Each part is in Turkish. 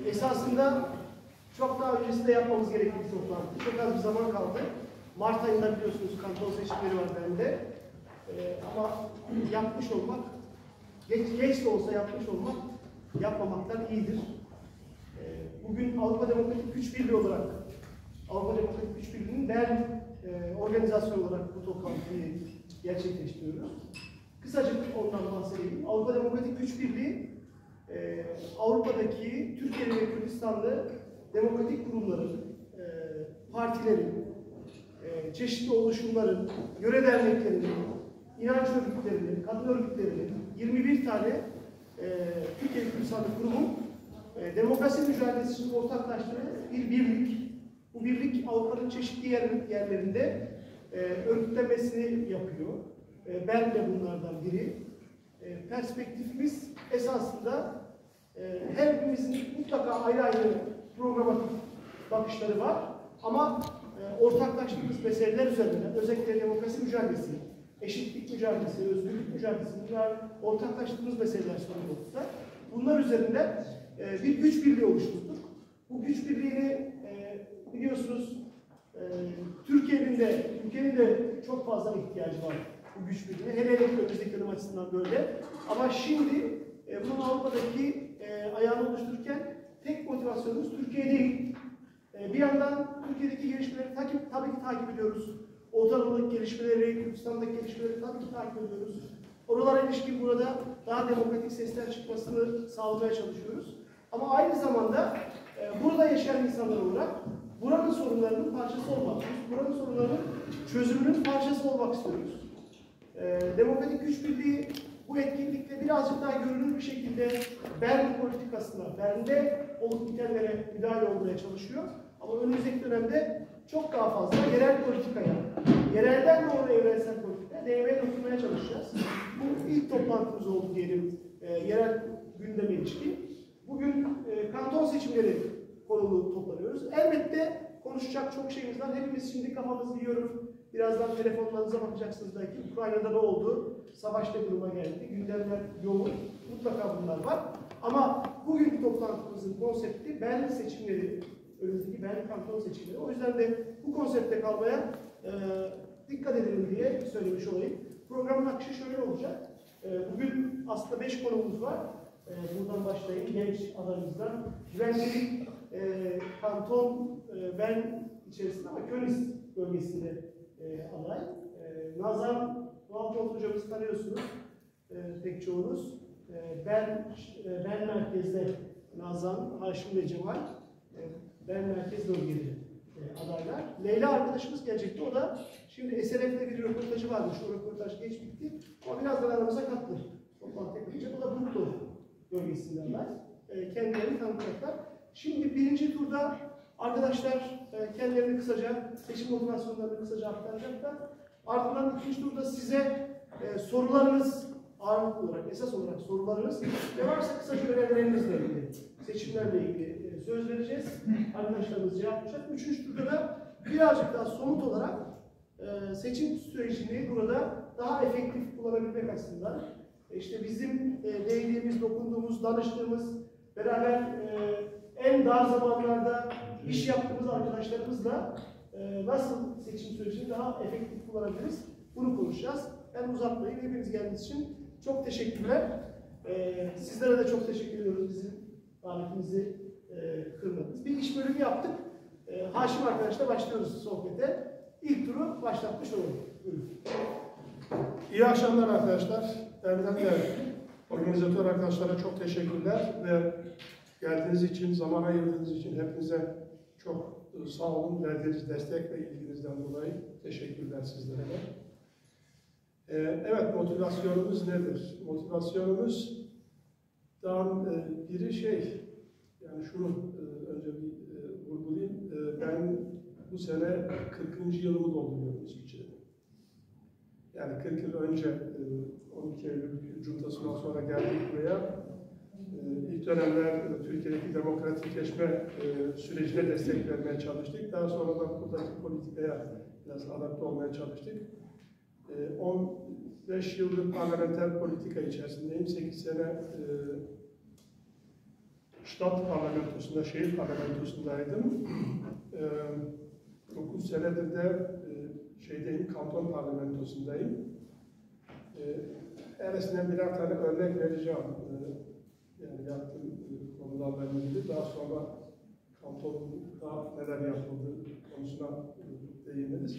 Esasında çok daha öncesinde yapmamız gerektiği bir toplantı. Çok az bir zaman kaldı. Mart ayında biliyorsunuz kanton seçimleri var bende. Ama yapmış olmak, geç de olsa yapmış olmak, yapmamaktan iyidir. Bugün Avrupa Demokratik Güç Birliği olarak, Avrupa Demokratik Güç Birliği'nin Bern organizasyonu olarak bu toplantıyı gerçekleştiriyoruz. Kısacık ondan bahsedeyim. Avrupa Demokratik Güç Birliği, Avrupa'daki Türkiye ve Kürdistanlı demokratik kurumların, partilerin, çeşitli oluşumların, yöre derneklerinin, inanç örgütlerinin, kadın örgütlerinin 21 tane Türkiye ve Kürdistanlı kurumun demokrasi mücadelesi için ortaklaştığı bir birlik. Bu birlik Avrupa'nın çeşitli yerlerinde örgütlemesini yapıyor. Ben de bunlardan biri. Perspektifimiz esasında her birimizin mutlaka ayrı ayrı programatik bakışları var. Ama ortaklaştığımız meseleler üzerinden, özellikle demokrasi mücadelesi, eşitlik mücadelesi, özgürlük mücadelesi, bunlar ortaklaştığımız meseleler sorumlulukta. Bunlar üzerinden bir güç birliği oluşturduk. Bu güç birliğini biliyorsunuz Türkiye'nin de çok fazla ihtiyacı var bu güç birliğine. Hele önümüzdeki dönem açısından böyle. Ama şimdi bunun Avrupa'daki ayağını oluştururken tek motivasyonumuz Türkiye değil. Bir yandan Türkiye'deki gelişmeleri tabii ki takip ediyoruz. Orta Anadolu'daki gelişmeleri, Kürdistan'daki gelişmeleri tabii ki takip ediyoruz. Oralara ilişkin burada daha demokratik sesler çıkmasını sağlamaya çalışıyoruz. Ama aynı zamanda burada yaşayan insanlar olarak buranın sorunlarının parçası olmak istiyoruz. Buranın sorunlarının çözümünün parçası olmak istiyoruz. Demokratik Güç Birliği bu etkinlikte birazcık daha görünür bir şekilde Bern politikasına, Bern'de olup bitenlere müdahale olmaya çalışıyor. Ama önümüzdeki dönemde çok daha fazla yerel politikaya, yerelden doğru evrensel politikaya değmeye dokunmaya çalışacağız. Bu ilk toplantımız oldu diyelim yerel gündeme ilişkin. Bugün kanton seçimleri konulu toplanıyoruz. Elbette konuşacak çok şeyimiz var. Hepimiz şimdi kafamızı yiyoruz. Birazdan telefonlarınıza bakacaksınız belki. Ukrayna'da ne oldu? Savaş ne duruma geldi? Gündemler yoğun. Mutlaka bunlar var. Ama bugünkü toplantımızın konsepti Bern seçimleri. Önümüzdeki Bern kanton seçimleri. O yüzden de bu konsepte kalmaya dikkat edelim diye söylemiş olayım. Programın akışı şöyle olacak. Bugün aslında 5 konumuz var. Buradan başlayayım. Genç adayımızdan. Güvenlik kanton Bern içerisinde ama Köniz bölgesinde aday. Nazan Valtoğlu hocamızı tanıyorsunuz. Pek çoğunuz. Ben merkezde Nazan, Haşim ve Cemal. Ben merkez bölgeli adaylar. Leyla arkadaşımız gelecekti. O da şimdi SRF'de bir röportajı vardı. Şu röportaj geç bitti. O birazdan aramıza katılır. Toplantıya katılacak. O da Burgdorf bölgesinden aday. Kendilerini tanıtacaklar. Şimdi birinci turda arkadaşlar kendilerini kısaca, seçim motivasyonlarını kısaca aktaracaklar. Ardından ikinci turda size sorularınız ağırlıklı olarak, esas olarak sorularınız ve varsa kısaca önerilerinizle ilgili, seçimlerle ilgili söz vereceğiz. Arkadaşlarımız cevaplayacak. Üçüncü turda da birazcık daha somut olarak seçim sürecini burada daha efektif kullanabilmek açısından işte bizim değdiğimiz, dokunduğumuz, danıştığımız, beraber en dar zamanlarda iş yaptığımız arkadaşlarımızla nasıl seçim sürecini daha efektif kullanabiliriz? Bunu konuşacağız. Ben uzatmayayım. Hepiniz geldiğiniz için çok teşekkürler. Sizlere de çok teşekkür ediyoruz bizim davetimizi kırmadınız. Bir iş bölümü yaptık. Haşim arkadaşla başlıyoruz sohbete. İlk turu başlatmış olalım. Buyurun. İyi akşamlar arkadaşlar. Benden de organizatör arkadaşlara çok teşekkürler ve geldiğiniz için, zaman ayırdığınız için hepinize çok sağ olun. Verdiğiniz destek ve ilginizden dolayı teşekkürler sizlere de. Evet, motivasyonumuz nedir? Motivasyonumuz biri yani şunu önce bir vurgulayayım. Ben bu sene 40. yılımı dolduruyorum İsviçre'de. Yani 40 yıl önce 12 Eylül Cuntası'ndan sonra geldik buraya. İlk dönemler Türkiye'deki demokratikleşme sürecine destek vermeye çalıştık. Daha sonra da buradaki politikaya biraz adapte olmaya çalıştık. 15 yıldır parlamenter politika içerisindeyim. 8 sene Ştat parlamentosunda, şehir parlamentosundaydım. 9 senedir de kanton parlamentosundayım. Heresinden birer tane örnek vereceğim. Yani yaptığım konularla ilgili. Daha sonra kantonda neler yapıldı konusuna değiniriz.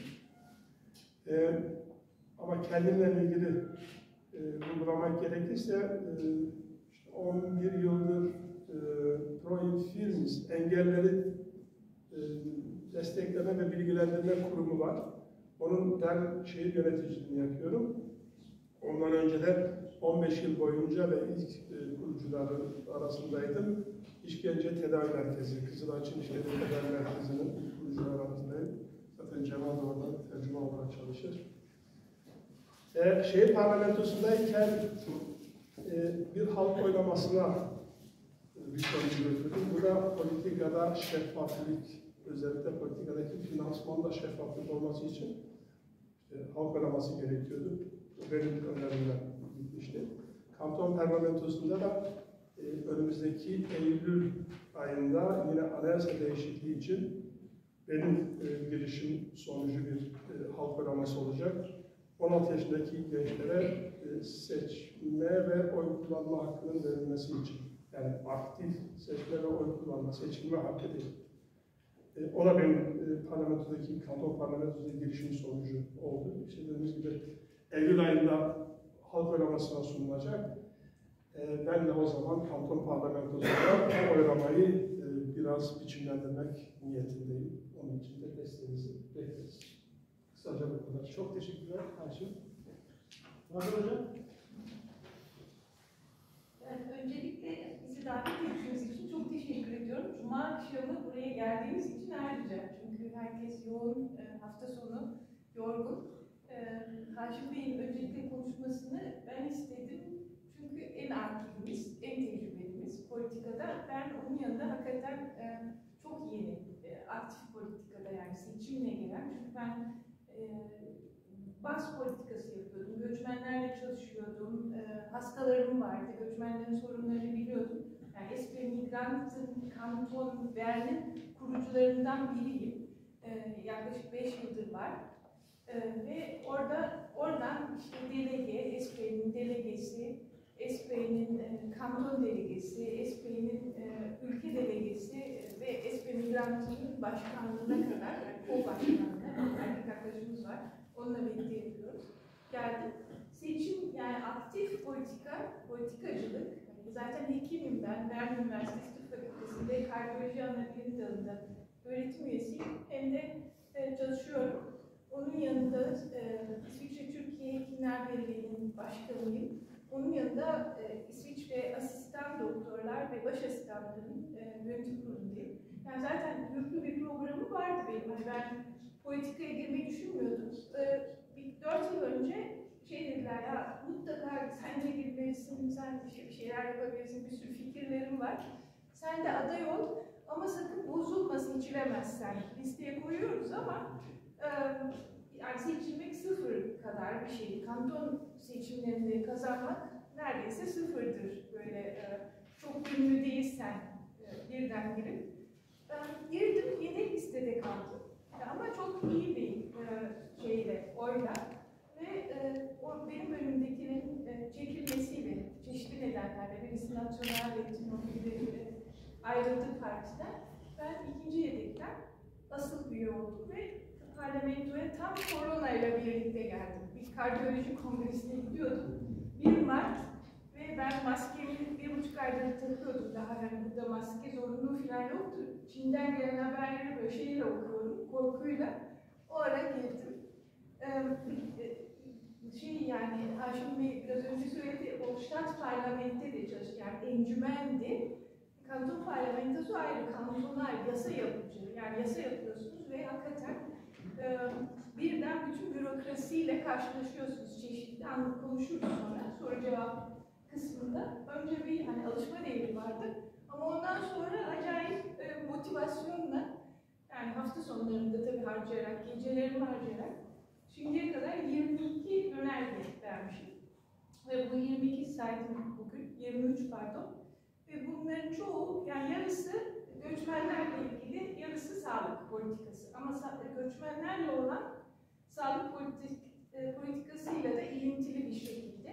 Ama kendimle ilgili vurgulamak gerekirse 11 yıldır Pro-Infirmis engelleri destekleme ve bilgilendirme kurumu var. Onun ben şehir yöneticiliğini yapıyorum. Ondan önce de 15 yıl boyunca ve ilk kurucuları arasındaydım. İşkence Tedavi Merkezi, Kızılay'ın İşkence Tedavi Merkezi'nin ilk kurucuları arasındayım. Zaten Cemal da orada tercüman olarak çalışır. Şehir parlamentosundayken bir halk oylamasına bir sonucu götürdüm. Bu da politikada şeffaflık, özellikle politikadaki finansmanda şeffaflık olması için halk oylaması gerekiyordu. Benim önerimden gitmişti. Kanton parlamentosunda da önümüzdeki Eylül ayında yine anayasa değişikliği için benim girişim sonucu bir halk oylaması olacak. 16 yaşındaki gençlere seçme ve oy kullanma hakkının verilmesi için. Yani aktif seçme ve oy kullanma, seçilme hakkı değil. O da benim kanton parlamentodaki girişim sonucu oldu. İşte dediğimiz gibi Eylül ayında halk oylamasına sunulacak. Ben de o zaman kanton parlamentosunda oylamayı biraz biçimlendirmek niyetindeyim. Onun için de desteğinizi bekleriz. Kısaca bu kadar. Çok teşekkürler Haşim. Nazır Hocam. Öncelikle bizi davet ettiğiniz için çok teşekkür ediyorum. Cuma akşamı buraya geldiğiniz için ayrıca. Çünkü herkes yoğun, hafta sonu yorgun. Haşim Bey'in öncelikle konuşmasını ben istedim. Çünkü en aktifimiz, en tecrübelimiz politikada. Ben onun yanında hakikaten çok yeni, aktif politikada yani seçimle gelen. Çünkü ben bas politikası yapıyordum, göçmenlerle çalışıyordum, hastalarım vardı, göçmenlerin sorunlarını biliyordum. Yani Espre Migrant'ın Kanton Bern'in kurucularından biriyim. Yaklaşık 5 yıldır var. Ve oradan işte delege, Espre'nin delegesi, Espre'nin kanton delegesi, Espre'nin ülke delegesi ve Espre Migrant'ın başkanlığına kadar, yani o başkanlığına erkek arkadaşımız var. Onunla birlikte yapıyoruz. Geldim. Seçim yani aktif politikacılık. Zaten hekimim ben. Bern Üniversitesi Tıp Fakültesi'nde kardiyoloji anabilim dalında öğretim üyesiyim. Hem de çalışıyorum. Onun yanında İsviçre Türkiye Hekimler Birliği'nin başkanıyım. Onun yanında İsviçre asistan doktorlar ve baş asistanların yönetim kurulundayım. Yani zaten yüklü bir programı vardı benim. Yani ben politikaya girmeyi düşünmüyordum. 4 yıl önce dediler ya mutlaka sen de girmelisin, sen bir şeyler yapabilirsin, bir sürü fikirlerim var. Sen de aday ol ama sakın bozulma seçilemezsen. Listeye koyuyoruz ama yani seçilmek sıfır kadar bir şey. Kanton seçimlerinde kazanmak neredeyse sıfırdır. Böyle çok ünlü değilsen birden girip. Girdim, yedek listede kaldım. Ama çok iyi bir oyla. Ve o benim önümdekilerin çekilmesiyle, çeşitli nedenlerle, birisi nasyonel biri ayrıldı partiden. Ben ikinci yedekten asıl üye oldum ve parlamentoya tam korona ile birlikte geldim. Bir kardiyoloji kongresine gidiyordum. 1 Mart ve ben maskemi 1,5 aydır takıyordum. Daha yani burada maske zorunlu falan yoktu. Çin'den gelen haberleri böyle şeyle okuyorum, korkuyla. O ara girdim. Yani Haşim Bey biraz önce söyledi, o ştat parlamentte de çalıştı, yani encümendi. Kanton parlamentosu ayrı, kanton ayrı, yasa yapıcı. Yani yasa yapıyorsunuz ve hakikaten birden bütün bürokrasiyle karşılaşıyorsunuz. Çeşitli konuşuruz sonra, soru cevap kısmında. Önce bir alışma devri vardı ama ondan sonra acayip motivasyonla, yani hafta sonlarında tabii harcayarak, gecelerimi harcayarak şimdiye kadar 22 önerge vermişim. Ve bu 22 saydım bugün, 23 pardon. Ve bunların çoğu, yani yarısı göçmenlerle ilgili, yarısı sağlık politikası. Ama göçmenlerle olan sağlık politikasıyla da ilintili bir şekilde.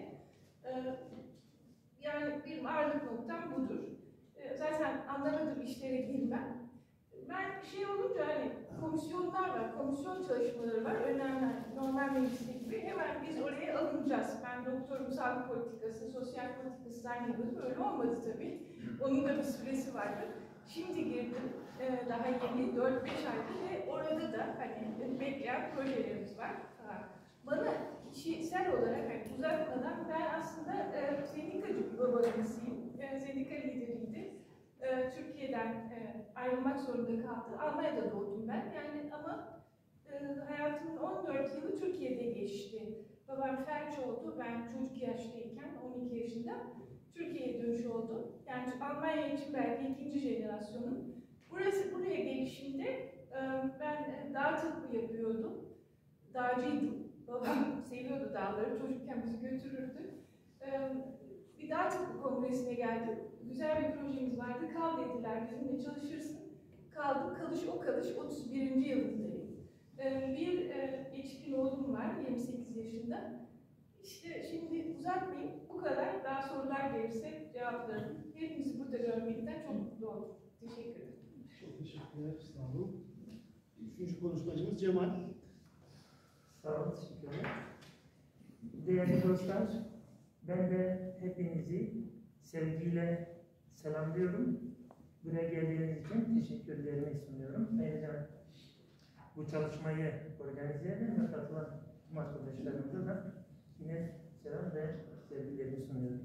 Yani benim ağırlık noktam budur. Zaten anlamadığım işlere girmem. Ben şey olunca hani komisyonlar var, komisyon çalışmaları var, önemli, normal mecliste gibi. Hemen biz oraya alınacağız. Ben doktorum sağlık politikası, sosyal politikası zannediyordum. Öyle olmadı tabii. Onun da bir süresi vardı. Şimdi girdim, daha yeni 4-5 aydır ve orada da hani bekleyen projelerimiz var. Bana kişisel olarak hani uzatmadan ben aslında sendikacı bir babanızıyım. Sendika lideriydi. Türkiye'den ayrılmak zorunda kaldı. Almanya'da doğdum ben. Yani ama hayatımın 14 yılı Türkiye'de geçti. Babam felç oldu. Ben çocuk yaştayken 12 yaşında Türkiye'ye dönüş oldu. Yani Almanya için belki ikinci jenerasyonum. Buraya gelişimde ben dağ tıbbı yapıyordum. Dağcıydım. Babam seviyordu dağları. Çocukken bizi götürürdü. Bir dağ tıbbı kongresine geldim. Güzel bir projemiz vardı. Kal dediler, bizimle çalışırsın. Kaldım. O kalış 31. yılındayım. Bir yetişkin oğlum var, 28 yaşında. İşte şimdi uzatmayayım. Bu kadar. Daha sorular gelirse cevaplarım. Hepinizi burada görmekten çok mutlu oldum. Teşekkür ederim. Çok teşekkürler. Sağ olun. Üçüncü konuşmacımız Cemal. Sağ olun, teşekkürler. Değerli dostlar, ben de hepinizi sevgiyle selamlıyorum. Buraya geldiğiniz için teşekkürlerimi sunuyorum. Ayrıca bu çalışmayı organize eden ve katılan tüm arkadaşlarımıza da yine selam ve sevgilerimi sunuyorum.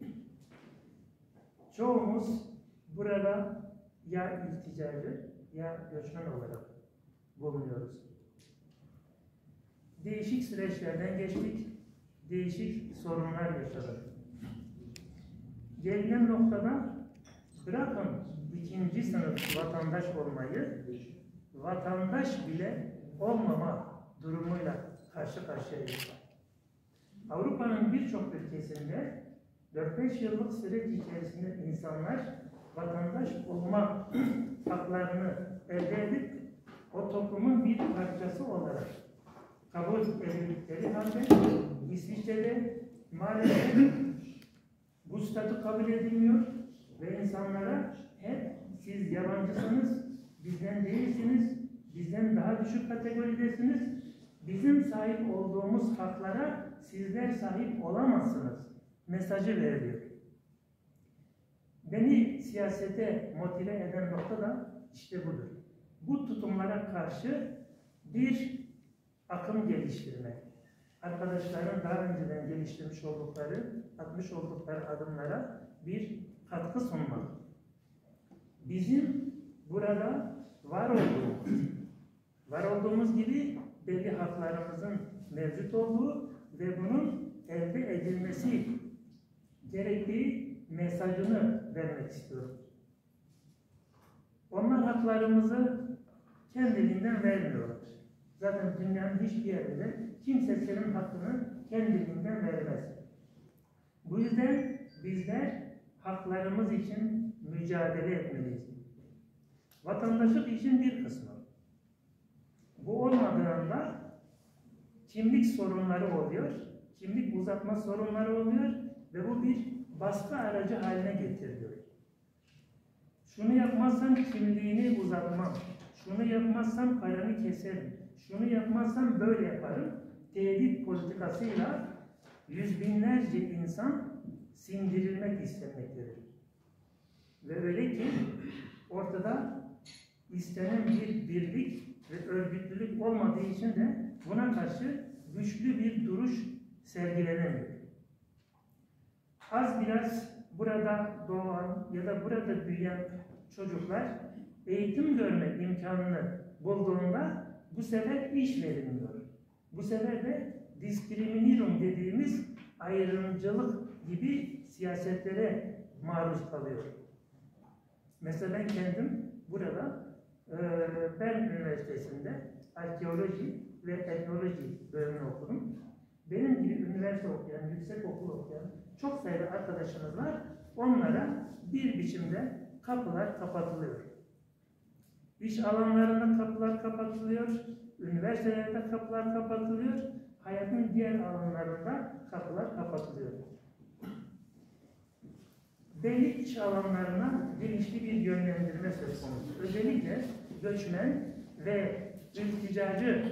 Çoğumuz burada ya ilticacı ya göçmen olarak bulunuyoruz. Değişik süreçlerden geçtik, değişik sorunlar yaşadık. Gelinen noktada bırakın ikinci sınıf vatandaş olmayı, vatandaş bile olmama durumuyla karşı karşıyayız. Avrupa'nın birçok ülkesinde 4-5 yıllık süreç içerisinde insanlar vatandaş olma haklarını elde edip o toplumun bir parçası olarak kabul edildikleri halde İsviçre'de maalesef bu statü kabul edilmiyor ve insanlara hep siz yabancısınız, bizden değilsiniz, bizden daha düşük kategoridesiniz, bizim sahip olduğumuz haklara sizler sahip olamazsınız mesajı veriliyor. Beni siyasete motive eden nokta da işte budur. Bu tutumlara karşı bir akım geliştirmek. Arkadaşların daha önceden geliştirmiş oldukları, atmış oldukları adımlara bir katkı sunmak. Bizim burada var olduğumuz gibi belli haklarımızın mevcut olduğu ve bunun elde edilmesi gerektiği mesajını vermek istiyorum. Onlar haklarımızı kendiliğinden vermiyorlar. Zaten dünyanın hiçbir yerinde kimse senin hakkını kendiliğinden vermez. Bu yüzden bizler haklarımız için mücadele etmeliyiz. Vatandaşlık için bir kısmı. Bu olmadığında kimlik sorunları oluyor, kimlik uzatma sorunları oluyor ve bu bir baskı aracı haline getiriliyor. Şunu yapmazsan kimliğini uzatmam, şunu yapmazsan paranı keserim, şunu yapmazsan böyle yaparım. Tehdit politikasıyla yüz binlerce insan sindirilmek istemektedir. Ve öyle ki ortada istenen bir birlik ve örgütlülük olmadığı için de buna karşı güçlü bir duruş sergilenemiyor. Az biraz burada doğan ya da burada büyüyen çocuklar eğitim görme imkanını bulduğunda bu sefer iş verilmiyor. Bu sefer de diskriminasyon dediğimiz ayrımcılık gibi siyasetlere maruz kalıyor. Mesela ben kendim burada ben üniversitesinde arkeoloji ve etnoloji bölümünü okudum. Benim gibi üniversite okuyan, yüksek okul okuyan çok sayıda arkadaşımız var. Onlara bir biçimde kapılar kapatılıyor. İş alanlarında kapılar kapatılıyor, üniversitelerde kapılar kapatılıyor, hayatın diğer alanlarında kapılar kapatılıyor. Belli iş alanlarına bilinçli bir yönlendirme söz konusu. Özellikle göçmen ve ilticacı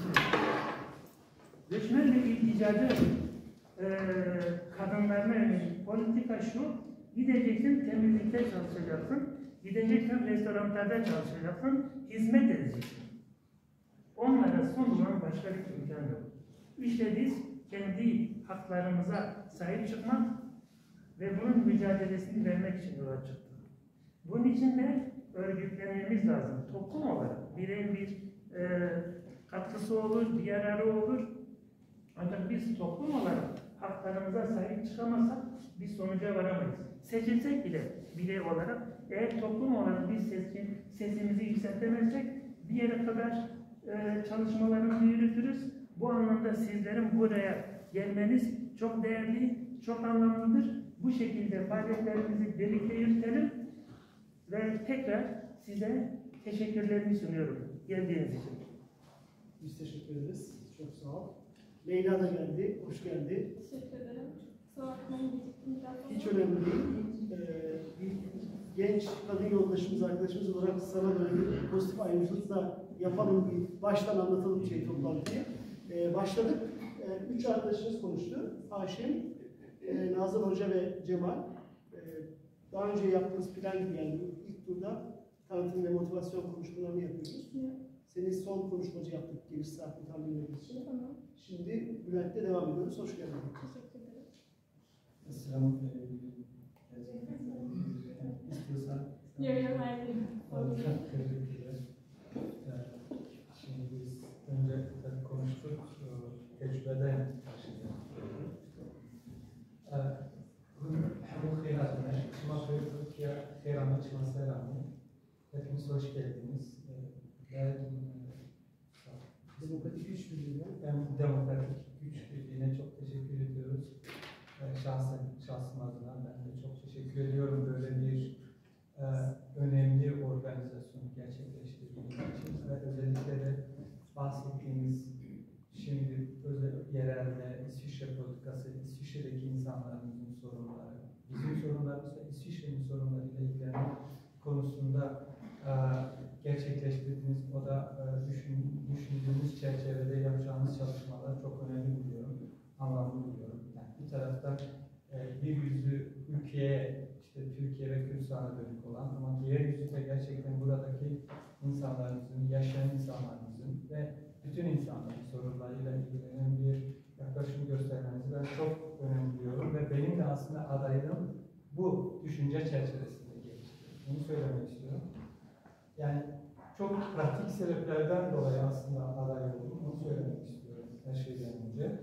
kadınlarına yönelik politika şu: gideceksin temizlikte çalışacaksın, gideceksin restoranlarda çalışacaksın, hizmet edeceksin. Onlara sunulan başka bir imkan yok. İşte biz kendi haklarımıza sahip çıkmak ve bunun mücadelesini vermek için yola çıktık. Bunun için de örgütlenmemiz lazım. Toplum olarak bireyin bir katkısı olur, bir yararı olur. Ancak biz toplum olarak haklarımıza sahip çıkamazsak biz sonuca varamayız. Seçilsek bile birey olarak, eğer toplum olarak biz sesimizi yükseltemezsek bir yere kadar çalışmalarımızı yürütürüz. Bu anlamda sizlerin buraya gelmeniz çok değerli, çok anlamlıdır. Bu şekilde faaliyetlerimizi birlikte yürütelim ve tekrar size teşekkürlerimi sunuyorum geldiğiniz için. Biz teşekkür ederiz. Çok sağ ol. Leyla da geldi. Hoş geldi. Teşekkür ederim. Kusura bakmayın, geciktim biraz ama. Hiç önemli değil. Bir genç kadın yoldaşımız, arkadaşımız olarak sana böyle bir pozitif ayrımcılıkla yapalım, bir baştan anlatalım toplantıyı. Başladık. 3 arkadaşımız konuştu. Haşim, Nazan Hoca ve Cemal. Daha önce yaptığımız plan gibi, yani ilk turda tanıtım ve motivasyon konuşmalarını yapıyoruz. Senin son konuşmacı yaptık, giriş saatini tahmin etmek için. Tamam. Şimdi Bülent'le devam ediyoruz. Hoş geldin. Teşekkür ederim. İstiyorsan Yok, hayır. teşekkürler. Şimdi biz önce tabii konuştuk, tecrübeden başlayacağız. Bu khairatına, çıkma Türkiye khairanı çıkması rağmen hepiniz hoş geldiniz. Demokratik Güç Birliği'ne. Demokratik Güç Birliği'ne çok teşekkür ediyoruz. Şahsım adına ben de çok teşekkür ediyorum böyle bir önemli organizasyonu gerçekleştirdiğiniz için ve özellikle de bahsettiğiniz şimdi yerelde İsviçre politikası, İsviçre'deki insanlarımızın sorunları, bizim sorunlarımız ve İsviçre'nin sorunlarıyla ilgilenmek konusunda gerçekleştirdiğiniz, o da düşündüğünüz çerçevede yapacağınız çalışmalar çok önemli buluyorum, anlamlı buluyorum. Yani bir taraftan bir yüzü ülkeye, işte Türkiye ve Kürdistan'a dönük olan ama diğer yüzü de gerçekten buradaki insanlarımızın, yaşayan insanlarımızın ve bütün insanların sorunlarıyla ilgilenen bir yaklaşım göstermenizi ben çok önemli buluyorum ve benim de aslında adaylığım bu düşünce çerçevesinde gelişti. Bunu söylemek istiyorum. Yani çok pratik sebeplerden dolayı aslında aday oldum. Bunu söylemek istiyorum her şeyden önce.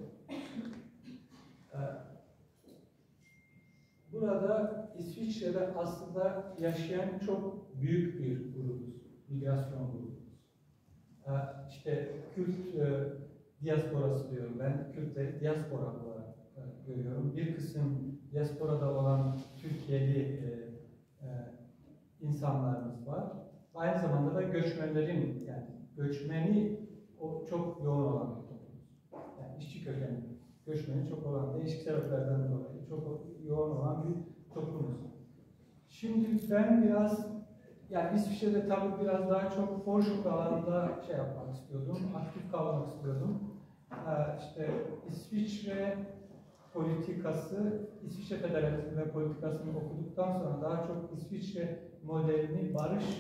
Burada İsviçre'de aslında yaşayan çok büyük bir grubuz. Migrasyon grubumuz. İşte Kürt diasporası diyorum ben. Kürtleri diaspora olarak görüyorum. Bir kısım diasporada olan Türkiye'li insanlarımız var. Aynı zamanda da göçmenlerin, yani göçmeni o çok yoğun olan bir toplumuz. Yani işçi kökenli, göçmeni çok olan, değişik sebeplerden dolayı çok yoğun olan bir toplumuz. Şimdi ben biraz, yani İsviçre'de tabii biraz daha çok Forschung alanda yapmak istiyordum, aktif kalmak istiyordum. İşte İsviçre politikası, İsviçre Federasyonu ve politikasını okuduktan sonra daha çok İsviçre modelini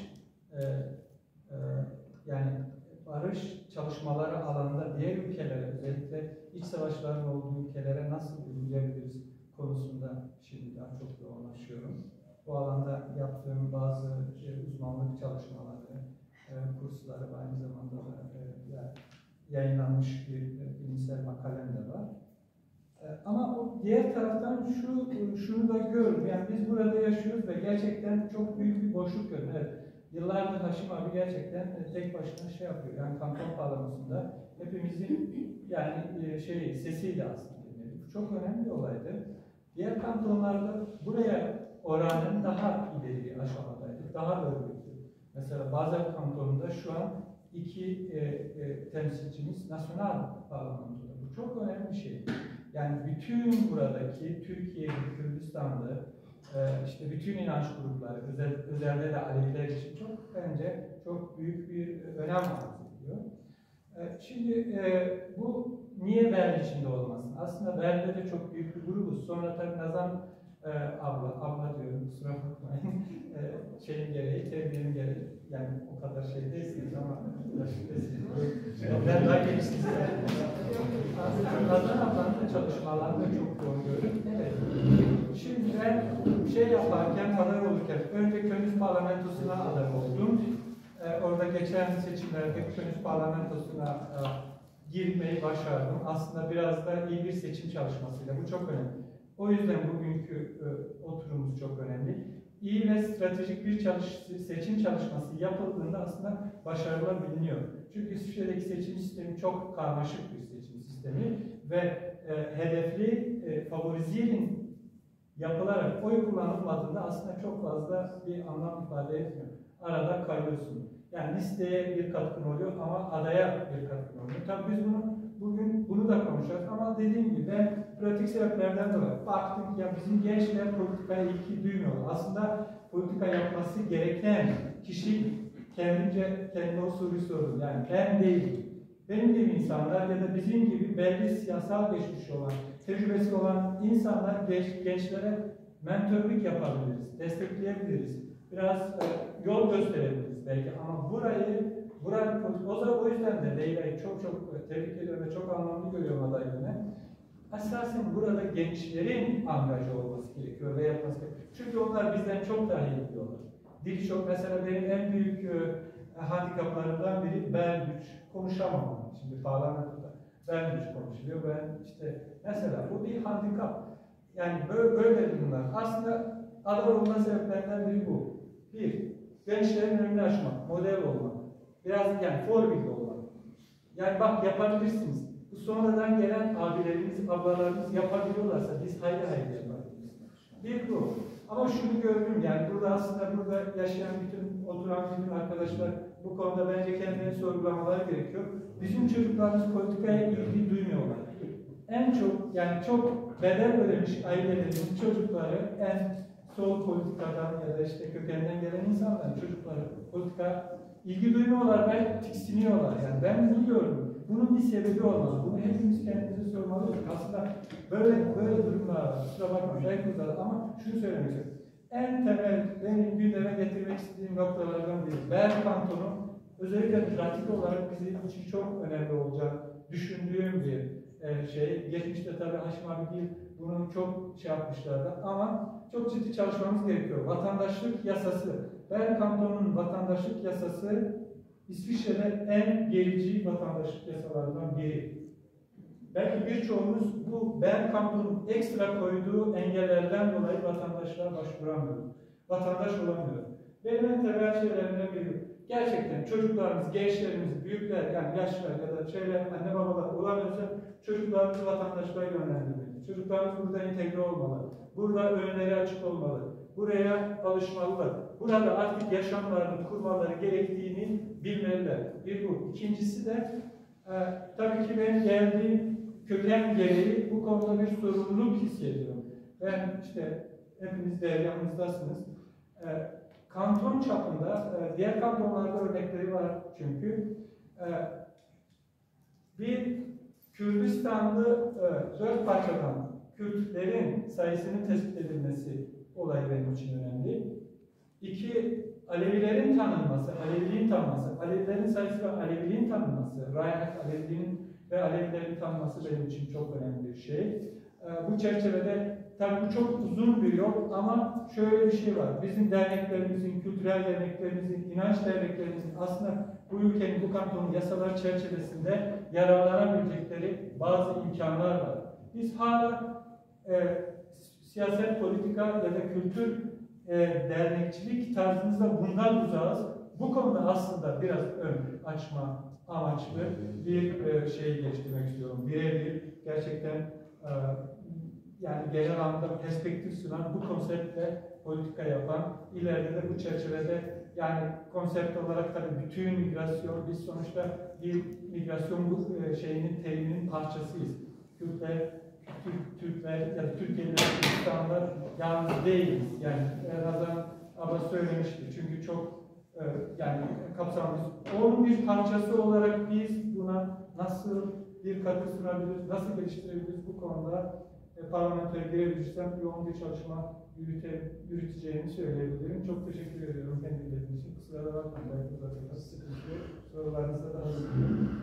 yani barış çalışmaları alanında diğer ülkelere, özellikle iç savaşların olduğu ülkelere nasıl uygulayabiliriz konusunda şimdi daha çok yoğunlaşıyorum. Bu alanda yaptığım bazı uzmanlık çalışmaları, kursları aynı zamanda da yayınlanmış bir bilimsel makalem de var. Ama o diğer taraftan şunu da gördüm. Yani biz burada yaşıyoruz ve gerçekten çok büyük bir boşluk görüyoruz. Evet, yıllardır Haşim abi gerçekten tek başına yapıyor. Yani kanton parlamasında hepimizin yani sesiyle aslında. Bu çok önemli bir olaydı. Diğer kantonlarda buraya oranın daha ileri bir aşamadaydık, daha örgütlü. Mesela Basel kantonunda şu an 2 temsilcimiz nasyonal parlamentoda. Bu çok önemli bir şey. Yani bütün buradaki Türkiye'li, Kürdistanlı, işte bütün inanç grupları, özellikle de Aleviler için bence çok büyük bir önem arz ediyor. Şimdi bu niye Berlin içinde olmasın? Aslında Berlin'de de çok büyük bir grubuz. Sonra tabii Nazan abla diyorum, kusura bakmayın, şeyin gereği, terbiyenin gereği, yani o kadar şey değilsiniz ama ben daha gençsiniz. Nazan ablanın da çalışmalarını çok yoğun gördüm. Evet. Şimdi ben şey yaparken, aday olurken, önce Köln Parlamentosu'na aday oldum. Orada geçen seçimlerde Köln Parlamentosu'na girmeyi başardım. Aslında biraz da iyi bir seçim çalışmasıyla. Bu çok önemli. O yüzden bugünkü oturumumuz çok önemli. İyi ve stratejik bir seçim çalışması yapıldığında aslında başarılar biliniyor. Çünkü İsviçre'deki seçim sistemi çok karmaşık bir seçim sistemi ve hedefli favorizerin yapılarak oy kullanılmadığında aslında çok fazla bir anlam ifade etmiyor. Arada kalıyorsun. Yani listeye bir katkın oluyor ama adaya bir katkın oluyor. Tabii biz bugün bunu da konuşacağız ama dediğim gibi ben pratik sebeplerden dolayı baktım ki ya bizim gençler politikaya ilgi duymuyorlar. Aslında politika yapması gereken kişi kendine o soruyu sordu. Yani ben değil. Benim gibi insanlar ya da bizim gibi belli siyasal geçmişi olan, tecrübesi olan insanlar gençlere mentörlük yapabiliriz, destekleyebiliriz. Biraz yol gösterebiliriz belki ama buranın o yüzden de Leyla'yı çok tebrik ediyorum ve çok anlamlı görüyorum adaylığını. Esasen burada gençlerin angajı olması gerekiyor ve yapması gerekiyor. Çünkü onlar bizden çok daha iyi biliyorlar. Dil çok, mesela benim en büyük handikaplarımdan biri Berlüç, konuşamam. Şimdi parlamentoda Berlüç konuşuluyor. Ben işte mesela bu bir handikap. Yani böyle durumlar. Aslında aday olma sebeplerinden biri bu. Bir, gençlerin önünü açmak, model olmak. Biraz yani forbilde olmak. Yani bak yapabilirsiniz. Bu sonradan gelen abilerimiz, ablalarımız yapabiliyorlarsa biz hayli yapabiliriz. Bir bu. Ama şunu gördüm yani burada aslında yaşayan oturan bütün arkadaşlar bu konuda bence kendilerini sorgulamaları gerekiyor. Bizim çocuklarımız politikaya ilgi duymuyorlar. En çok yani çok bedel ödemiş ailelerin çocukları en sol politikadan ya da işte kökenden gelen insanların çocukları politika ilgi duymuyorlar ve tiksiniyorlar. Yani ben biliyorum. Bunun bir sebebi olmalı. Bunu hepimiz kendimize sormalıyız. Aslında böyle durumlar var. Kusura bakmayın. Belki uzadı ama şunu söylemek istiyorum. En temel benim gündeme getirmek istediğim noktalardan biri. Berlin kantonu özellikle pratik olarak bizim için çok önemli olacak düşündüğüm bir şey. Geçmişte tabii Haşim abi değil, bunu çok yapmışlardı ama çok ciddi çalışmamız gerekiyor. Vatandaşlık yasası. Berlin kantonunun vatandaşlık yasası İsviçre'de en gerici vatandaşlık yasalarından biri. Belki birçoğumuz bu Berlin kantonunun ekstra koyduğu engellerden dolayı vatandaşlığa başvuramıyor. Vatandaş olamıyor. Benim en temel şeylerimden biri. Gerçekten çocuklarımız, gençlerimiz, büyükler, yani yaşlılar ya da anne babalar olamıyorsa çocuklarımızı vatandaşlığa yönlendirmeliyiz. Çocuklarımız burada entegre olmalı. Burada önleri açık olmalı. Buraya alışmalılar. Burada artık yaşamlarını kurmaları gerektiğini bilmeliler. Bir bu. İkincisi de tabii ki benim geldiğim köken gereği bu konuda bir sorumluluk hissediyorum. Ben işte hepiniz de yanınızdasınız. Kanton çapında, diğer kantonlarda örnekleri var çünkü. Bir Kürdistanlı 4 parçadan Kürtlerin sayısının tespit edilmesi olayı benim için önemli. 2, Alevilerin tanınması, Aleviliğin tanınması, Alevilerin sayısı ve Aleviliğin tanınması, Rayanek Aleviliğin ve Alevilerin tanınması benim için çok önemli bir şey. Bu çerçevede tabii bu çok uzun bir yol ama şöyle bir şey var. Bizim derneklerimizin, kültürel derneklerimizin, inanç derneklerimizin aslında bu ülkenin, bu kantonun yasaları çerçevesinde yararlanabilecekleri bazı imkanlar var. Biz hala siyaset, politika ya da kültür dernekçilik tarzımızda bundan uzağız. Bu konuda aslında biraz ön açma amaçlı bir şey geliştirmek istiyorum. Birebir gerçekten yani genel anlamda perspektif sunan bu konseptle politika yapan, ileride de bu çerçevede yani konsept olarak tabii bütün migrasyon, biz sonuçta bir migrasyon teriminin parçasıyız. Türkler ya da Türkiye'de Türkistanlar yalnız değiliz. Yani Razan abla söylemişti. Çünkü çok yani kapsamlı. Onun bir parçası olarak biz buna nasıl bir katkı sunabiliriz, nasıl geliştirebiliriz bu konuda parlamentoya girebilirsem yoğun bir çalışma yürüteceğimi söyleyebilirim. Çok teşekkür ediyorum kendi bildiğiniz için. Kusura bakmayın, belki uzatacağız. Sıkıntı yok. Sorularınızda da hazırlıyorum.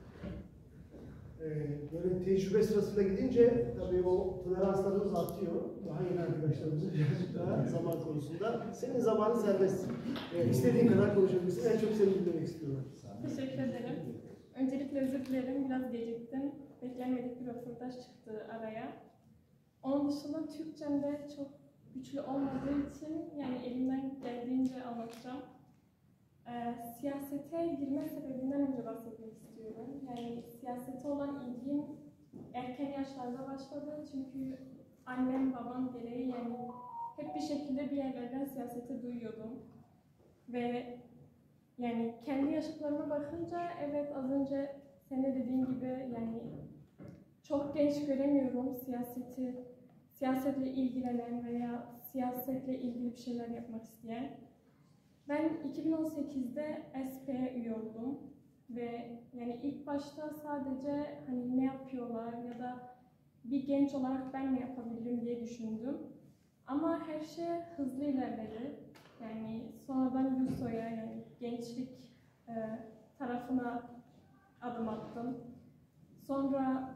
Böyle tecrübe sırasında gidince tabii o toleranslarımız artıyor. Daha yeni arkadaşlarımızın birazcık daha zaman konusunda. Senin zamanın serbest. İstediğin kadar konuşabilirsin. En çok seni dinlemek istiyorum. Teşekkür ederim. Öncelikle özür dilerim, biraz geciktim. Beklenmedik bir röportaj çıktı araya. Onun dışında Türkçem de çok güçlü olmadığı için yani elimden geldiğince anlatacağım. Siyasete girme sebebinden önce bahsetmek istiyorum. Yani siyasete olan ilgim erken yaşlarda başladı. Çünkü annem, babam gereği yani hep bir şekilde bir yerlerden siyasete duyuyordum. Ve yani kendi yaşıtlarıma bakınca evet az önce senin dediğin gibi yani çok genç göremiyorum siyasetle ilgilenen veya siyasetle ilgili bir şeyler yapmak isteyen. Ben 2018'de SP'ye üye oldum ve yani ilk başta sadece hani ne yapıyorlar ya da bir genç olarak ben ne yapabilirim diye düşündüm. Ama her şey hızlı ilerledi. Yani sonradan YUSO'ya yani gençlik tarafına adım attım. Sonra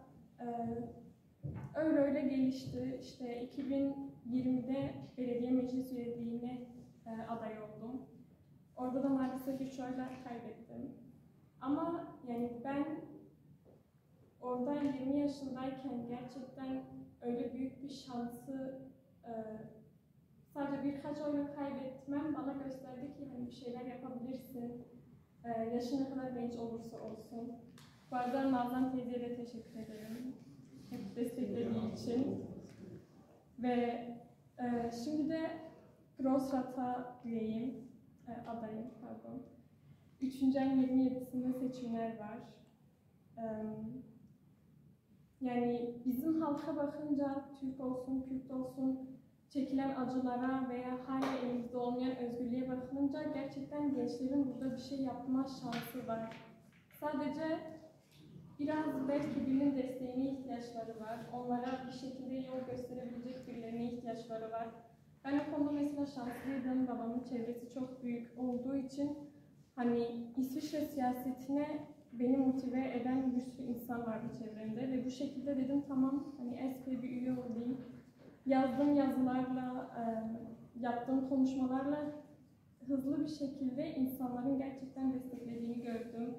öyle gelişti. İşte 2020'de belediye meclis üyeliğine aday oldum. Orada da maalesef 3 oyla kaybettim. Ama yani ben orada 20 yaşındayken gerçekten öyle büyük bir şansı sadece birkaç oyla kaybetmem bana gösterdi ki hani bir şeyler yapabilirsin. Yaşın ne kadar genç olursa olsun. Bu arada Nazan teyzeye de teşekkür ederim. Hep desteklediği için. Ve şimdi de Grossrat'a üyeyim. Adayım, pardon. 3. ayın 27'sinde seçimler var. Yani bizim halka bakınca Türk olsun, Kürt olsun çekilen acılara veya hala elimizde olmayan özgürlüğe bakılınca gerçekten gençlerin burada bir şey yapma şansı var. Sadece biraz belki birinin desteğine ihtiyaçları var. Onlara bir şekilde yol gösterebilecek birilerine ihtiyaçları var. Ben o konuda mesela şanslıydım. Babamın çevresi çok büyük olduğu için hani İsviçre siyasetine beni motive eden bir sürü insan vardı çevremde ve bu şekilde dedim tamam hani SP bir üye olayım. Yazdığım yazılarla, yaptığım konuşmalarla hızlı bir şekilde insanların gerçekten desteklediğini gördüm.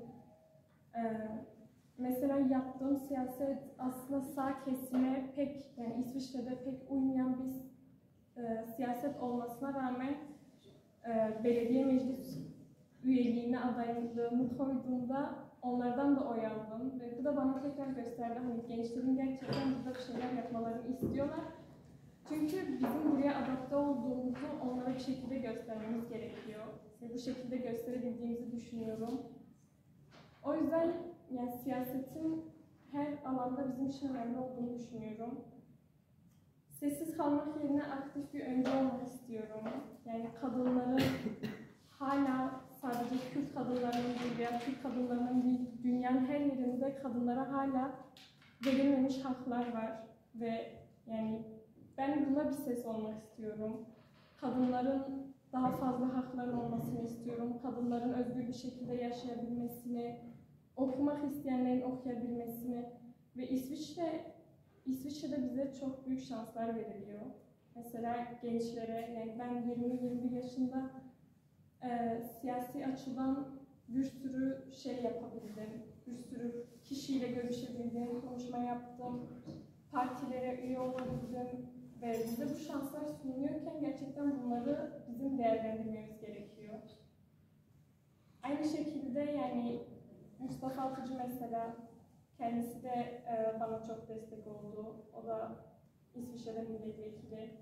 Mesela yaptığım siyaset aslında sağ kesime pek yani İsviçre'de pek uymayan bir siyaset olmasına rağmen belediye meclis üyeliğine adaylığımı koyduğumda onlardan da oy aldım ve bu da bana tekrar gösterdi hani gençlerin gerçekten burada bir şeyler yapmalarını istiyorlar. Çünkü bizim buraya adapte olduğumuzu onlara bir şekilde göstermemiz gerekiyor. Ve bu şekilde gösterebildiğimizi düşünüyorum. O yüzden yani siyasetin her alanda bizim için önemli olduğunu düşünüyorum. Sessiz kalmak yerine aktif bir öncü olmak istiyorum. Yani kadınların hala sadece Kürt kadınlarının değil veya Türk kadınlarının değil, dünyanın her yerinde kadınlara hala verilmemiş haklar var. Ve yani ben buna bir ses olmak istiyorum. Kadınların daha fazla hakları olmasını istiyorum. Kadınların özgür bir şekilde yaşayabilmesini, okumak isteyenlerin okuyabilmesini ve İsviçre'de bize çok büyük şanslar veriliyor. Mesela gençlere, yani ben 20-21 yaşında siyasi açıdan bir sürü şey yapabildim. Bir sürü kişiyle görüşebildim, konuşma yaptım, partilere üye olabildim ve bize bu şanslar sunuluyorken gerçekten bunları bizim değerlendirmemiz gerekiyor. Aynı şekilde yani Mustafa Atıcı mesela kendisi de bana çok destek oldu. O da İsviçre'de milletvekili.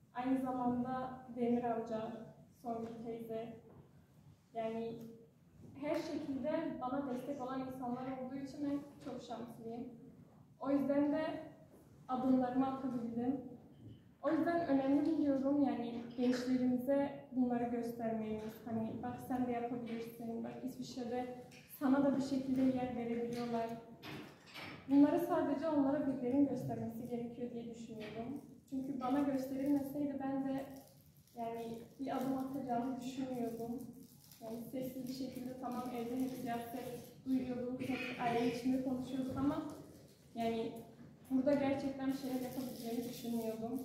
Aynı zamanda Demir amca, Songül teyze. Yani her şekilde bana destek olan insanlar olduğu için ben çok şanslıyım. O yüzden de adımlarımı atabildim. O yüzden önemli biliyorum yani gençlerimize bunları göstermeliyiz. Hani bak sen de yapabilirsin, bak İsviçre'de sana da bir şekilde yer verebiliyorlar. Bunları sadece onlara birilerinin göstermesi gerekiyor diye düşünüyorum. Çünkü bana gösterilmeseydi ben de yani bir adım atacağımı düşünmüyordum. Yani sessiz bir şekilde tamam evde hep siyaset duyuyordum, hep aile içinde konuşuyorduk ama yani burada gerçekten bir şeyler yapabileceğimi düşünmüyordum.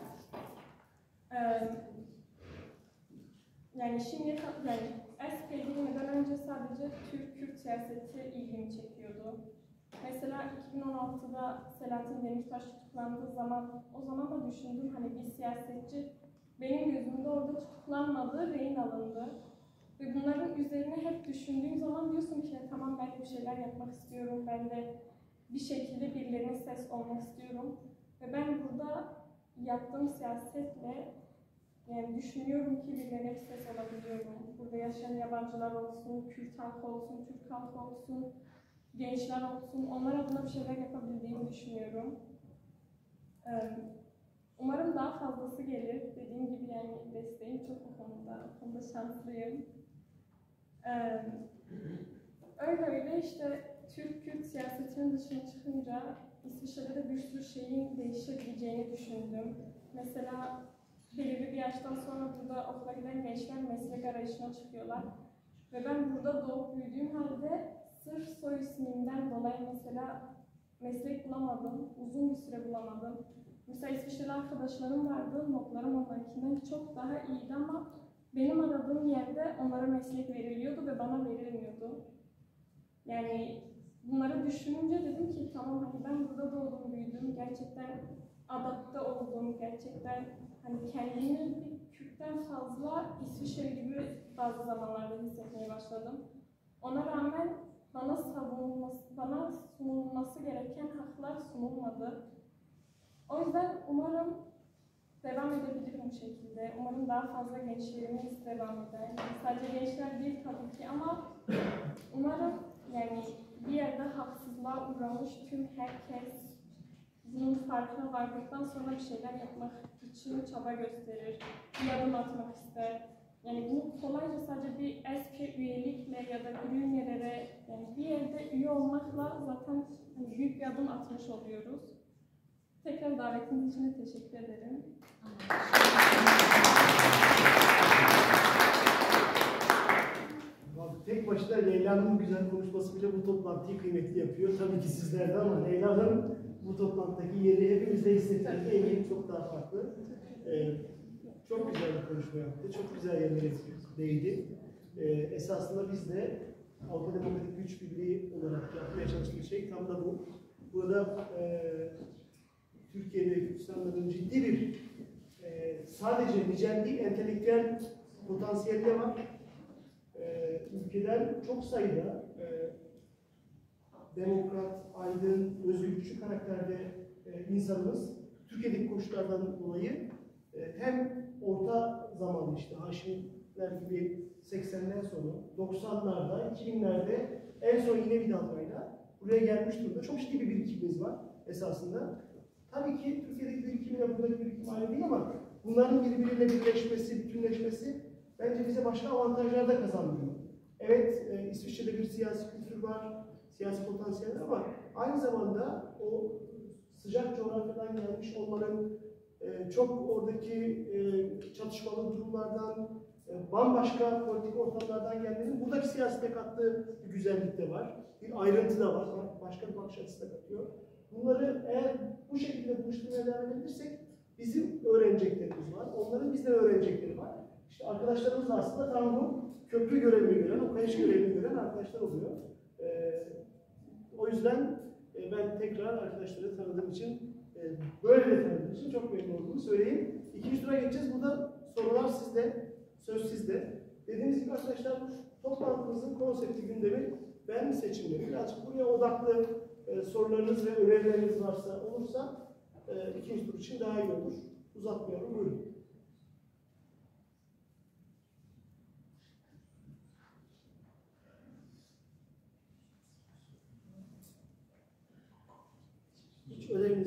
Yani şimdi yani SP'ye girmeden önce sadece Türk-Kürt siyaseti ilgimi çekiyordu. Mesela 2016'da Selahattin Demirtaş tutuklandığı zaman, o zaman da düşündüm hani bir siyasetçi benim gözümde orada tutuklanmadı, rehin alındı. Ve bunların üzerine hep düşündüğüm zaman diyorsun ki tamam ben de bir şeyler yapmak istiyorum, ben de bir şekilde birilerine ses olmak istiyorum. Ve ben burada yaptığım siyasetle yani düşünüyorum ki birilerine bir ses olabiliyorum. Burada yaşayan yabancılar olsun, Kürt halkı olsun, Türk halkı olsun, gençler olsun, onlar adına bir şeyler yapabildiğimi düşünüyorum. Umarım daha fazlası gelir. Dediğim gibi yani desteğim çok o konuda şanslıyım. Öyle işte Türk-Kürt siyasetinin dışına çıkınca İsviçre'de de bir sürü şeyin değişebileceğini düşündüm. Mesela belirli bir yaştan sonra burada okula giden gençler meslek arayışına çıkıyorlar. Ve ben burada doğup büyüdüğüm halde sırf soy ismimden dolayı mesela meslek bulamadım, uzun bir süre bulamadım. Mesela İsviçreli arkadaşlarım vardı, notlarım onlarınkinden çok daha iyiydi ama benim aradığım yerde onlara meslek veriliyordu ve bana verilmiyordu. Yani bunları düşününce dedim ki tamam hani ben burada doğdum, büyüdüm, gerçekten adapte oldum, gerçekten hani kendimi bir Kürt'ten fazla İsviçre gibi bazı zamanlarda hissetmeye başladım. Ona rağmen bana sunulması gereken haklar sunulmadı. O yüzden umarım devam edebilirim bu şekilde. Umarım daha fazla gençlerimiz devam eder. Yani sadece gençler değil tabii ki ama umarım yani bir yerde haksızlığa uğramış tüm herkes bunun farkına vardıktan sonra bir şeyler yapmak için çaba gösterir, bir adım atmak ister. Yani bunu kolayca sadece bir SP üyelikle ya da Grüner'e yani bir yerde üye olmakla zaten hani büyük bir adım atmış oluyoruz. Tekrar davetiniz için de teşekkür ederim. Tek başına Leyla'nın güzel konuşması bile bu toplantıyı kıymetli yapıyor. Tabii ki sizlerde ama Leyla'nın bu toplantıdaki yeri hepimizde hissettiğinde eminim çok daha farklı. Çok güzel bir konuşma yaptı. Çok güzel yerlere değdi. Esasında biz de Avrupa Demokratik Güç Birliği olarak yapmaya çalıştığımız şey tam da bu. Burada Türkiye'de ve Kürtistan'da ciddi bir sadece nicel değil, entelektüel potansiyeli de var. Ülkeden çok sayıda demokrat, aydın, özgürlükçü karakterde insanımız Türkiye'deki koşullardan dolayı hem orta zamanlı işte Haşimler gibi 80'den sonra 90'larda, 2000'lerde en son yine bir dalgayla buraya gelmiş durumda. Çok ciddi bir birikimimiz var esasında. Tabii ki Türkiye'deki birikimle buradaki birikim aynı değil ama bunların birbiriyle birleşmesi, bütünleşmesi bence bize başka avantajlar da kazandırıyor. Evet, İsviçre'de bir siyasi kültür var, siyasi potansiyel ama aynı zamanda o sıcak coğrafyadan gelmiş olmanın çok oradaki çatışmalı durumlardan, bambaşka politik ortamlardan gelmenin buradaki siyasete kattığı bir güzellik de var. Bir ayrıntı da var, başka bir bakış açısı da katıyor. Bunları eğer bu şekilde buluşturmaya devam edebilirsek bizim öğreneceklerimiz var, onların bizden öğrenecekleri var. İşte arkadaşlarımız da aslında tam bu köprü görevini gören, o kayış görevini gören arkadaşlar oluyor. O yüzden ben tekrar arkadaşları tanıdığım için, böyle de tanıdığım için çok memnun olduğumu söyleyeyim. İkinci tura geçeceğiz. Burada sorular sizde, söz sizde. Dediğimiz gibi arkadaşlar toplantımızın konsepti, gündemi ben seçimleri. Birazcık buraya odaklı sorularınız ve önerileriniz olursa ikinci tur için daha iyi olur. Uzatmıyorum. Buyurun.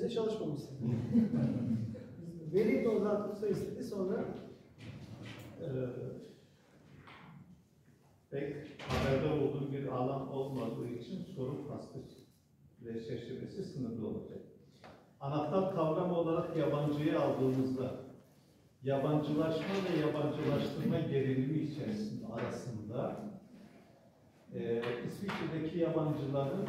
Hiçbirinize çalışmamışsınız. Veli de o zaten soru istedi, sonra pek haberde olduğu bir alan olmadığı için soru faslı ve çerçevesi sınırlı olacak. Anahtar kavram olarak yabancıyı aldığımızda yabancılaşma ve yabancılaştırma gerilimi içerisinde arasında İsviçre'deki yabancıların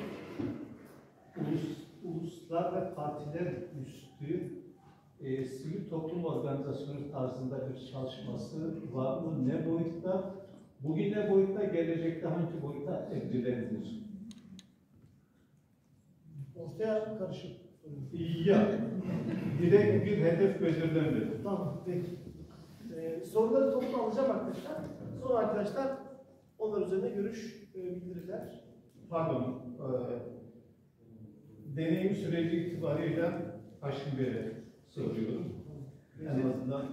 uluslar ve partiler üstü sivil toplum organizasyonu tarzında bir çalışması var mı? Ne boyutta? Bugün ne boyutta? Gelecekte hangi boyutta evrilebilir? ortaya karışık. Ya, direkt bir hedef belirlenmedi. Tamam, peki. Soruları toplu alacağım arkadaşlar. Sonra arkadaşlar onlar üzerine görüş bildirirler. Pardon, deneyim süreci itibariyle Haşim Bey'e soruyorum. En azından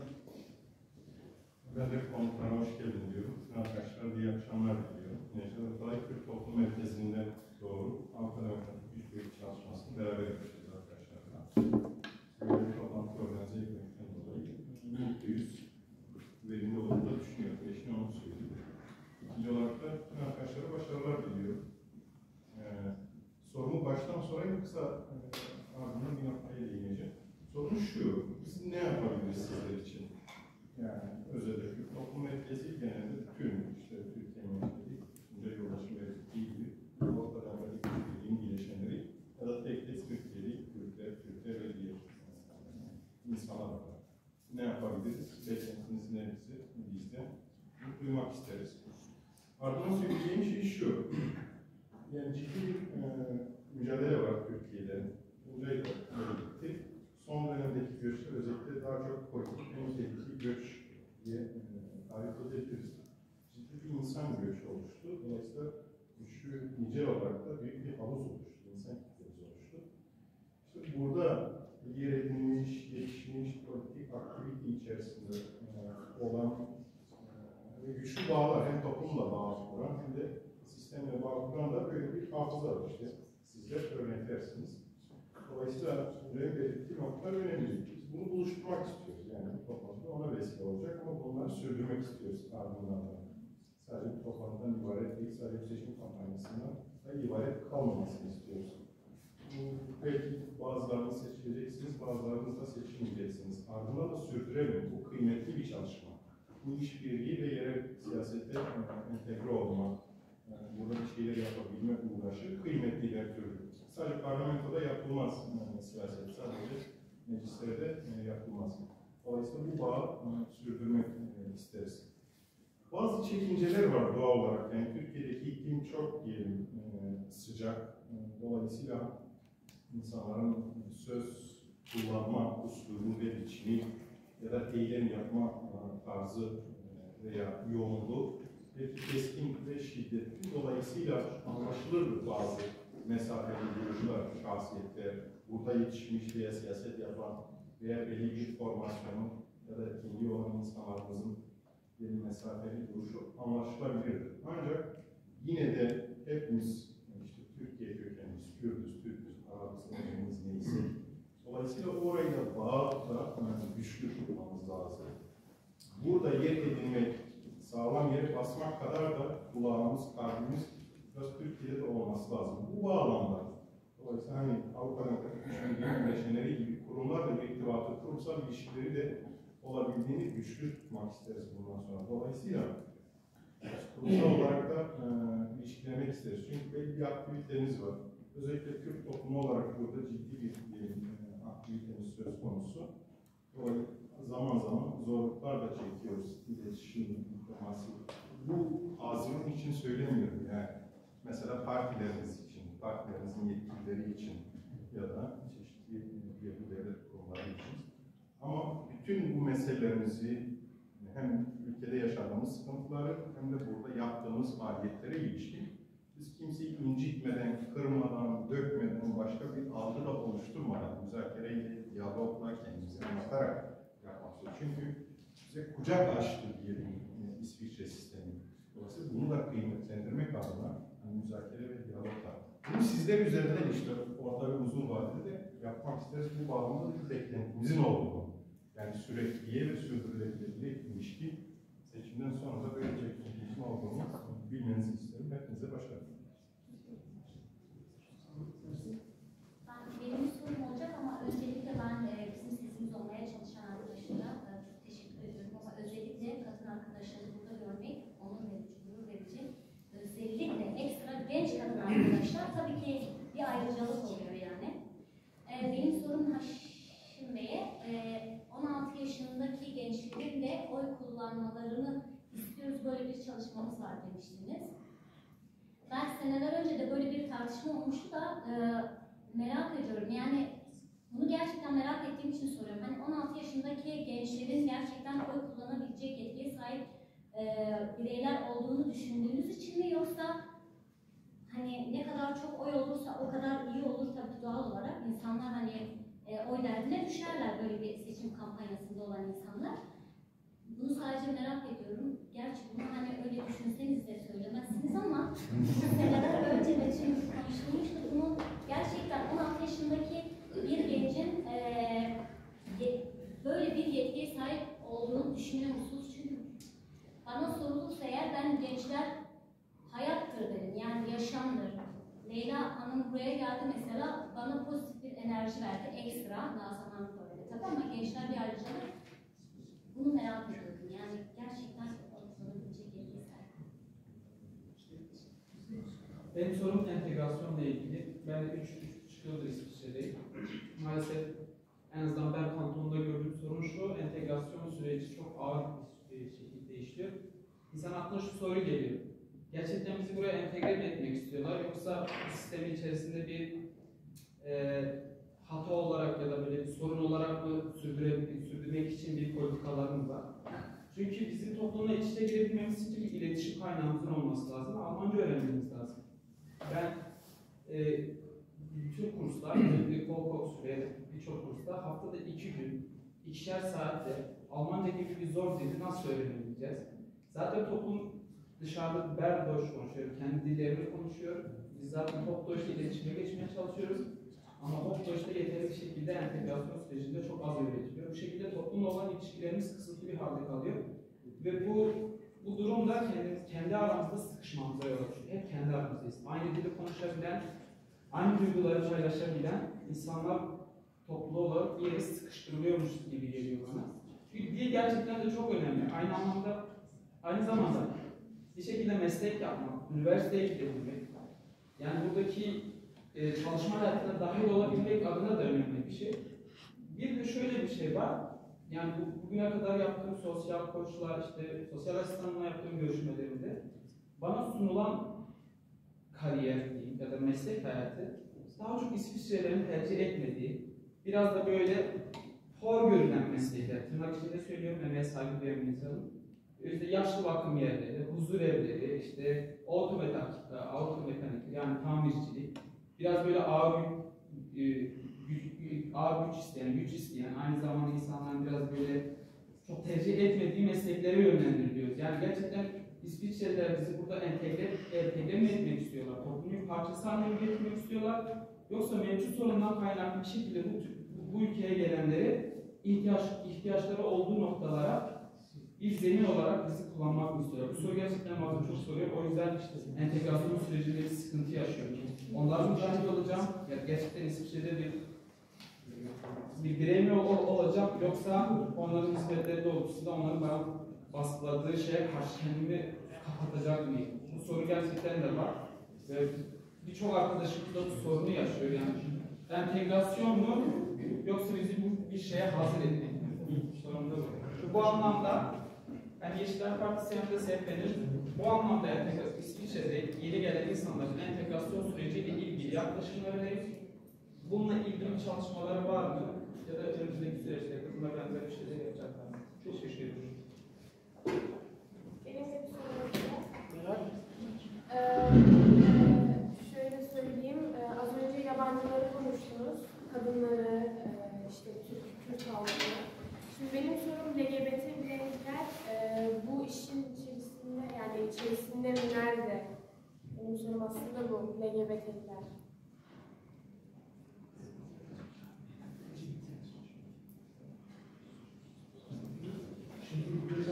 Ben de konuklara hoş geldin diyorum. Arkadaşlar iyi akşamlar diliyorum. Necdet Atalay Türk Toplum Merkezi'nden doğru Avrupa Demokratik İşbirliği çalışmasını beraber yapacağız arkadaşlarla. Böyle bir toplantı organize etmekten dolayı mutluyuz. Verimli olduğunu da düşünüyorum. Eşine onu söyleyeyim. İkinci olarak da tüm arkadaşlara başarılar diliyorum. Sorumu baştan sorayım, kısa ardından bir noktaya değineceğim. Sorum şu, biz ne yapabiliriz sizler için? Yani özellikle toplum merkezi genelde tüm işte Türkiye merkezi, Tuncay Yoldaş'ın belirttiği gibi ortadan belirttiğim bileşenleri ya da tek Türkiye'li Türkler ve diğer insanlar var. Ne yapabiliriz? Beklentiniz neresi? Biz de duymak isteriz. Ardından söyleyeceğim şey şu. Yani ciddi bir mücadele var Türkiye'de. Tuncay da belirtti. Son dönemdeki göçler özellikle daha çok politik en tehlikeli göç diye tarif edebiliriz. Ciddi bir insan göçü oluştu. Dolayısıyla güçlü nicel olarak da büyük bir havuz oluştu. İnsan kitlesi oluştu. İşte burada yer edinmiş, yetişmiş politik aktivite içerisinde olan ve güçlü bağlar, hem toplumla bağ kuran hem de sistemle bağ kuran da böyle bir hafıza var işte. Sizler örneklersiniz. Dolayısıyla Tuncay'ın belirttiği noktalar önemli. Biz bunu buluşturmak istiyoruz. Yani bu toplantıda ona vesile olacak ama bunları sürdürmek istiyoruz ardından da. Sadece bu toplantıdan ibaret değil, sadece seçim kampanyasından da ibaret kalmamasını istiyoruz. Belki bazılarını seçeceksiniz, bazılarını da seçmeyeceksiniz. Ardından da sürdürelim. Bu kıymetli bir çalışma. Bu işbirliği ve yerel siyasette entegre olma, burada bir şeyler yapabilme uğraşı kıymetli her türlü. Sadece parlamentoda yapılmaz siyaset, sadece meclislerde yapılmaz. Dolayısıyla bu bağı sürdürmek isteriz. Bazı çekinceler var doğal olarak. Yani Türkiye'deki iklim çok diyelim sıcak. Dolayısıyla insanların söz kullanma uslubu ve biçimi ya da eylem yapma tarzı veya yoğunluğu belki keskin ve şiddetli. Dolayısıyla anlaşılır bazı mesafeli duruşlar, şahsiyetler, burada yetişmiş veya siyaset yapan veya belli bir formasyonu ya da kimliği olan insanlarımızın bir mesafeli duruşu anlaşılabilir. Ancak yine de hepimiz işte Türkiye kökenliyiz, Kürdüz, Türküz, Arabız, neyse. Dolayısıyla orayla bağ da güçlü tutmamız lazım. Burada yer edinmek, sağlam yere basmak kadar da kulağımız, kalbimiz biraz Türkiye'de de olması lazım. Bu bağlamda, dolayısıyla hani Avrupa'nın güçlü bileşenleri gibi kurumlarla irtibatı, kurumsal ilişkileri de olabildiğini güçlü tutmak isteriz bundan sonra. Dolayısıyla kurumsal olarak da ilişkilemek isteriz. Çünkü belli bir aktiviteniz var. Özellikle Türk toplumu olarak burada ciddi bir aktivitemiz söz konusu. Dolayısıyla zaman zaman zorluklar da çekiyoruz. İletişim, informasi. Bu azmin için söylemiyorum yani. Mesela partileriniz için, partilerinizin yetkilileri için ya da çeşitli devlet kurumları için. Ama bütün bu meselelerimizi hem ülkede yaşadığımız sıkıntıları hem de burada yaptığımız faaliyetlere ilişkin biz kimseyi incitmeden, kırmadan, dökmeden, başka bir algı da oluşturmadan, müzakereyle, diyalogla kendimizi anlatarak yapmak istiyoruz. Çünkü bize kucak açtı diyelim İsviçre sistemi. Dolayısıyla bunu da kıymetlendirmek adına müzakere ve diyalogla. Bunu sizler üzerinden işte orta ve uzun vadede de yapmak isteriz. Bu bağlamda da bir beklentimizin olduğunu, yani sürekliye ve sürdürülebilirliğe ilişkin seçimden sonra da böyle bir beklentimizin olduğunu bilmenizi isterim. Hepinize başarılar. Benim bir sorum olacak ama öncelikle ben bizim sesimiz olmaya çalışan arkadaşlara çok teşekkür ediyorum. Ama özellikle kadın arkadaşları burada görmek onur verici, gurur verici. Özellikle ekstra genç kadın arkadaşlar tabii ki bir ayrıcalık oluyor yani. Benim sorum Haşim Bey'e 16 yaşındaki gençlerin de oy kullanmalarını istiyoruz. Böyle bir çalışmamız var demiştiniz. Ben seneler önce de böyle bir tartışma olmuştu da merak ediyorum. Yani bunu gerçekten merak ettiğim için soruyorum. Hani 16 yaşındaki gençlerin gerçekten oy kullanabilecek yetkiye sahip bireyler olduğunu düşündüğünüz için mi, yoksa hani ne kadar çok oy olursa o kadar iyi olur tabii doğal olarak. İnsanlar hani oy derdine düşerler böyle bir seçim kampanyasında olan insanlar. Bunu sadece merak ediyorum. Gerçi bunu hani öyle düşünseniz de söylemezsiniz ama seneler önce de çünkü konuşulmuştu. Bunu gerçekten 16 yaşındaki bir gencin böyle bir yetkiye sahip olduğunu düşünüyor musunuz? Çünkü bana sorulursa eğer ben gençler hayattır derim. Yani yaşamdır. Leyla Hanım buraya geldi mesela, bana pozitif bir enerji verdi. Ekstra, Nazan Hanım da öyle tabii ama gençler bir ayrıcalık. Bunu merak ediyorum. Yani gerçekten olabilecek yetkiye sahip. Benim sorum entegrasyonla ilgili. Ben 3,5 yıldır İsviçre'deyim. Maalesef en azından ben kantonda gördüğüm sorun şu: entegrasyon süreci çok ağır bir şekilde işliyor. İnsan aklına şu soru geliyor: gerçekten bizi buraya entegre mi etmek istiyorlar, yoksa sistemin içerisinde bir hata olarak ya da böyle bir sorun olarak mı sürdürmek için bir politikalarımız var? Çünkü bizim toplumla iç içe girebilmemiz için bir iletişim kaynağımızın olması lazım. Almanca öğrenmemiz lazım. Ben bütün kurslar, özellikle Kolkoks ve birçok kursta haftada 2 gün, 2'şer saatte Almanca gibi bir zor dili nasıl öğrenebileceğiz? Zaten toplum dışarıda Berdoş konuşuyor, kendi dillerini konuşuyor. Biz zaten Hochdeutsch'la iletişime geçmeye çalışıyoruz. Ama Hochdeutsch'ta yeterli bir şekilde entegrasyon sürecinde çok az öğretiliyor. Bu şekilde toplumla olan ilişkilerimiz kısıtlı bir halde kalıyor. Ve bu durumda kendi aramızda sıkışmamıza yol açıyor. Hep kendi aramızdayız. Aynı dili konuşabilen, aynı duyguları paylaşabilen insanlar toplu olarak bir yere sıkıştırılıyormuş gibi geliyor bana. Çünkü dil gerçekten de çok önemli. Aynı zamanda bir şekilde meslek yapmak, üniversiteye gidebilmek, yani buradaki çalışma hayatına dahil olabilmek adına da önemli bir şey. Bir de şöyle bir şey var, yani bugüne kadar yaptığım sosyal koçlar, işte sosyal asistanla yaptığım görüşmelerimde bana sunulan kariyer diyeyim ya da meslek hayatı daha çok İsviçrelerin tercih etmediği, biraz da böyle hor görülen meslekler, tırnak içinde söylüyorum, emeğe saygı duyan insanın. İşte yaşlı bakım yerleri, huzur evleri, işte otomekanik yani tamircilik, biraz böyle ağır güç isteyen, aynı zamanda insanların biraz böyle çok tercih etmediği mesleklere yönlendiriliyoruz. Yani gerçekten İsviçreliler bizi burada entegre mi etmek istiyorlar, toplumun parçası haline getirmek istiyorlar, yoksa mevcut sorundan kaynaklı bir şekilde bu ülkeye gelenleri ihtiyaçları olduğu noktalara bir zemin olarak bizi kullanmak mı istiyorlar? Bu soru gerçekten bana çok soruyor. O yüzden entegrasyon sürecinde bir sıkıntı yaşıyorum. Onlardan dahil olacağım. Yani gerçekten İsviçre'de bir birey mi olacağım, yoksa onların hizmetleri doğrultusunda onların bana baskıladığı şeye karşı kendimi kapatacak mıyım? Bu soru gerçekten de var. Ve birçok arkadaşım da bu sorunu yaşıyor. Yani entegrasyon mu, yoksa bizi bir şeye hazır edin? Sorun da bu. Bu anlamda yani Yeşiller Partisi hem de SHP'nin bu anlamda İsviçre'de yeni gelen insanların entegrasyon süreciyle ilgili yaklaşımları ne? Bununla ilgili çalışmaları var mı? Ya da önümüzdeki süreçte buna benzer bir şeyler yapacaklar mı? Çok teşekkür ederim. Benim de bir sorum var. Şöyle söyleyeyim, az önce yabancıları konuştunuz, kadınları, işte Kürt halkını. Şimdi benim sorum LGBT bireyler bu işin içerisinde, yani içerisinde mi, nerede? Benim sorum aslında bu, LGBT'liler.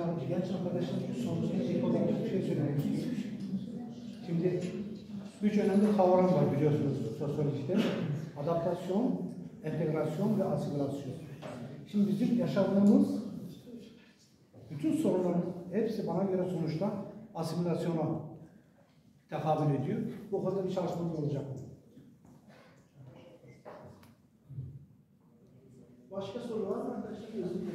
genç arkadaşlar sonunda ek olarak bir şey söylemek istiyorum. Şimdi 3 önemli kavram var biliyorsunuz sosyolojide. Adaptasyon, entegrasyon ve asimilasyon. Şimdi bizim yaşadığımız bütün sorunların hepsi bana göre sonuçta asimilasyona tekabül ediyor. Bu konuda bir çalışmamız olacak. Başka soru var mı arkadaşlar?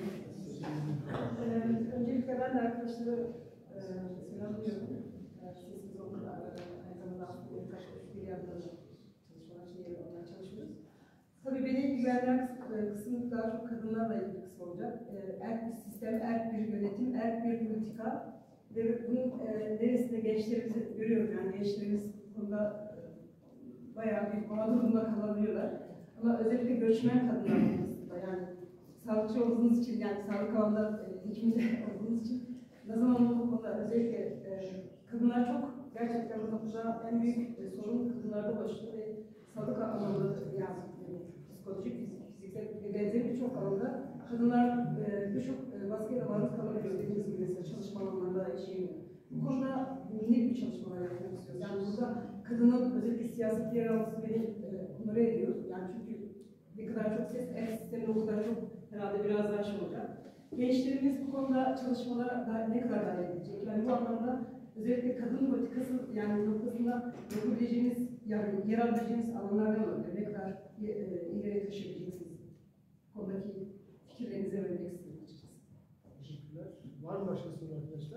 Öncelikle ben de arkadaşları selamlıyorum. Sesimiz olmadı. Aynı zamanda aslında birkaç bir yerde çalışmalar ondan çalışıyoruz. Tabii beni ilgilendiren kısım daha çok kadınlarla ilgili kısım olacak. Erk bir sistem, erk bir yönetim, erk bir politika ve bunun neresinde gençlerimizi görüyoruz. Yani gençlerimiz bu konuda bayağı bir mağdur durumda kalabiliyorlar. Ama özellikle göçmen kadınlar konusunda yani sağlıkçı olduğunuz için yani sağlık alanında hekimde olduğunuz için Nazan Hanım'ın bu konuda özellikle kadınlar çok gerçekten bu noktada en büyük sorun kadınlarda başlıyor ve sağlık alanında yani psikolojik, fiziksel ve benzeri birçok alanda kadınlar birçok baskıya maruz kalabiliyor dediğimiz gibi mesela çalışma alanlarında işi. Bu konuda ne gibi çalışmalar yapmak istiyoruz? Yani burada kadının özellikle siyasette yer alması beni onore ediyor. Yani çünkü ne kadar çok ses, sistemde o kadar çok herhalde biraz daha şey olacak. Gençlerimiz bu konuda çalışmalara ne kadar dahil edilecek? Yani bu anlamda özellikle kadın politikası yani noktasında yapabileceğiniz, yani yer alabileceğiniz alanlar ne olabilir? Ne kadar ileri taşıyabileceksiniz? Bu konudaki fikirlerinizi öğrenmek istiyorum açıkçası. Teşekkürler. Var mı başka soru arkadaşlar?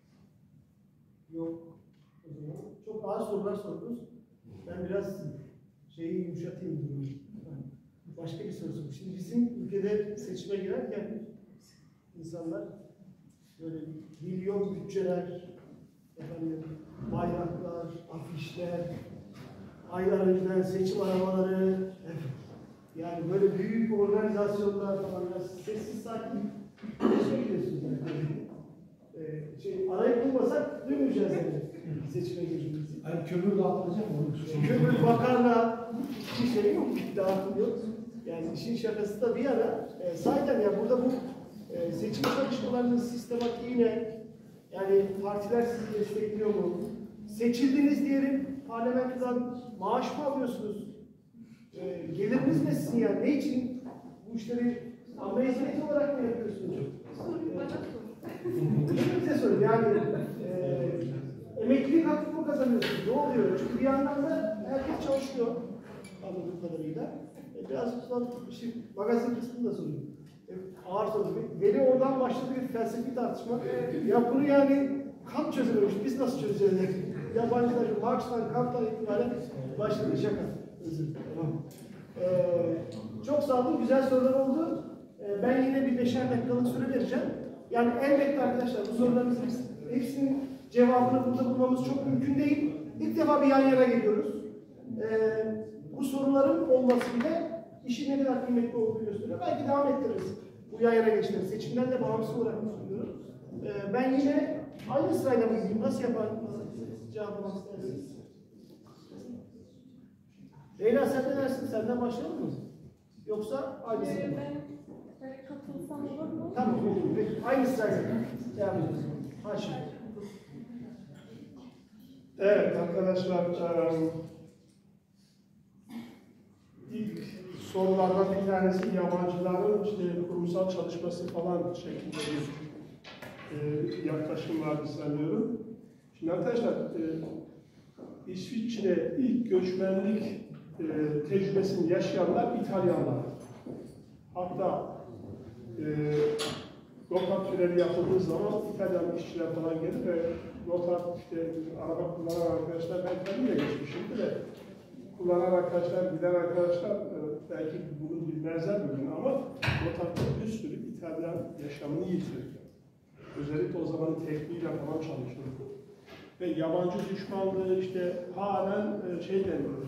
Yok. O zaman çok ağır sorular sordunuz. Ben biraz şeyi yumuşatayım durumu. Başka bir soru sorayım. Şimdi bizim ülkede seçime girerken insanlar böyle milyon bütçeler, efendim, bayraklar, afişler, aylar önceden seçim aramaları, yani böyle büyük organizasyonlar falan, sessiz sakin seçime gidiyorsunuz yani. Arayı bulmasak duymayacağız yani seçime girdiğimizi. Yani kömür dağıtılacak mı? Kömür, makarna, hiçbir şey yok, dağıtım yok. Yani işin şakası da bir yana, sahiden ya burada bu seçim çalışmalarının sistematiğine, yani partiler sizi destekliyor mu? Seçildiniz diyelim, parlamentodan maaş mı alıyorsunuz? Geliriniz ne sizin yani? Ne için bu işleri alma hizmeti olarak mı yapıyorsunuz? Soruyu bana sor. Bunu bize sorun yani. Emeklilik hakkı mı kazanıyorsunuz? Ne oluyor? Çünkü bir yandan da herkes çalışıyor anladığım kadarıyla. Biraz işte magazin kısmını da sorayım. Ağır soru. Veli oradan başladı bir felsefi tartışma. Ya bunu yani Kant çözememiş. Biz nasıl çözeceğiz? Yabancılar, Marx'tan, Kant'tan itibaren başladı. Şaka. Özür dilerim. Çok sağ olun. Güzel sorular oldu. Ben yine bir 5'er dakikalık süre vereceğim. Yani elbette arkadaşlar bu sorularımızın hepsinin cevabını burada bulmamız çok mümkün değil. İlk defa bir yan yana geliyoruz. Bu soruların olması bile işin ne kadar kıymetli olduğunu gösteriyor. Belki devam ettiririz bu yan yana geçişleri. Seçimden de bağımsız olarak söylüyorum. Ben yine aynı sırayla mı gideyim? Nasıl yapar? Cevaplamak istersiniz. Leyla sen ne dersin? Senden başlayalım mı? Yoksa aynı sırayla mı? Ben katılsam olur mu? Tamam. Peki. Aynı sırayla devam edeceğiz. Haşim. Evet arkadaşlar, ilk sorulardan bir tanesi yabancıların işte kurumsal çalışması falan şeklinde bir yaklaşım vardı sanıyorum. Şimdi arkadaşlar, İsviçre ilk göçmenlik tecrübesini yaşayanlar İtalyanlar. Hatta Gotthard türevi yapıldığı zaman İtalyan işçiler falan gelir ve Gotthard işte araba kullanan arkadaşlar, ben kendim de geçmişimdi de kullanan arkadaşlar, bilen arkadaşlar belki bunu bilmezler bugün ama Gotthard'da bir sürü İtalyan yaşamını yitirdi. Özellikle o zaman tekniğiyle falan çalışırdı. Ve yabancı düşmanlığı işte halen şey deniyor,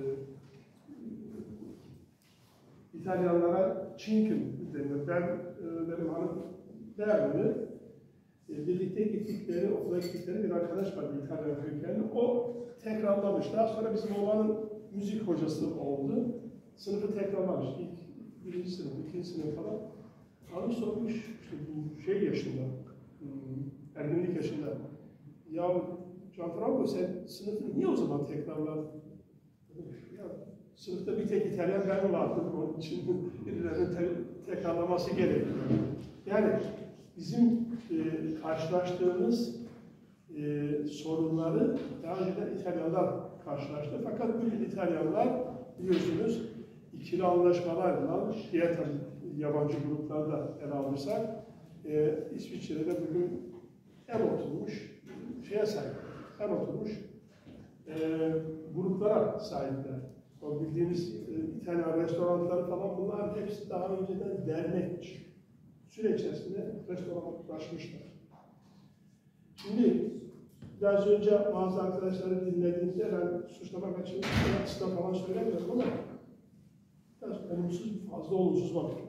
İtalyanlara Çinkün deniyor. Benim hanım Berlin'de birlikte gittikleri, okula gittikleri bir arkadaş vardı İtalyan kökenli. O tekrarlamış. Daha sonra bizim oğlanın müzik hocası oldu. Sınıfı tekrarlamış. İlk birinci sınıf, ikinci sınıf falan. Abi sormuş, işte bu şey yaşında, ergenlik yaşında. Ya Gianfranco sen sınıfı niye o zaman tekrarladın? Ya, sınıfta bir tek İtalyan ben vardım. Onun için birilerinin tekrarlaması gerekiyor. Yani bizim karşılaştığımız sorunları daha önceden İtalyanlar karşılaştı. Fakat bugün İtalyanlar biliyorsunuz ikili anlaşmalarla diğer yabancı gruplarda ele alırsak İsviçre'de bugün en oturmuş şeye sahip, en oturmuş gruplara sahipler. O bildiğimiz İtalyan restoranları falan bunlar hepsi daha önceden dernek süre içerisinde restoranlaşmışlar. Şimdi biraz önce bazı arkadaşları dinlediğimde ben suçlamak için kısa falan söylemiyorum ama biraz fazla olumsuz bakıyorum.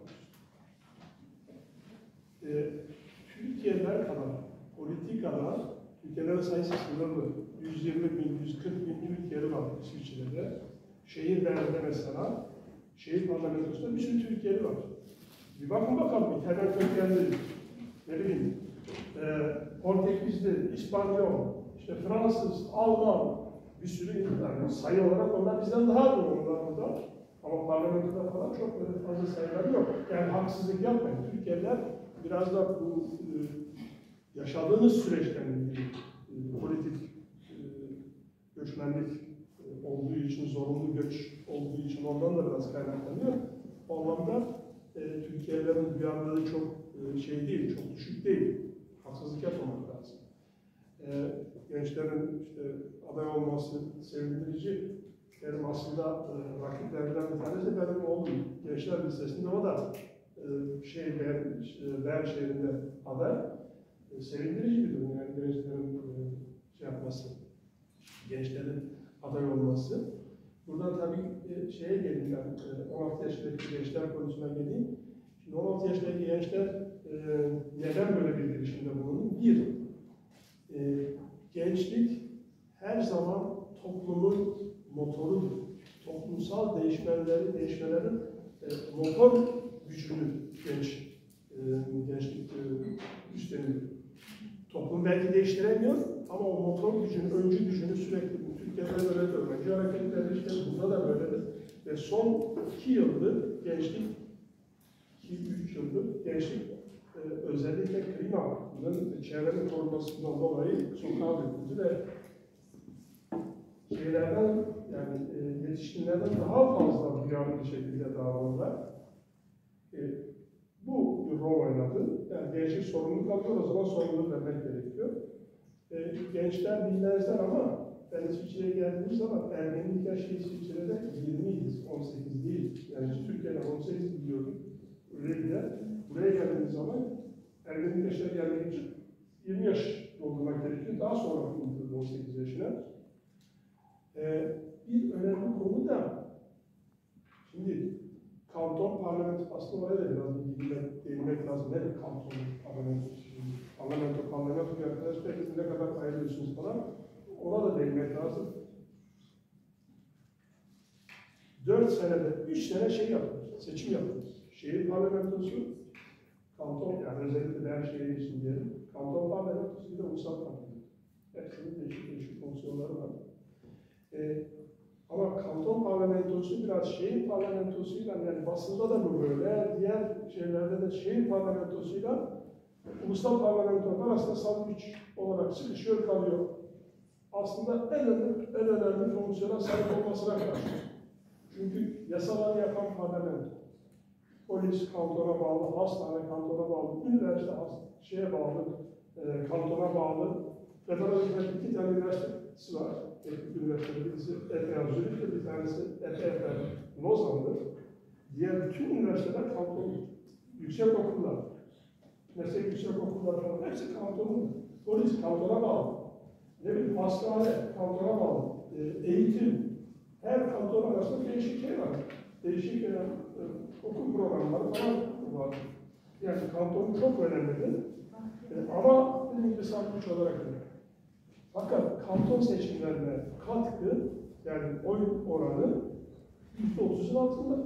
Türkiye'ler kadar politikalar, ülkelerin sayısı sınırlı. 120 bin, 140 bin Türkiye'li var İsviçre'de. Şehirlerde mesela, şehir parlamentosunda bir sürü Türkiye'li var. Bir bakın bakalım, İtalyan kökenli, ne bileyim, Portekizli, İspanyol, işte Fransız, Alman, bir sürü yani sayı olarak onlar bizden daha az onlar burada. Ama parlamentoda falan çok böyle fazla sayılar yok. Yani haksızlık yapmayın. Türkiye'liler biraz da bu yaşadığınız süreçten politik göçmenlik olduğu için, zorunlu göç olduğu için ondan da biraz kaynaklanıyor. O anlamda Türkiye'lilerin duyarlılığı çok şey değil, çok düşük değil. Haksızlık yapmamak lazım. Gençlerin işte aday olması sevindirici. Benim aslında rakiplerimden bir tanesi de benim oğlum. Gençler Lisesi'nde o da Bern şehrinde aday. Sevindirici bir durum yani gençlerin şey yapması, gençlerin aday olması. Buradan tabii şeye geleyim ben, 16 yaşındaki gençler konusuna geleyim. Şimdi 16 yaşındaki gençler neden böyle bir girişimde bulundu? Bir, gençlik her zaman toplumun motorudur. Toplumsal değişmelerin motor gücünü gençlik üstleniyor. Toplum belki değiştiremiyor ama o motor gücünü, öncü gücünü sürekli Türkiye'de böyle öğrenci hareketleri işte burada da böyledir. Ve son 2 yıldır gençlik, 2-3 yıldır gençlik özellikle klimanın çevrenin korunmasından dolayı sokağa döküldü ve şeylerden yani yetişkinlerden daha fazla duyarlı bir şekilde davranırlar. Bu bir rol oynadı. Yani gençlik sorumluluk alıyor, o zaman sorumluluk vermek gerekiyor. Gençler bilmezler ama ben İsviçre'ye geldiğim zaman ergenlik yaşı İsviçre'de 20 idi, 18 değil. Yani Türkiye'de 18 biliyorduk. Öyle bir yer. Buraya geldiğimiz zaman ergenlik yaşına gelmek için 20 yaş doldurmak gerekiyor. Daha sonra 18 yaşına. Bir önemli konu da şimdi kanton parlamento aslında oraya da biraz değinmek lazım. Ne bir kanton parlamento bir arkadaş belki ne kadar ayırıyorsunuz falan. Ona da değinmek lazım. 4 senede, 3 sene şey yapıyoruz, seçim yapıyoruz. Şehir parlamentosu, kanton yani özellikle her şehir için diyelim. Kanton parlamentosu bir de ulusal parlamento. Hepsinin değişik fonksiyonları var. Ama kanton parlamentosu biraz şehir parlamentosuyla yani basında da bu böyle, diğer şeylerde de şehir parlamentosuyla ulusal parlamentolar arasında sandviç olarak sıkışıyor kalıyor. Aslında en önemli fonksiyona sahip olmasına karşı. Çünkü yasaları yapan parlamento. Polis kantona bağlı, hastane kantona bağlı, üniversite şeye bağlı, kantona bağlı. Federal hükümet 2 tane üniversitesi var. Üniversitesi, birisi ETH Zürih'te, bir tanesi ETH Lozan'dır. Diğer bütün üniversiteler kantonlu. Yüksek okullar, meslek yüksek okullar falan hepsi kantonlu. Polis kantona bağlı. Ne bileyim hastane kantona bağlı. Eğitim, her kanton arasında değişik şey var. Değişik okul programları falan var. Yani kanton çok önemlidir. Ama bizim gibi sandviç olarak önemli. Fakat kanton seçimlerine katkı, yani oy oranı %30'un altında.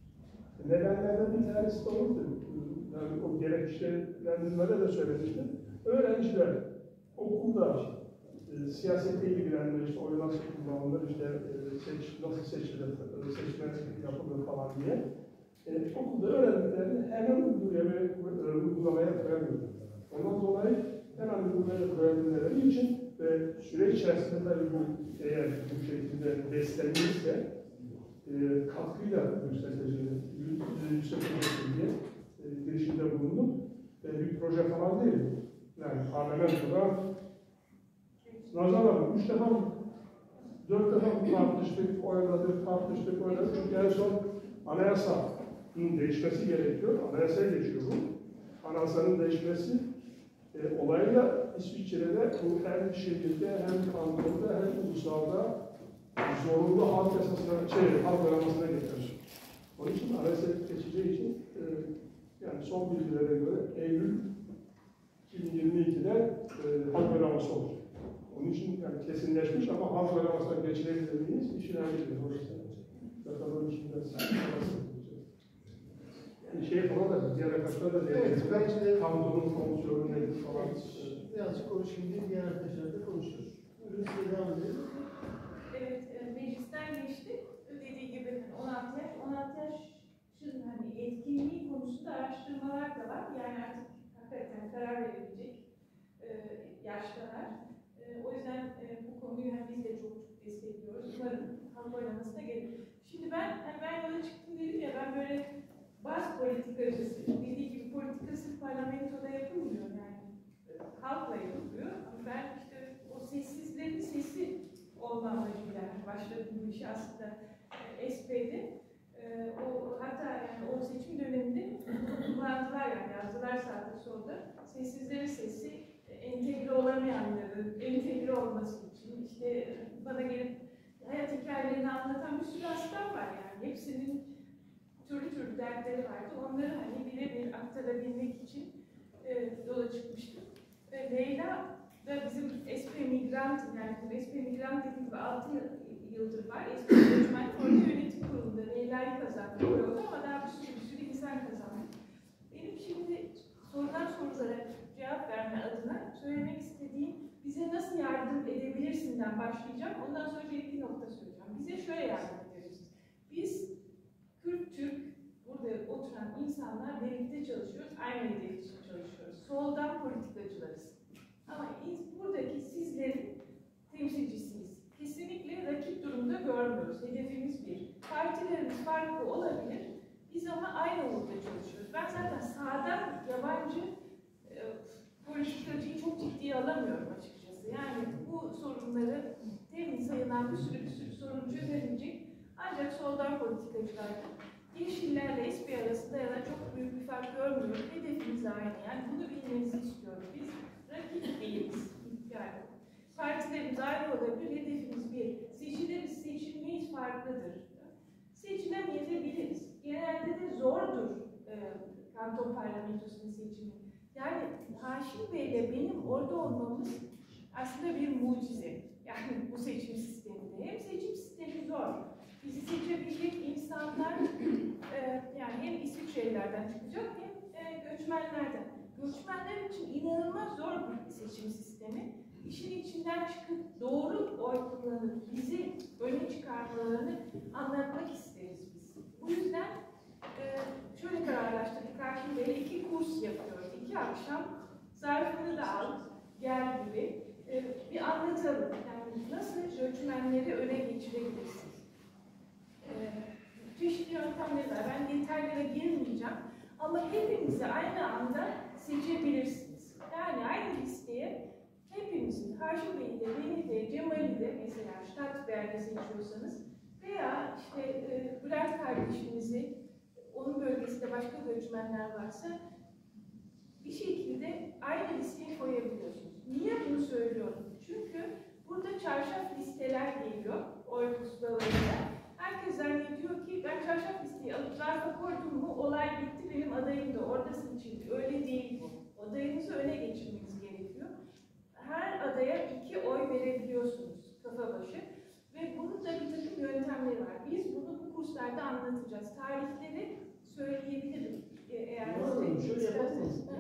Nedenlerden bir tanesi de olurdu. Yani o gerekçelendirmede de söylemiştim. öğrenciler okulda siyasete ilgilenenler, işte oy nasıl kullanılır, işte nasıl seçilir, seçme yapılır falan diye okulda öğrendiklerini hemen uygulamaya koyamıyorlar. Ondan dolayı hemen uygulamaya koyabilmeleri için ve süreç içerisinde tabii bu eğer bu şekilde beslenirse katkıyla yükselteceği diye girişimde bulundum. Bir proje falan değil. Yani parlamentoda nazarla 3 defa 4 defa tartıştık, oyladık, oyladık. Çünkü en son anayasanın değişmesi gerekiyor. Anayasaya geçiyor bu. Anayasanın değişmesi olayla İsviçre'de bu hem şehirde hem kantonda hem ulusalda zorunlu halk esasına, halk oylamasına getirir. Onun için anayasa geçeceği için yani son bilgilere göre Eylül 2022'de halk oylaması olacak. Onun için yani kesinleşmiş ama halk oylamasına geçirebilir miyiz? İşin önemlidir. Zaten onun için de yani falan da diğer arkadaşlar da bence kantonun komisyonu nedir falan. Birazcık konuşayım diye diğer arkadaşlar da konuşuyor. Ürün size devam edelim. Evet, meclisten geçti. Dediği gibi 16 yaşın hani etkinliği konusunda araştırmalar da var. Yani artık hakikaten karar verebilecek yaştalar. O yüzden bu konuyu biz de çok destekliyoruz. Umarım halk oylamasına gelir. Şimdi ben yola çıktım dedim ya, ben böyle baz politikacısı, dediği gibi politikası parlamentoda yapılmıyor yani. Halkla yapılıyor. Ama ben işte o sessizlerin sesi olma amacıyla başladım bu işi aslında SP'de. Hatta yani o seçim döneminde kullandılar yani yazdılar sağda solda. Sessizlerin sesi entegre olamayanların entegre olması için işte bana gelip hayat hikayelerini anlatan bir sürü hastam var yani. Hepsinin türlü dertleri vardı. Onları hani birebir aktarabilmek için yola çıkmıştım. Leyla da bizim SP Migrant, yani bu SP Migrant dediğim gibi 6 yıldır var. SP Göçmen Orada Yönetim Kurulu'nda Leyla'yı kazandı. Orada ama daha bir sürü insan kazandı. Benim şimdi sorulan sorulara cevap verme adına söylemek istediğim, bize nasıl yardım edebilirsinden başlayacağım. Ondan sonra bir iki nokta söyleyeceğim. Bize şöyle yardım edebilirsiniz. Biz Kürt-Türk, burada oturan insanlar birlikte çalışıyoruz. Aynı hedef için çalışıyoruz. Soldan politikacılarız. Ama buradaki sizlerin temsilcisiyiz. Kesinlikle rakip durumda görmüyoruz. Hedefimiz bir. Partilerimiz farklı olabilir. Biz ama aynı olurda çalışıyoruz. Ben zaten sağdan yabancı politikacıyı çok ciddiye alamıyorum açıkçası. Yani bu sorunları temin sayılan bir sürü sorun çözemeyecek. Ancak soldan politikacılarla Yeşillerle SP arasında ya da çok büyük bir fark görmüyorum. Hedefimiz aynı. Yani bunu bilmenizi istiyorum. Biz rakip değiliz. Yani partilerimiz aynı olabilir. Hedefimiz bir. Seçiliriz, seçilmeyiz farklıdır. Seçilemeyebiliriz. Genelde de zordur kanton parlamentosunun seçimi. Yani Haşim Bey'le benim orada olmamız aslında bir mucize. Yani bu seçim sisteminde. Hem seçim sistemi zor. Bizi seçebilecek insanlar yani hem İsviçrelilerden çıkacak hem göçmenlerden. Göçmenler için inanılmaz zor bir seçim sistemi. İşin içinden çıkıp doğru oy kullanıp bizi öne çıkarmalarını anlatmak isteriz biz. Bu yüzden şöyle kararlaştırdık. Hakim Bey'le 2 kurs yapıyoruz. 2 akşam zarfını da al, gel gibi bir anlatalım. Yani nasıl göçmenleri öne geçirebilirsiniz? Çeşitli yöntemleri var. Ben detaylara girmeyeceğim. Ama hepinizi aynı anda seçebilirsiniz. Yani aynı listeye hepimizin, Haşim Bey'i de, beni de, Cemal'i de mesela Stadtberg'e seçiyorsanız veya işte Bülent kardeşimizi, onun bölgesinde başka göçmenler varsa bir şekilde aynı listeye koyabiliyorsunuz. Niye bunu söylüyorum? Çünkü burada çarşaf listeler geliyor oy pusulalarında. Herkes zannediyor ki ben çarşaf listeyi alıp zarfa koydum mu olay bitti, benim adayım da orada seçildi. Öyle değil bu. Adayınızı öne geçirmeniz gerekiyor. Her adaya 2 oy verebiliyorsunuz kafa başı. Ve bunun da bir takım yöntemleri var. Biz bunu bu kurslarda anlatacağız. Tarihleri söyleyebilirim. Eğer Şöyle yapalım.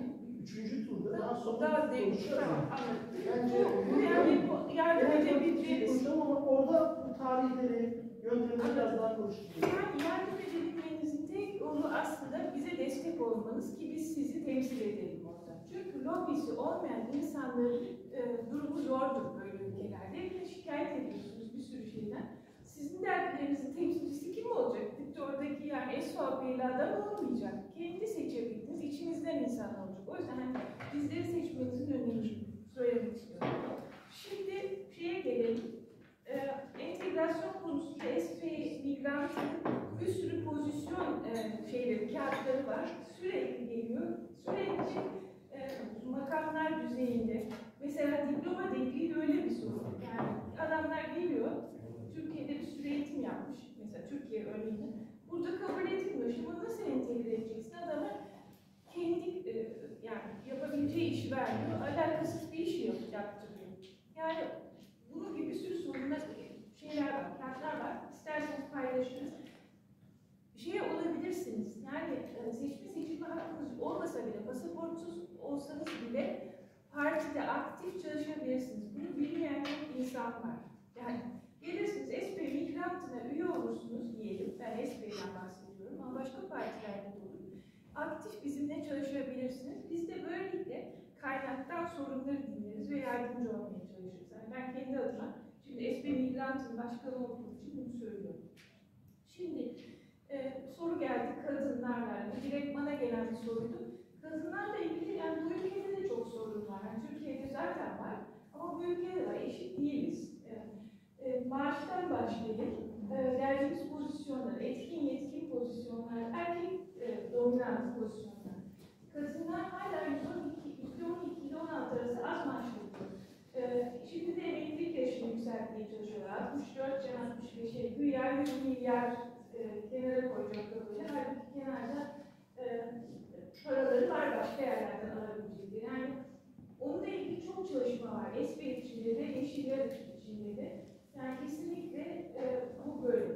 üçüncü turda daha sonra Daha değil. konuşacağız. Tamam, anladım. Bence Bu yani yardım edebileceğiniz. konuşalım ama orada bu tarihleri, yöntemleri biraz daha konuşacağız. Yani yardım edebilmenizin tek yolu aslında bize destek olmanız ki biz sizi temsil edelim orada. Çünkü lobisi olmayan insanların durumu zordur böyle ülkelerde. Hep şikayet ediyorsunuz bir sürü şeyden. Sizin dertlerinizin temsilcisi kim olacak? Oradaki yani SVP'li adam olmayacak. Kendi seçebildiğiniz, içinizden insan olacak. O yüzden hani bizleri seçmenizin önemini söylemek istiyorum. Şimdi şeye gelelim. Entegrasyon konusunda SP migrantının bir sürü pozisyon kağıtları var. Sürekli geliyor. Sürekli makamlar düzeyinde. Mesela diploma dediği öyle bir sorun. Yani adamlar geliyor, Türkiye'de bir sürü eğitim yapmış. Mesela Türkiye örneğinde. Burada kabul edilmiyor. Şimdi bunu nasıl entegre edeceksin? Adama kendi yani yapabileceği işi vermiyor. Alakasız bir iş yaptırıyor. Yani bunun gibi bir sürü sorunlar, şeyler var, kağıtlar var. İsterseniz paylaşırız. Olabilirsiniz. Yani seçme hakkınız olmasa bile, pasaportsuz olsanız bile partide aktif çalışabilirsiniz. Bunu bilmeyen çok insan var. Yani gelirsiniz SP migrantına üye olursunuz diyelim. Ben SP'den bahsediyorum ama başka partilerde de olur. Aktif bizimle çalışabilirsiniz. Biz de böylelikle kaynaktan sorunları dinleriz ve yardımcı olmaya çalışırız. Yani ben kendi adıma, şimdi SP Migrant'ın başkanı olduğum için bunu söylüyorum. Şimdi soru geldi kadınlarla. Direkt bana gelen bir soruydu. Kadınlarla ilgili yani bu ülkede de çok sorun var. Yani Türkiye'de zaten var ama bu ülkede var. Eşit değiliz. Maaştan başlayıp verdiğimiz pozisyonlar, etkin yetkin pozisyonlar, erkek dominant pozisyonlar. Kadınlar hala %12 ile 16 arası az maaşlı. Şimdi de emeklilik yaşını yükseltmeye çalışıyorlar. 64 can 65'e güya 100 milyar kenara koyacaklar böyle. Halbuki kenarda paraları var başka yerlerden alabilecekleri. Yani onunla ilgili çok çalışma var. SP içinde de, Yeşiller içinde de. Yani kesinlikle bu böyle.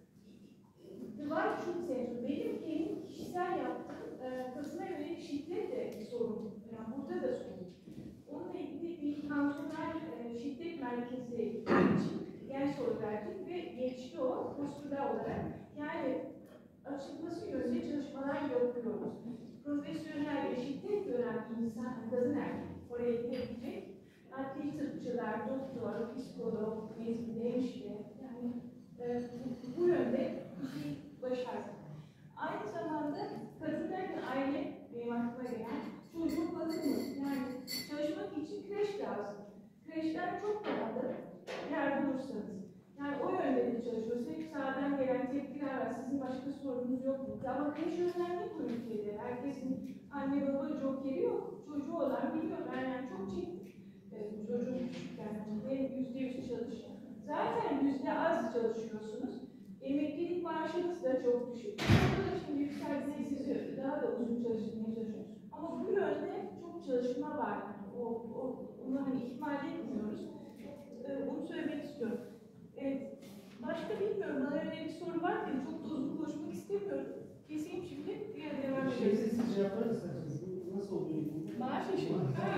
Var çok sentrum. Benim kendi kişisel yaptığım kadına yönelik şiddet de bir sorun. Yani burada da sorun. Onunla ilgili bir kantonal şiddet merkezi için genç soru verdik ve geçti o postula olarak. Yani açıkması yönünde çalışmalar yapıyoruz. Profesyonel ve şiddet gören insan, kadın erkek oraya gidebilecek. Adli tıpçılar, doktor, psikolog, hemşire, yani bu yönde bir şey başardık. Aynı zamanda kadınların aile, benim aklıma gelen çocuğun bakımı, yani çalışmak için kreş lazım. Kreşler çok pahalı, yer bulursanız. Yani o yönde de çalışıyoruz. Hep sağdan gelen tepkiler var. Sizin başka sorununuz yok mu? Ama kreş önemli bu ülkede. Herkesin anne baba jokeri yok. Çocuğu olan biliyor. Ben yani çok çektim. Çocuğum küçükken %100 çalışıyor. Zaten az çalışıyorsunuz. Emeklilik maaşınız da çok düşük. Burada da şimdi yükseltmeyi sizi daha da uzun çalıştırmaya çalışıyoruz. Ama bu yönde çok çalışma var. Onu hani ihmal etmiyoruz. Onu söylemek istiyorum. Başka bilmiyorum. Bana öyle bir soru var mı? Çok da uzun konuşmak istemiyorum. Keseyim şimdi. Diğer devam edelim. Siz cevaplar isterseniz. Nasıl oluyor? Maaş işi.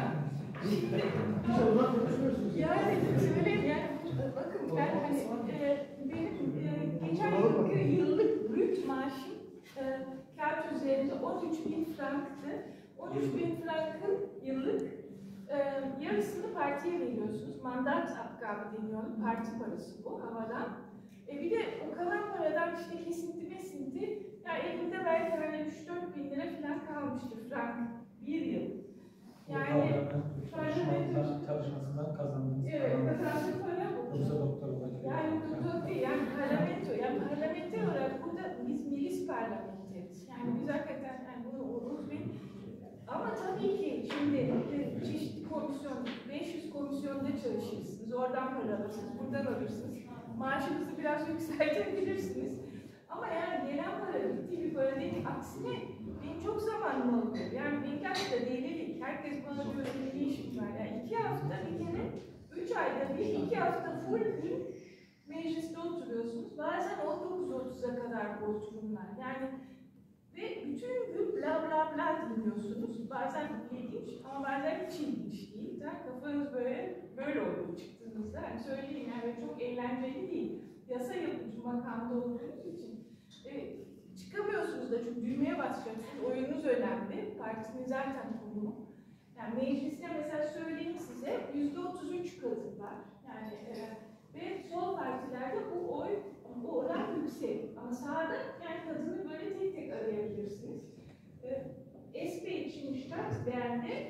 Yani söyleyeyim yani. Bakın ben hani benim geçen yıllık brüt maaşım kağıt üzerinde 13.000 franktı. 13.000 frankın yıllık yarısını partiye veriyorsunuz. Mandat abgabı deniyor. Parti parası bu havadan. Bir de o kalan paradan işte kesinti mesinti yani elimde belki hani 3-4 bin lira falan kalmıştır frank. Bir yıl. Yani çalışmasından kazandığınız evet, kazandığım para bu. Yoksa doktor olacak. Yani doktor değil, yani parlamento. Yani parlamenter olarak burada biz milis parlamenteriz. Yani biz hakikaten yani bunu unutmayın. Ama tabii ki şimdi çeşitli komisyon, 500 komisyonda çalışırsınız. Oradan para alırsınız, buradan alırsınız. Maaşınızı biraz yükseltebilirsiniz. Ama yani gelen para bitti bir para değil. Aksine benim çok zamanım alıyor. Yani benim gerçekten delilik. Herkes bana diyor ne işim var. Yani 2 hafta bir kere, 3 ayda bir, 2 hafta full gün mecliste oturuyorsunuz. Bazen 19.30'a kadar bu oturumlar. Yani Ve bütün gün bla bla bla dinliyorsunuz. Bazen ilginç ama bazen hiç ilginç değil. Kafanız böyle oluyor çıktığınızda. Yani söyleyeyim yani çok eğlenceli değil. Yasa yapıcı makamda olduğunuz için. Çıkamıyorsunuz da çünkü düğmeye basacaksınız. Oyununuz önemli. Partinin zaten konumu. Yani mecliste mesela söyleyeyim size %33 kadın var. Yani ve sol partilerde bu oran yüksek. Ama sağda yani kadını böyle tek tek arayabilirsiniz. SP için Staatsbern'de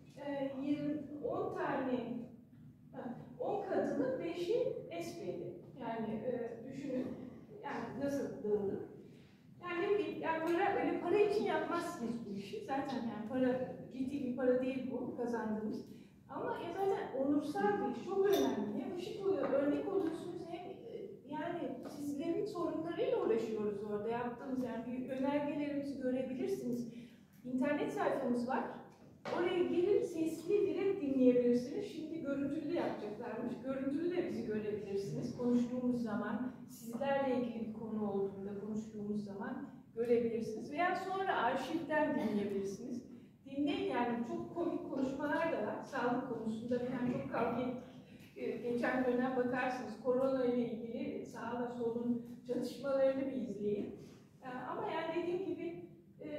10 kadının 5'i SP'li. Yani düşünün yani nasıl dağılır. Yani böyle para için yapmazsınız bu işi. Zaten yani para ciddi bir para değil bu kazandığımız. Ama ya zaten onursal bir iş çok önemli. Hem ışık oluyor, örnek oluyorsunuz hem yani sizlerin sorunlarıyla uğraşıyoruz orada yaptığımız yani önergelerimizi görebilirsiniz. İnternet sayfamız var. Oraya girip sesli direkt dinleyebilirsiniz. Şimdi görüntülü de yapacaklarmış. Görüntülü de bizi görebilirsiniz. Konuştuğumuz zaman, sizlerle ilgili bir konu olduğunda konuştuğumuz zaman görebilirsiniz. Veya sonra arşivden dinleyebilirsiniz. Dinleyin yani çok komik konuşmalar da var. Sağlık konusunda falan çok kavga ettik. Geçen dönem bakarsınız korona ile ilgili sağla solun çatışmalarını bir izleyin. Ama yani dediğim gibi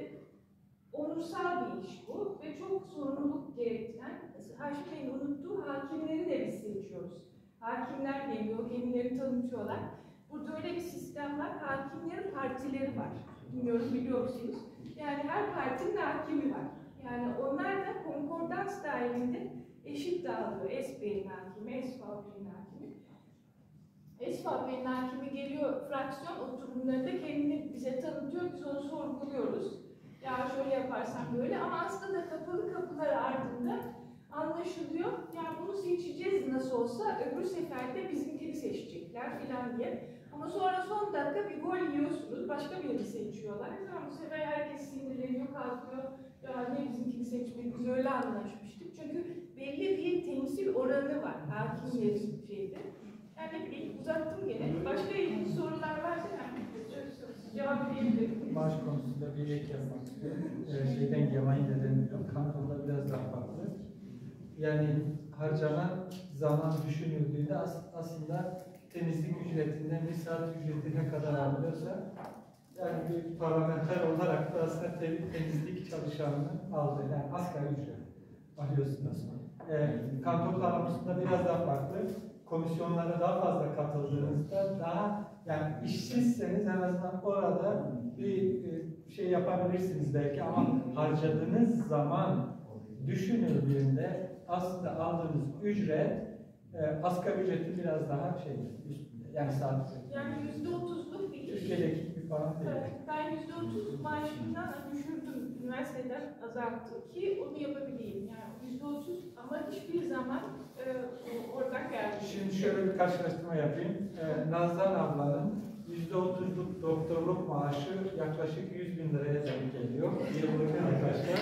onursal bir iş bu ve çok sorumluluk gerektiren, Haşim Bey'in unuttuğu hakimleri de biz seçiyoruz. Hakimler geliyor, kendilerini tanıtıyorlar. Burada öyle bir sistem var, hakimlerin partileri var. Bilmiyorum biliyor musunuz? Yani her partinin hakimi var. Yani onlar da konkordans dahilinde eşit dağılıyor. SP'nin hakimi, SVP'nin hakimi. SVP'nin hakimi geliyor fraksiyon oturumlarında kendini bize tanıtıyor, biz onu sorguluyoruz. Ya şöyle yaparsan böyle ama aslında kapalı kapılar ardında anlaşılıyor. Ya bunu seçeceğiz nasıl olsa öbür seferde bizimkini seçecekler filan diye. Ama sonra son dakika bir gol yiyorsunuz, başka birini seçiyorlar. Bu sefer herkes sinirleniyor, kalkıyor. Ya ne bizimkini seçmek, biz öyle anlaşmıştık. Çünkü belli bir temsil oranı var hakimlerin şeyde. Yani uzattım gene. Başka ilginç sorular varsa cevap verebilirim. Maaş konusunda bir ek yapmak istiyorum. Şeyden Gemai'den kantonda biraz daha farklı. Yani harcanan zaman düşünüldüğünde aslında temizlik ücretinden bir saat ücreti ne kadar alıyorsa yani bir parlamenter olarak da aslında temizlik çalışanını aldı. Yani asgari ücret alıyorsunuz. Kanton kanununda biraz daha farklı. Komisyonlara daha fazla katıldığınızda daha yani işsizseniz en azından orada bir şey yapabilirsiniz belki ama harcadığınız zaman düşünüldüğünde aslında aldığınız ücret asgari ücretin biraz daha üstünde. Yani saat ücreti. Yani %30'luk bir iş. Türkiye'deki bir falan değil. Ben %30 maaşımdan düşürdüm. Üniversiteden azalttım ki onu yapabileyim. Yani %30 ama hiçbir zaman oradan geldi. Şimdi şöyle bir karşılaştırma yapayım. Nazan ablanın %30'luk doktorluk maaşı yaklaşık 100.000 liraya denk geliyor. Yıllık arkadaşlar.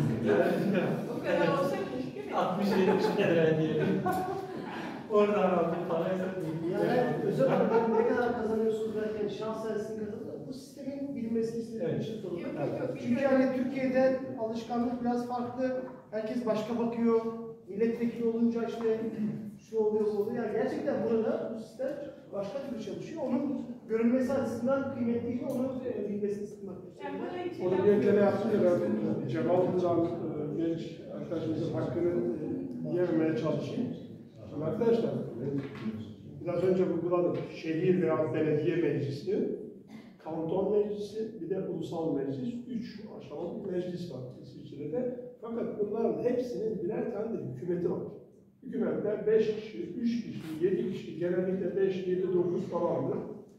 O kadar olsa keşke mi? 60-70 liraya diyelim. Oradan aldım paraysa değil. Yani özel olarak ne kadar kazanıyorsunuz derken şans sayısını kazanıyor. Bu sistemin bilinmesini istediğim için sorun. Çünkü yani Türkiye'de alışkanlık biraz farklı. Herkes başka bakıyor. Milletvekili olunca işte şu oluyor bu oluyor. Yani gerçekten burada bu sistem başka türlü çalışıyor. Onun görünmesi açısından kıymetliydi. Onu bilmesini istedim. Onu bir ekleme yaptım ya ben Cemal Hocam genç arkadaşımızın hakkını yememeye çalışayım. Şimdi arkadaşlar biraz önce vurguladım. Şehir veya belediye meclisi, kanton meclisi, bir de ulusal meclis. 3 aşamalı bir meclis var İsviçre'de. Fakat bunların hepsinin birer tane de hükümeti var. Hükümetler 5 kişi, 3 kişi, 7 kişi, genellikle 5, 7, 9 falandır.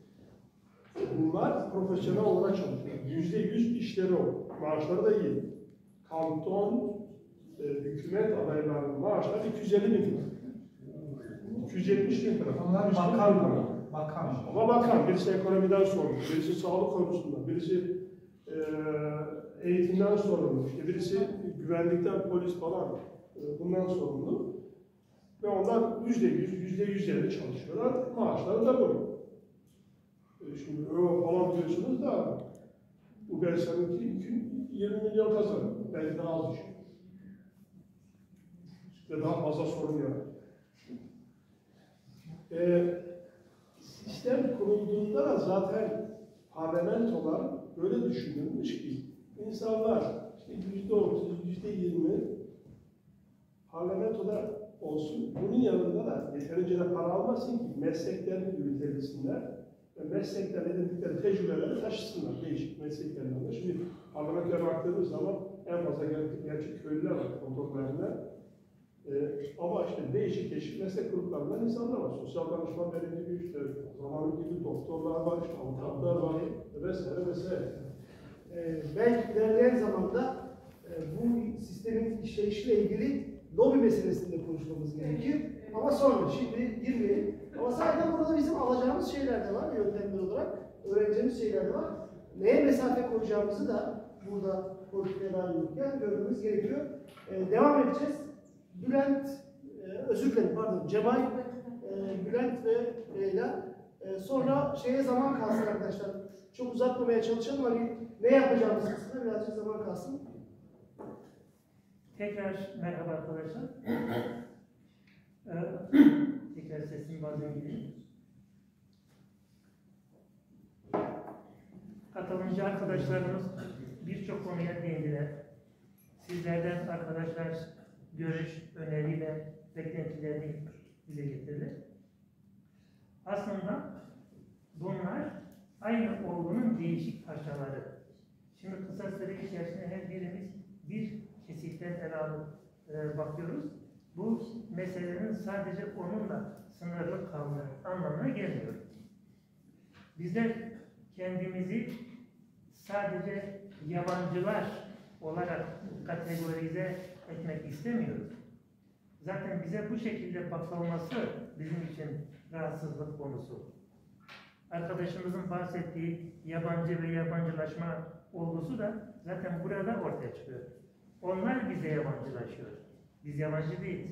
Bunlar profesyonel olarak çalışıyor. %100 işleri o. Maaşları da iyi. Kanton, hükümet adaylarının maaşları 250 bin lira. 270 bin lira. Onlar makam. Makam. Ama bakan, birisi ekonomiden sorumlu, birisi sağlık konusunda, birisi eğitimden sorumlu, işte birisi güvenlikten, polis falan bundan sorumlu. Ve onlar %100 çalışıyorlar, maaşları da bu. Şimdi o falan diyorsunuz da Ubersen'inki 20 milyon kazanır. Belki daha az düşün. Ve daha fazla sorun yaratır. Sistem kurulduğunda da zaten parlamentolar böyle düşünülmüş ki insanlar işte %30, %20 parlamentoda olsun. Bunun yanında da yeterince de para almasın ki mesleklerini yürütebilsinler ve mesleklerle edindikleri tecrübeleri taşısınlar değişik mesleklerden. Şimdi parlamentoya baktığımız zaman en fazla gerçek köylüler var kontrollerinde. Ama işte değişik meslek gruplarından insanlar var. Sosyal danışmanların gibi işte zamanı gibi doktorlar var, işte avukatlar var vesaire vesaire. Belki ilerleyen zamanda bu sistemin işleyişiyle ilgili lobi meselesinde konuşmamız gerekir. Ama sonra, şimdi girmeyelim. Ama zaten burada bizim alacağımız şeyler de var, yöntemler olarak. Öğreneceğimiz şeyler de var. Neye mesafe koyacağımızı da burada politikaya dair yokken görmemiz gerekiyor. Devam edeceğiz. Cemal, Bülent ve Leyla. Sonra şeye zaman kalsın arkadaşlar. Çok uzatmamaya çalışalım. Hani ne yapacağımız kısmına birazcık zaman kalsın. Tekrar merhaba arkadaşlar. Tekrar sesim bazen gidiyor. Katılımcı arkadaşlarımız birçok konuya değindiler. Sizlerden arkadaşlar görüş, öneri ve beklentilerini dile getirdi. Aslında bunlar aynı olgunun değişik parçaları. Şimdi kısa süre içerisinde her birimiz bir kesitten ele alıp bakıyoruz. Bu meselenin sadece onunla sınırlı kaldığı anlamına gelmiyor. Bizler kendimizi sadece yabancılar olarak kategorize etmek istemiyoruz. Zaten bize bu şekilde bakılması bizim için rahatsızlık konusu. Arkadaşımızın bahsettiği yabancı ve yabancılaşma olgusu da zaten burada ortaya çıkıyor. Onlar bize yabancılaşıyor. Biz yabancı değiliz.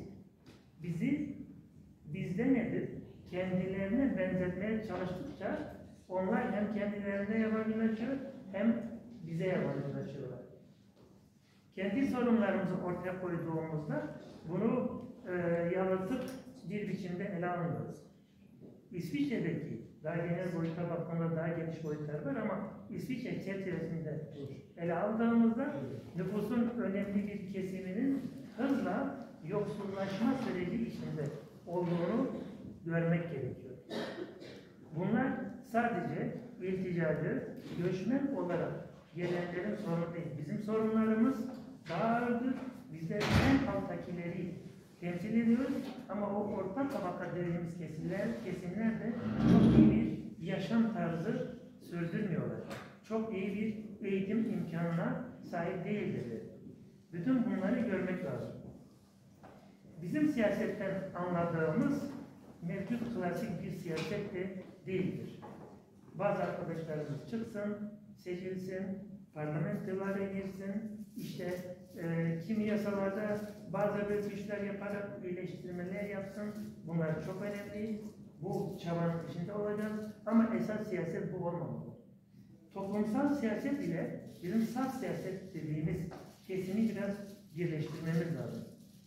Bizde nedir? Kendilerine benzetmeye çalıştıkça onlar hem kendilerine yabancılaşıyor hem bize yabancılaşıyorlar. Kendi sorunlarımızı ortaya koyduğumuzda bunu yalıtıp bir biçimde ele almıyoruz. İsviçre'deki daha genel boyuta baktığında daha geniş boyutlar var ama İsviçre çerçevesinde ele aldığımızda nüfusun önemli bir kesiminin hızla yoksullaşma süreci içinde olduğunu görmek gerekiyor. Bunlar sadece ilticacı, göçmen olarak gelenlerin sorunu değil. Bizim sorunlarımız daha ağırdır. Bizler en alttakileri temsil ediyoruz ama o orta tabaka dediğimiz kesimler de çok iyi bir yaşam tarzı sürdürmüyorlar. Çok iyi bir eğitim imkanına sahip değildirler. Bütün bunları görmek lazım. Bizim siyasetten anladığımız mevcut klasik bir siyaset de değildir. Bazı arkadaşlarımız çıksın, seçilsin, parlamentolara girsin, işte kimi yasalarda bazı bölüşler yaparak iyileştirmeler yapsın. Bunlar çok önemli. Bu çabanın içinde olacağız. Ama esas siyaset bu olmamalı. Toplumsal siyaset ile bizim saf siyaset dediğimiz kesimi biraz birleştirmemiz lazım.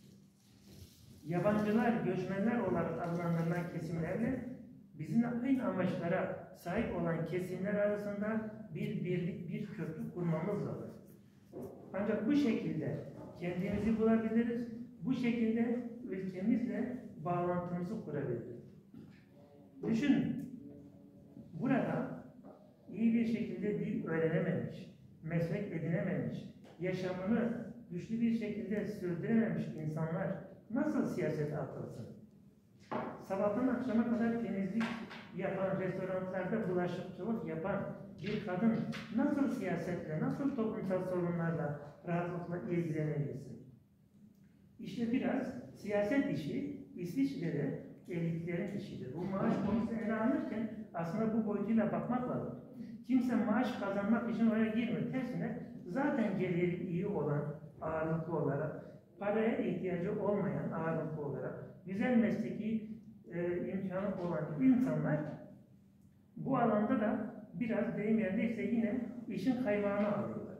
Yabancılar, göçmenler olarak adlandırılan kesimlerle bizimle aynı amaçlara sahip olan kesimler arasında bir birlik, bir köprü kurmamız lazım. Ancak bu şekilde kendimizi bulabiliriz, bu şekilde ülkemizle bağlantımızı kurabiliriz. Düşünün, burada iyi bir şekilde dil öğrenememiş, meslek edinememiş, yaşamını güçlü bir şekilde sürdürememiş insanlar nasıl siyasete atılsın? Sabahtan akşama kadar temizlik yapan, restoranlarda bulaşıkçılık yapan bir kadın nasıl siyasetle, nasıl toplumsal sorunlarla rahatlıkla ilgilenebilsin? İşte biraz siyaset işi İsviçre'de elitlerin işidir. Bu maaş konusu ele alırken aslında bu boyutuyla bakmak lazım. Kimse maaş kazanmak için oraya girmiyor. Tersine zaten geliri iyi olan, ağırlıklı olarak, paraya ihtiyacı olmayan ağırlıklı olarak, güzel mesleki imkanı olan insanlar bu alanda da biraz deyim yerdeyse yine işin kaymağını alıyorlar.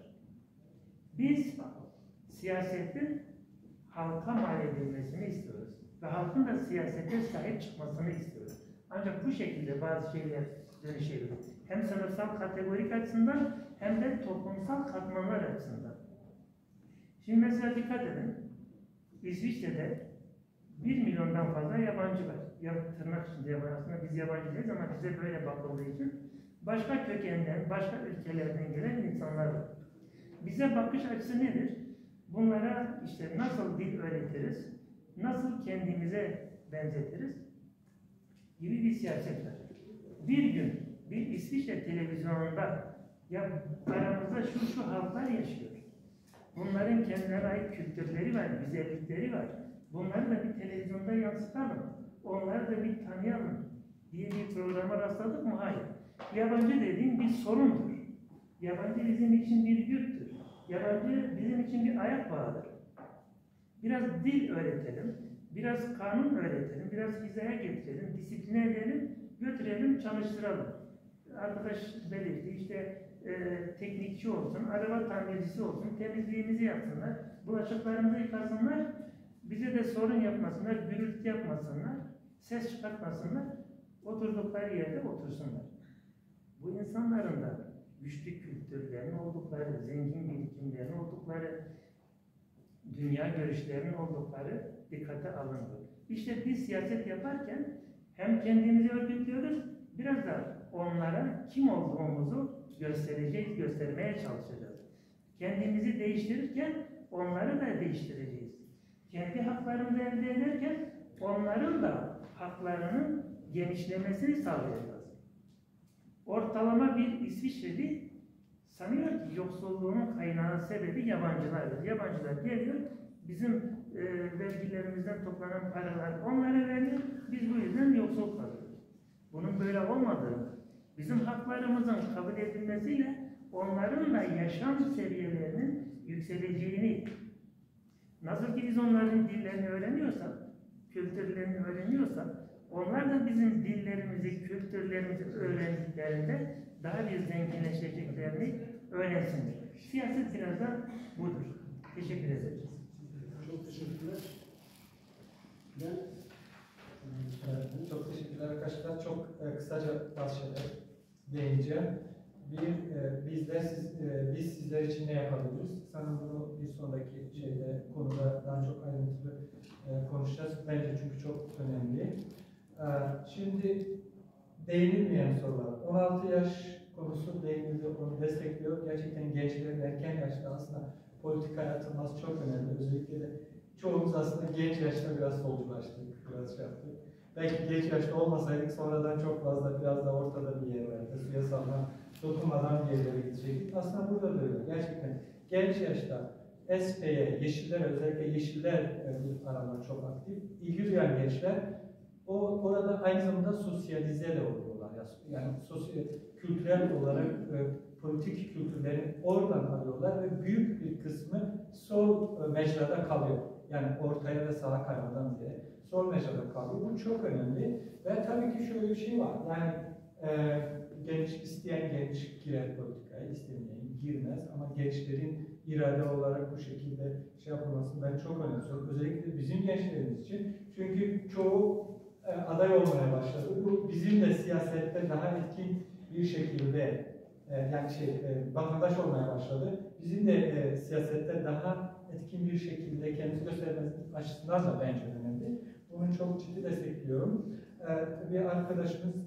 Biz siyasetin halka mal edilmesini istiyoruz. Ve halkın da siyasete sahip çıkmasını istiyoruz. Ancak bu şekilde bazı şeyler dönüşebilir. Hem sınıfsal kategorik açısından hem de toplumsal katmanlar açısından. Şimdi mesela dikkat edin. İsviçre'de 1 milyondan fazla yabancı var. Ya tırnak içinde aslında biz yabancı değiliz ama bize böyle bakıldığı için başka kökenden, başka ülkelerden gelen insanlar var. Bize bakış açısı nedir? Bunlara işte nasıl dil öğretiriz, nasıl kendimize benzetiriz gibi bir siyaset var. Bir gün bir İsviçre televizyonunda ya aramızda şu halklar yaşıyor. Bunların kendilerine ait kültürleri var, güzellikleri var. Bunları da bir televizyonda yansıtalım. Onları da bir tanıyalım diye bir programa rastladık mı? Hayır. Yabancı dediğim bir sorundur. Yabancı bizim için bir yüktür. Yabancı bizim için bir ayak bağıdır. Biraz dil öğretelim, biraz kanun öğretelim, biraz hizaya getirelim, disipline edelim, götürelim, çalıştıralım. Arkadaş belirtti, işte teknikçi olsun, araba tamircisi olsun, temizliğimizi yapsınlar, bulaşıklarımızı yıkasınlar, bize de sorun yapmasınlar, gürültü yapmasınlar, ses çıkartmasınlar, oturdukları yerde otursunlar. Bu insanların da güçlü kültürlerin oldukları, zengin birikimlerin oldukları, dünya görüşlerinin oldukları dikkate alındı. İşte biz siyaset yaparken hem kendimizi örgütlüyoruz, biraz da onlara kim olduğumuzu göstereceğiz, göstermeye çalışacağız. Kendimizi değiştirirken onları da değiştireceğiz. Kendi haklarımızı elde ederken onların da haklarının genişlemesini sağlayacağız. Ortalama bir İsviçreli sanıyor ki yoksulluğunun kaynağı sebebi yabancılardır. Yabancılar geliyor, bizim vergilerimizden toplanan paralar onlara veriyor, biz bu yüzden yoksul kalıyoruz. Bunun böyle olmadığını, bizim haklarımızın kabul edilmesiyle onların da yaşam seviyelerinin yükseleceğini, nasıl ki biz onların dillerini öğreniyorsak, kültürlerini öğreniyorsak, onlar da bizim dillerimizi, kültürlerimizi öğrendiklerinde daha bir zenginleşeceklerini öğrensinler. Siyaset biraz da budur. Teşekkür ederim. Çok teşekkürler. Çok teşekkürler arkadaşlar. Çok kısaca bazı şeyler değineceğim. Biz sizler için ne yapabiliriz? Sanırım bunu bir sonraki konuda daha çok ayrıntılı konuşacağız. Bence çünkü çok önemli. Şimdi değinilmeyen sorular. 16 yaş konusu değinildi, onu destekliyor. Gerçekten gençlerin erken yaşta aslında politikaya atılması çok önemli. Özellikle de çoğumuz aslında genç yaşta biraz solculaştık, biraz şey yaptık. Belki genç yaşta olmasaydık sonradan çok fazla biraz da ortada bir yerlerde, suya sallan, dokunmadan bir yerlere gidecektik. Aslında burada da öyle. Gerçekten genç yaşta SP'ye, Yeşiller, özellikle Yeşiller bu aralar çok aktif. İlgi duyan gençler orada aynı zamanda sosyalize de oluyorlar. Yani kültürel olarak politik kültürlerini oradan alıyorlar ve büyük bir kısmı sol mecrada kalıyor. Yani ortaya ve sağa kaymadan diye sol mecrada kalıyor. Bu çok önemli. Ve tabii ki şöyle bir şey var. Yani isteyen genç girer politikaya, istemeyen girmez. Ama gençlerin irade olarak bu şekilde şey yapılmasını ben çok önemsiyorum. Özellikle bizim gençlerimiz için. Çünkü çoğu aday olmaya başladı. Bu bizim de siyasette daha etkin bir şekilde vatandaş olmaya başladı. Bizim de siyasette daha etkin bir şekilde kendimizi göstermemiz açısından da bence önemli. Bunu çok ciddi destekliyorum. Bir arkadaşımız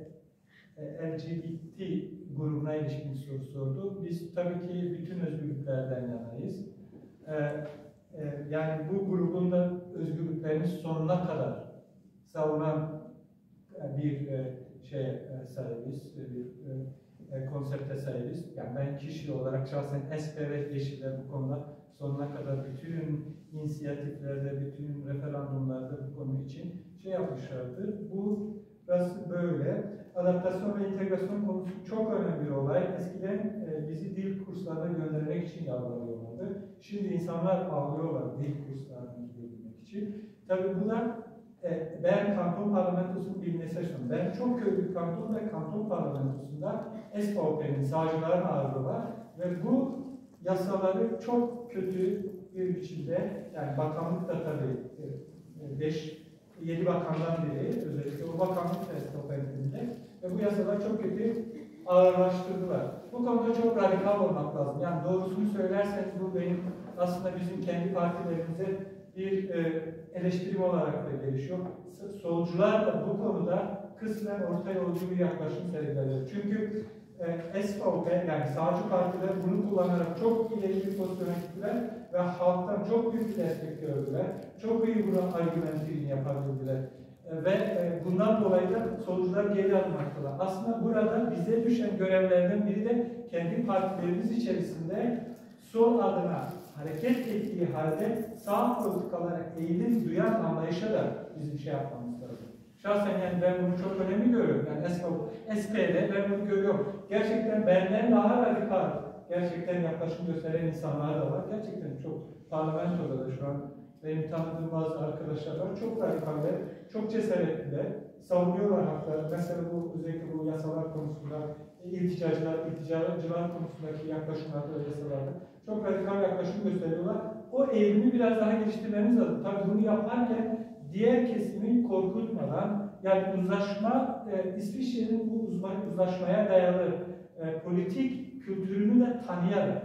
LGBT grubuna ilişkin soru sordu. Biz tabii ki bütün özgürlüklerden yanayız. Yani bu grubun da özgürlüklerini sonuna kadar savunan bir sahibiz, bir konsepte sahibiz. Yani ben kişi olarak şahsen SP ve Yeşiller bu konuda sonuna kadar bütün inisiyatiflerde, bütün referandumlarda bu konu için yapmışlardır. Bu biraz böyle. Adaptasyon ve integrasyon konusu çok önemli bir olay. Eskiden bizi dil kurslarına göndermek için yalvarıyorlardı. Şimdi insanlar ağlıyorlar dil kurslarına gidebilmek için. Tabii bu da Bern Kanton Parlamentosu'nun bir inisiyasyonu. Ben çok köylü kanton ve kanton parlamentosunda SVP'nin, sağcıların ağırlığı var ve bu yasaları çok kötü bir biçimde, yani bakanlık da tabii 7 bakandan biri, özellikle o bakanlık da SVP'nin ve bu yasalar çok kötü ağırlaştırdılar. Bu konuda çok radikal olmak lazım. Yani doğrusunu söylerseniz bu benim aslında bizim kendi partilerimize bir eleştirim olarak da gelişiyor. Solcular da bu konuda kısmen orta yolcu bir yaklaşım sergilediler. Çünkü SVP yani sağcı partiler bunu kullanarak çok ileri bir pozisyona gittiler ve halktan çok büyük bir destek gördüler. Çok iyi bunu argümantirini yapabildiler. Ve bundan dolayı da solcular geri adım attılar. Aslında burada bize düşen görevlerden biri de kendi partilerimiz içerisinde sol adına hareket ettiği halde sağ politikalara eğilim duyan anlayışa da bizim şey yapmamız lazım. Şahsen yani ben bunu çok önemli görüyorum. Yani SP'de ben bunu görüyorum. Gerçekten benden daha radikal, gerçekten yaklaşım gösteren insanlar da var. Gerçekten çok parlamentoda da şu an benim tanıdığım bazı arkadaşlar var. Çok radikaller, çok cesaretliler. Savunuyorlar hakları. Mesela bu özellikle bu yasalar konusunda, ilticacılar konusundaki yaklaşımlarda ve yasalarda çok radikal yaklaşım gösteriyorlar. O eğilimi biraz daha geliştirmemiz lazım. Tabii bunu yaparken diğer kesimi korkutmadan, yani uzlaşma, İsviçre'nin bu uzlaşmaya dayalı politik kültürünü de tanıyarak,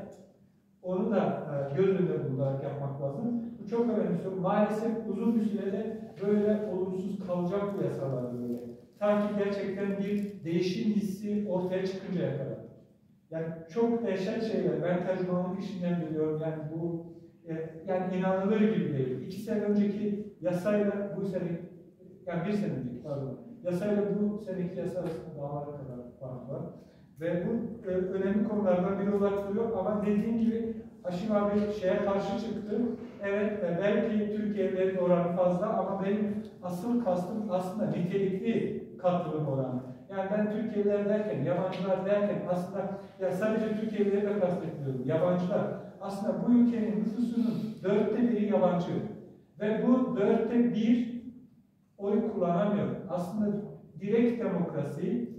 onu da göz önünde bulundurarak yapmak lazım. Bu çok önemli. Maalesef uzun bir sürede böyle olumsuz kalacak bu yasalar böyle. Ta ki gerçekten bir değişim hissi ortaya çıkıncaya kadar. Yani çok dehşet şeyler. Ben tercümanlık işinden biliyorum. Yani bu yani inanılır gibi değil. 2 sene önceki yasayla bu sene, yani 1 sene önceki pardon, yasayla bu seneki yasa arasında dağlara kadar fark var. Ve bu önemli konulardan biri olarak duruyor ama dediğim gibi Haşim abi şeye karşı çıktı. Evet belki Türkiye'lerin oranı fazla ama benim asıl kastım aslında nitelikli katılım oranı. Yani ben Türkiye'liler derken, yabancılar derken aslında ya sadece Türkiye'lileri de kastetmiyorum. Yabancılar aslında bu ülkenin nüfusunun 1/4'ü yabancı. Ve bu 1/4 oy kullanamıyor. Aslında direkt demokrasi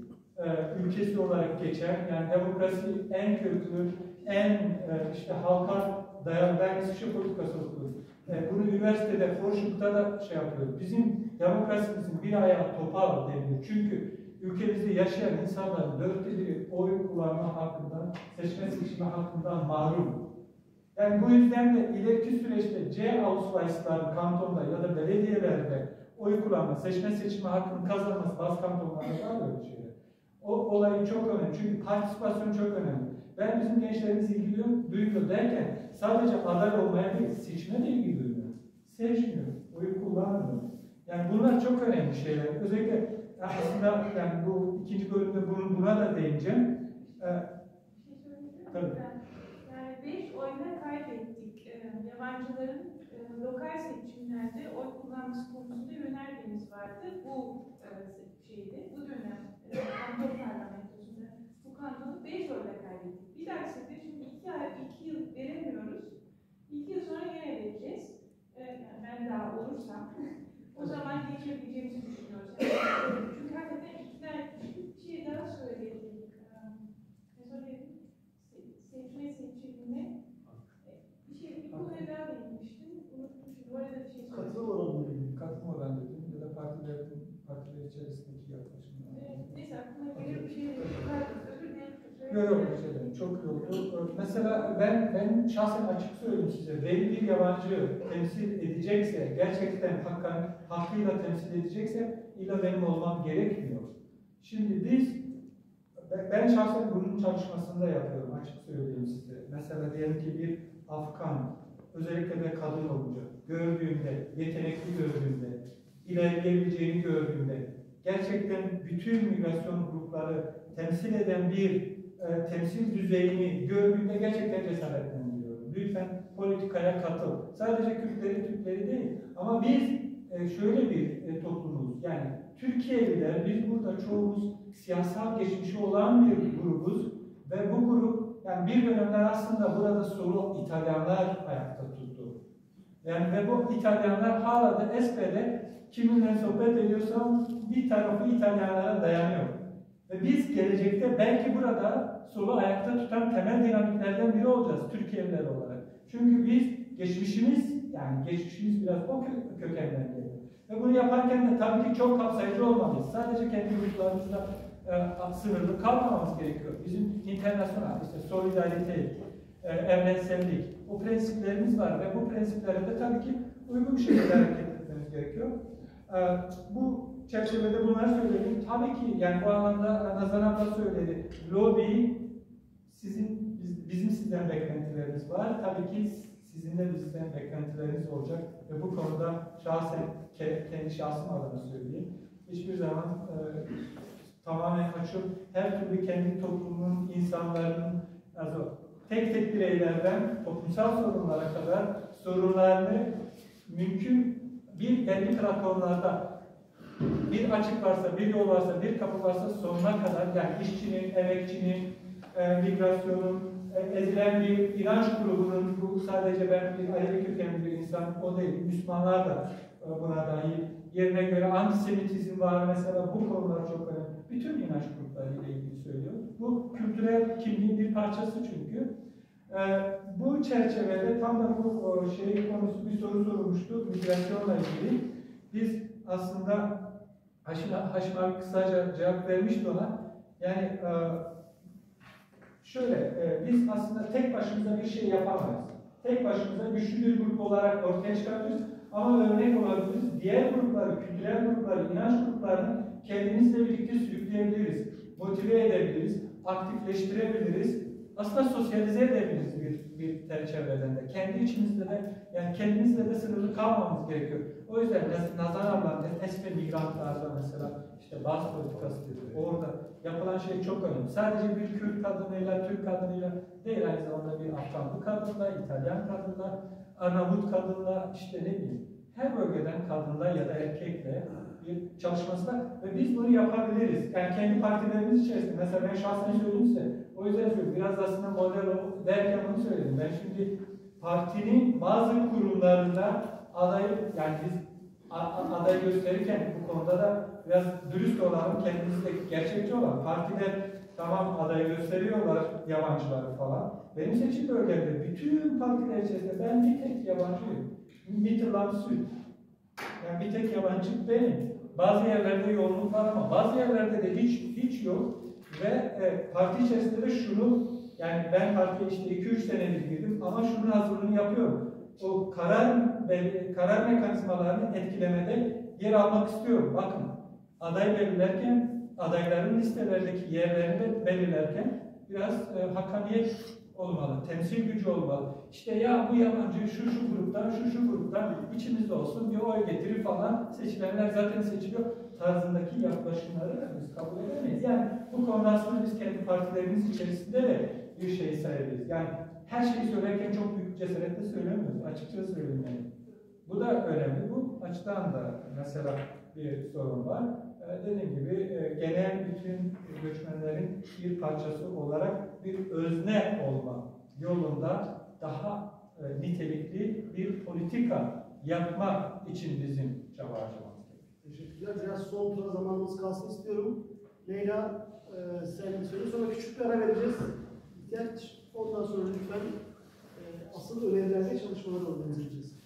ülkesi olarak geçen, yani demokrasi en köklü, en işte halka dayalı, ben İsviçre politikası okuyorum. Bunu üniversitede, Forschung'da da şey yapıyoruz. Bizim demokrasimizin bir ayağı topal deniyor. Çünkü ülkemizde yaşayan insanların 1/4'ü oy kullanma hakkından, seçme hakkından mahrum. Yani bu yüzden de ileriki süreçte C-Ausweis'lar kantonda ya da belediyelerde oy kullanma, seçme hakkını kazanması bazı kantonlarda var böyle şeyler. O olayı çok önemli. Çünkü partisipasyon çok önemli. Ben bizim gençlerimiz ilgi duyuyor derken sadece aday olmaya değil, seçime de ilgi duyuyor. Seçmiyor, oyu kullanmıyor. Yani bunlar çok önemli şeyler. Özellikle aslında yani bu 2. bölümde buna da değineceğim. Tabii. Yani 5 oyla kaybettik. Yabancıların lokal seçimlerde oy kullanması konusunda yönergemiz vardı. Bu bu dönem kanton parlamentosunda bu kantonu 5 oyla kaybettik. Bir dahaki sefer şimdi 2 yıl veremiyoruz. 2 yıl sonra yine vereceğiz. Yani ben daha olursam o zaman geçebileceğimizi düşünüyoruz. Çünkü hakikaten ikna etmiştik. Bir şey daha söyleyelim. Seçme seçimine bir konuya daha değinmiştim. Unutmuşum. Bu arada bir şey Katılım oranı dedim. Katılım oranı dedim ya da partiler içerisindeki yaklaşımlar. Neyse aklıma gelir bir şey özür dilerim. Yok çok iyi oldu. Mesela ben şahsen açık söyleyeyim size. Belli bir yabancı temsil edecekse, gerçekten hakkıyla temsil edecekse illa benim olmam gerekmiyor. Şimdi ben şahsen bunun çalışmasını da yapıyorum, açık söyleyeyim size. Mesela diyelim ki bir Afgan, özellikle de kadın olunca, gördüğümde, yetenekli gördüğümde, ilerleyebileceğini gördüğümde, gerçekten bütün migrasyon grupları temsil eden bir temsil düzeyini gördüğümde gerçekten cesaretlendiriyorum. Lütfen politikaya katıl. Sadece Kürtleri, Türkleri değil. Ama biz şöyle bir toplumuz. Yani Türkiye'liler, biz burada çoğumuz siyasal geçmişi olan bir grubuz ve bu grup, yani bir dönemler aslında burada solo İtalyanlar ayakta tuttu. Yani ve bu İtalyanlar hala da Espe'de kiminle sohbet ediyorsam bir tarafı İtalyanlara dayanıyor. Ve biz gelecekte belki burada solu ayakta tutan temel dinamiklerden biri olacağız Türkiye'liler olarak. Çünkü biz geçmişimiz biraz o kökenden geliyor. Ve bunu yaparken de tabii ki çok kapsayıcı olmalıyız. Sadece kendi gruplarımızla sınırlı kalmamamız gerekiyor. Bizim internasyonel, işte solidarite, evrensellik, o prensiplerimiz var ve bu prensiplere de tabii ki uygun bir şekilde hareket etmemiz gerekiyor. Bu çerçevede bunları söyledim. Tabii ki yani bu alanda Nazan abla söyledi. Lobi bizim sizden beklentilerimiz var. Tabii ki sizin de bizden beklentileriniz olacak ve bu konuda şahsen kendi şahsım adına söyleyeyim. Hiçbir zaman tamamen açıp her türlü kendi toplumun, insanların, tek tek bireylerden toplumsal sorunlara kadar sorunlarını mümkün belli platformlarda bir açık varsa, bir yol varsa, bir kapı varsa sonuna kadar yani işçinin, emekçinin, migrasyonun, ezilen bir inanç grubunun, bu sadece ben bir Alevi kökenli bir insan, o değil, Müslümanlar da buna dahil. Yerine göre antisemitizm var mesela, bu konular çok önemli. Bütün inanç gruplarıyla ilgili söylüyor. Bu kültürel kimliğin bir parçası çünkü. Bu çerçevede tam da bu konusu bir soru sorulmuştu, migrasyonla ilgili. Biz aslında Haşim abi kısaca cevap vermişti ona. Yani şöyle, biz aslında tek başımıza bir şey yapamayız. Tek başımıza güçlü bir grup olarak ortaya çıkartıyoruz. Ama örnek olabiliriz. Diğer grupları, kültürel grupları, inanç gruplarını kendimizle birlikte sürükleyebiliriz. Motive edebiliriz, aktifleştirebiliriz. Aslında sosyalize edebiliriz bir çevreden de. Kendi içimizde de, yani kendimizle de sınırlı kalmamız gerekiyor. O yüzden Nazan ablanın Espe migrantlarda mesela işte bazı politikası dedi. Orada yapılan şey çok önemli. Sadece bir Kürt kadınıyla, Türk kadınıyla değil, aynı zamanda bir Afganlı kadınla, İtalyan kadınla, Arnavut kadınla, işte ne bileyim, her bölgeden kadınla ya da erkekle bir çalışması var ve biz bunu yapabiliriz. Yani kendi partilerimiz içerisinde, mesela ben şahsen söyleyeyim size, o yüzden söylüyorum, biraz aslında model derken bunu söyledim. Ben şimdi partinin bazı kurumlarında adayı, yani biz adayı gösterirken bu konuda da biraz dürüst olalım, kendimizde gerçekçi olalım. Partiler tamam adayı gösteriyorlar, yabancıları falan. Benim seçim bölgemde bütün partiler içerisinde ben bir tek yabancıyım. Mitterland Süd. Yani bir tek yabancı benim. Bazı yerlerde yoğunluk var ama bazı yerlerde de hiç yok. Ve parti içerisinde de şunu, yani ben partiye işte 2-3 senedir girdim ama şunun hazırlığını yapıyorum. O karar mekanizmalarını etkilemede yer almak istiyorum. Bakın, aday belirlerken, adayların listelerdeki yerlerini belirlerken biraz hakkaniyet olmalı, temsil gücü olmalı. İşte ya bu yabancı şu gruptan içimizde olsun, bir oy getirir falan, seçilenler zaten seçiliyor tarzındaki yaklaşımları biz kabul edemeyiz. Yani bu konuda aslında biz kendi partilerimiz içerisinde de bir şey sayabiliriz. Yani her şeyi söylerken çok büyük cesaretle söylemiyoruz. Açıkça söyleyeyim yani. Bu da önemli. Bu açıdan da mesela bir sorun var. Dediğim gibi genel bütün göçmenlerin bir parçası olarak bir özne olma yolunda daha nitelikli bir politika yapmak için bizim çaba harcamamız gerekiyor. Teşekkürler. Biraz son tura zamanımız kalsın istiyorum. Leyla, sen söyle. Sonra küçük bir ara vereceğiz. Ondan sonra lütfen asıl önerilerde çalışmaları organize edeceğiz.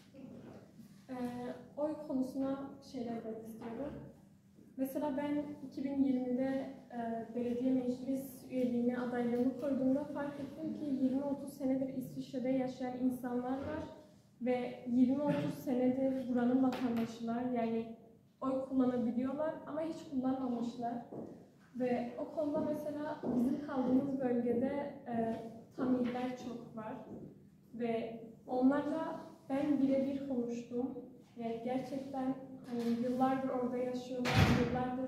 Oy konusuna şeyler demek istiyorum. Mesela ben 2020'de belediye meclis üyeliğine adaylığımı koyduğumda fark ettim ki 20-30 senedir İsviçre'de yaşayan insanlar var ve 20-30 senedir buranın vatandaşılar, yani oy kullanabiliyorlar ama hiç kullanmamışlar. Ve o konuda mesela bizim kaldığımız bölgede Tamiller çok var ve onlarla ben birebir konuştum. Yani gerçekten hani yıllardır orada yaşıyorlar, yıllardır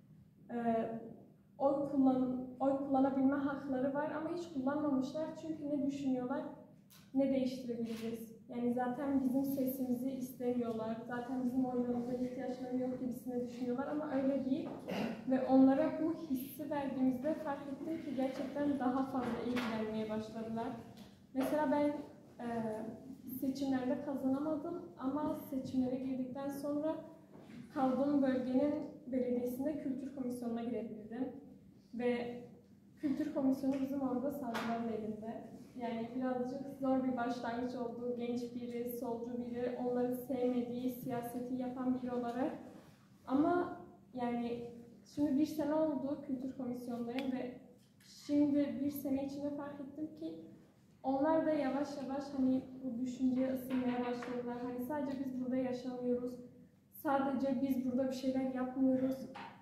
oy kullanabilme hakları var ama hiç kullanmamışlar çünkü ne düşünüyorlar, ne değiştirebiliriz. Yani zaten bizim sesimizi istemiyorlar, zaten bizim oylarımıza ihtiyaçları yok gibisine düşünüyorlar ama öyle değil. Ve onlara bu hissi verdiğimizde fark ettim ki gerçekten daha fazla ilgilenmeye başladılar. Mesela ben seçimlerde kazanamadım ama seçimlere girdikten sonra kaldığım bölgenin belediyesinde kültür komisyonuna girebildim. Ve kültür komisyonu bizim orada savcıların elinde. Yani birazcık zor bir başlangıç oldu. Genç biri, solcu biri, onları sevmediği, siyaseti yapan biri olarak. Ama yani şimdi 1 sene oldu kültür komisyondayım ve şimdi 1 sene içinde fark ettim ki onlar da yavaş yavaş hani bu düşünceye ısınmaya başladılar. Hani sadece biz burada yaşamıyoruz. Sadece biz burada bir şeyler yapmıyoruz.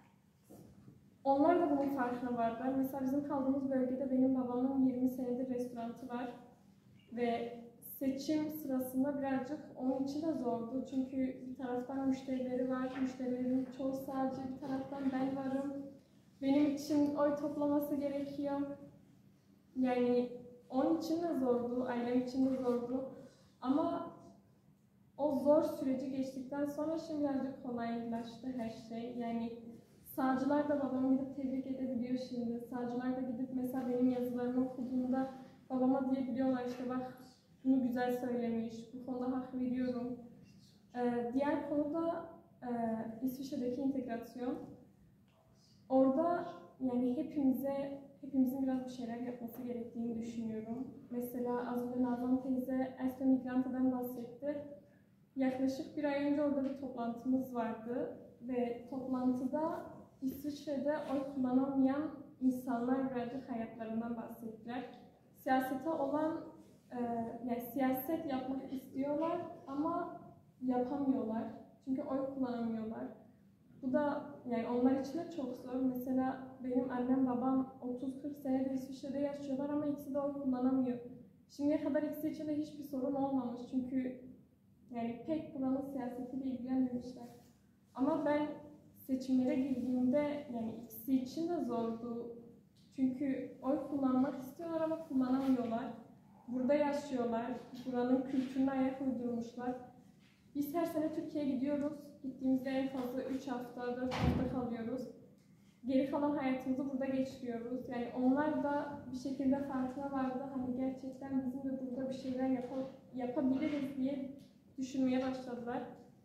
Onlar da bunun farkına vardılar. Mesela bizim kaldığımız bölgede benim babamın 20 senedir restoranı var. Ve seçim sırasında birazcık onun için de zordu. Çünkü bir taraftan müşterileri var, müşterilerin çoğu sadece bir taraftan ben varım. Benim için oy toplaması gerekiyor. Yani onun için de zordu, ailem için de zordu. Ama o zor süreci geçtikten sonra şimdi birazcık kolaylaştı her şey. Yani savcılar da babamı gidip tebrik edebiliyor şimdi. Savcılar da gidip mesela benim yazılarımı okuduğunda babama diyebiliyorlar işte bak bunu güzel söylemiş, bu konuda hak veriyorum. Diğer konu da İsviçre'deki integrasyon. Orada yani hepimizin biraz bir şeyler yapması gerektiğini düşünüyorum. Mesela az önce Nazan teyze Esme Migranta'dan bahsetti. Yaklaşık 1 ay önce orada bir toplantımız vardı ve toplantıda İsviçre'de oy kullanamayan insanlar birazcık hayatlarından bahsettiler. Siyasete olan, yani siyaset yapmak istiyorlar ama yapamıyorlar. Çünkü oy kullanamıyorlar. Bu da yani onlar için de çok zor. Mesela benim annem babam 30-40 senedir İsviçre'de yaşıyorlar ama ikisi de oy kullanamıyor. Şimdiye kadar ikisi için de hiçbir sorun olmamış. Çünkü yani pek buranın siyasetiyle ilgilenmemişler. Ama ben seçimlere girdiğimde yani ikisi için de zordu. Çünkü oy kullanmak istiyorlar ama kullanamıyorlar. Burada yaşıyorlar. Buranın kültürüne ayak uydurmuşlar. Biz her sene Türkiye'ye gidiyoruz. Gittiğimizde en fazla 3 hafta, 4 hafta kalıyoruz. Geri kalan hayatımızı burada geçiriyoruz. Yani onlar da bir şekilde farkına vardı. Hani gerçekten bizim de burada bir şeyler yapabiliriz diye düşünmeye başladılar.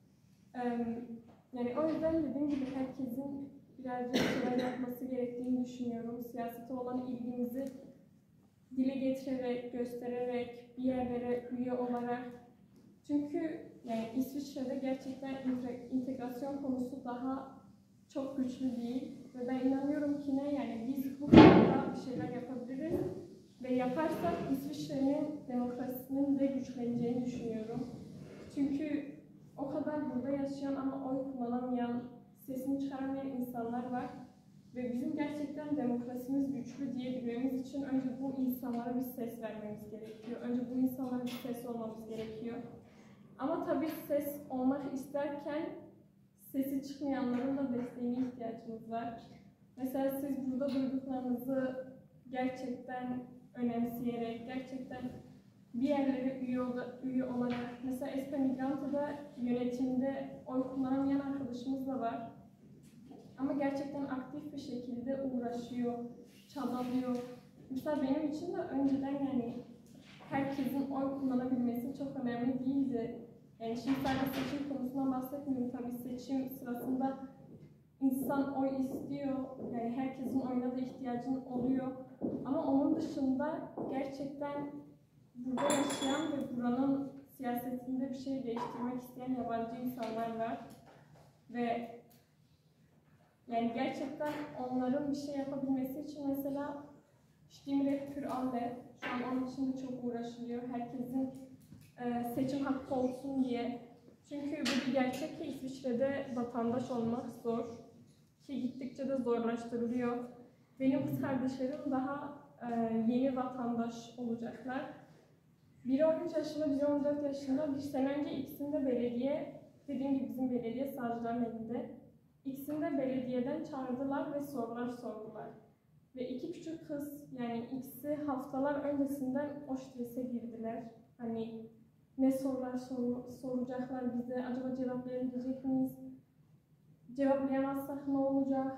Yani o yüzden dediğim gibi herkesin birazcık şeyler yapması gerektiğini düşünüyorum. Siyasete olan ilgimizi dile getirerek, göstererek, bir yerlere üye olarak. Çünkü yani İsviçre'de gerçekten integrasyon konusu daha çok güçlü değil. Ve ben inanıyorum ki yani biz bu konuda bir şeyler yapabiliriz. Ve yaparsak İsviçre'nin demokrasisinin de güçleneceğini düşünüyorum. Çünkü o kadar burada yaşayan ama oy kullanamayan, sesini çıkaramayan insanlar var. Ve bizim gerçekten demokrasimiz güçlü diyebilmemiz için önce bu insanlara bir ses vermemiz gerekiyor. Önce bu insanlara bir ses olmamız gerekiyor. Ama tabii ses olmak isterken sesi çıkmayanların da desteğine ihtiyacımız var. Mesela siz burada duyduklarınızı gerçekten önemseyerek, gerçekten bir yerlere üye olarak, mesela Esme Migranta'da yönetimde oy kullanamayan arkadaşımız da var. Ama gerçekten aktif bir şekilde uğraşıyor, çabalıyor. Mesela benim için de önceden yani herkesin oy kullanabilmesi çok önemli değildi. Yani şimdi sadece seçim konusundan bahsetmiyorum. Tabii seçim sırasında insan oy istiyor. Yani herkesin oyuna da ihtiyacın oluyor. Ama onun dışında gerçekten burada yaşayan ve buranın siyasetinde bir şey değiştirmek isteyen yabancı insanlar var. Ve yani gerçekten onların bir şey yapabilmesi için mesela Stimmrecht für alle, şu an onun için de çok uğraşılıyor. Herkesin seçim hakkı olsun diye. Çünkü bu bir gerçek ki İsviçre'de vatandaş olmak zor. Ki gittikçe de zorlaştırılıyor. Benim kız kardeşlerim daha yeni vatandaş olacaklar. Biri 13 yaşında, biri 14 yaşında. Bir sene önce ikisinde belediye, dediğim gibi bizim belediye savcıların elinde. İkisinde belediyeden çağırdılar ve sorular sordular. Ve 2 küçük kız, yani ikisi haftalar öncesinden o strese girdiler. Hani ne sorular soracaklar bize, acaba cevaplayabilecek miyiz? Cevaplayamazsak ne olacak?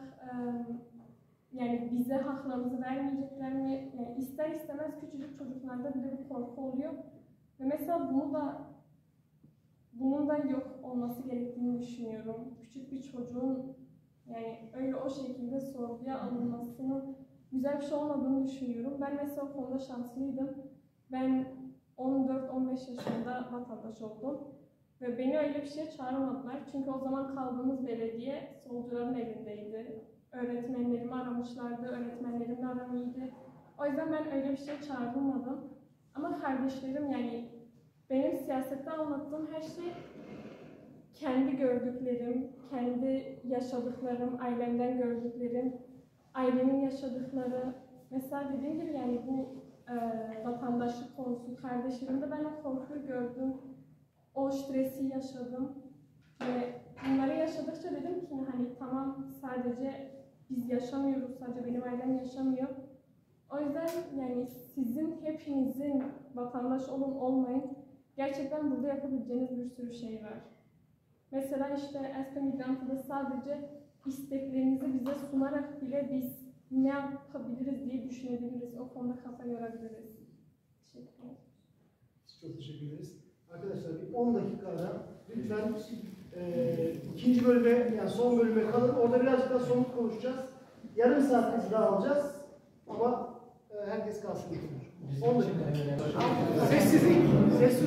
Yani bize haklarımızı vermeyecekler mi? Yani ister istemez küçücük çocuklarda bile bir korku oluyor. Ve mesela bunun da yok olması gerektiğini düşünüyorum. Küçük bir çocuğun yani öyle o şekilde sorguya alınmasının güzel bir şey olmadığını düşünüyorum. Ben mesela o konuda şanslıydım. Ben 14-15 yaşında vatandaş oldum. Ve beni öyle bir şeye çağırmadılar. Çünkü o zaman kaldığımız belediye solcuların elindeydi. Öğretmenlerimi aramışlardı, öğretmenlerimle aram iyiydi. O yüzden ben öyle bir şeye çağrılmadım. Ama kardeşlerim yani benim siyasette anlattığım her şey kendi gördüklerim, kendi yaşadıklarım, ailemden gördüklerim, ailemin yaşadıkları. Mesela dediğim gibi yani bu vatandaşlık konusu, kardeşlerimde ben o korkuyu gördüm, o stresi yaşadım. Ve bunları yaşadıkça dedim ki hani tamam sadece biz yaşamıyoruz, sadece benim ailem yaşamıyor. O yüzden yani sizin hepinizin vatandaş olun olmayın gerçekten burada yapabileceğiniz bir sürü şey var. Mesela işte Espe Migrantı'da sadece isteklerinizi bize sunarak bile biz ne yapabiliriz diye düşünebiliriz. O konuda kafa yorabiliriz. Teşekkür ederim. Çok teşekkür ederiz. Arkadaşlar bir 10 dakika ara. Lütfen ikinci bölüme, yani son bölüme kalın. Orada birazcık daha somut konuşacağız. Yarım saatimizi daha alacağız. Ama herkes kalsın. 10 dakika. Sessizlik. Sessizlik.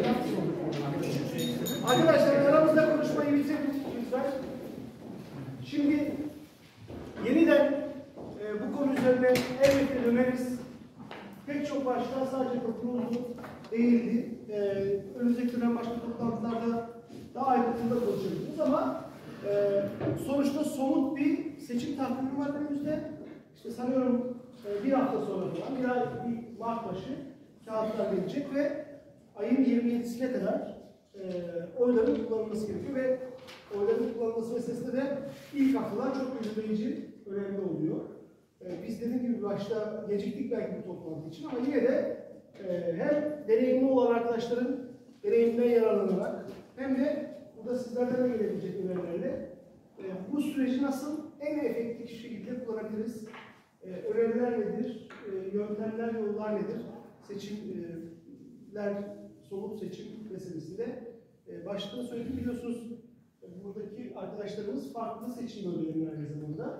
Arkadaşlar aramızda konuşmayı bitirin lütfen. Şimdi yeniden bu konu üzerine elbette döneriz. Pek çok başlığa sadece kurtuluşu değildi. Önümüzdeki dönem başka toplantılarda daha ayrıntılı konuşabiliriz ama sonuçta somut bir seçim takvimi var önümüzde. İşte sanıyorum bir hafta sonra falan, bir Mart başı kağıtlar gelecek ve ayın 27'sine kadar oyların kullanılması gerekiyor ve oyların kullanılması meselesinde de ilk haftalar çok belirleyici, önemli oluyor. Biz dediğim gibi başta geciktik belki bu toplantı için ama yine de hem deneyimli olan arkadaşların deneyiminden yararlanarak hem de burada sizlerden de gelebilecek önerilerle bu süreci nasıl en efektif şekilde kullanabiliriz? Öneriler nedir? Yöntemler, yollar nedir? Seçimler, somut seçim meselesinde başta söyledim, biliyorsunuz buradaki arkadaşlarımız farklı seçim bölgelerinin aynı zamanda.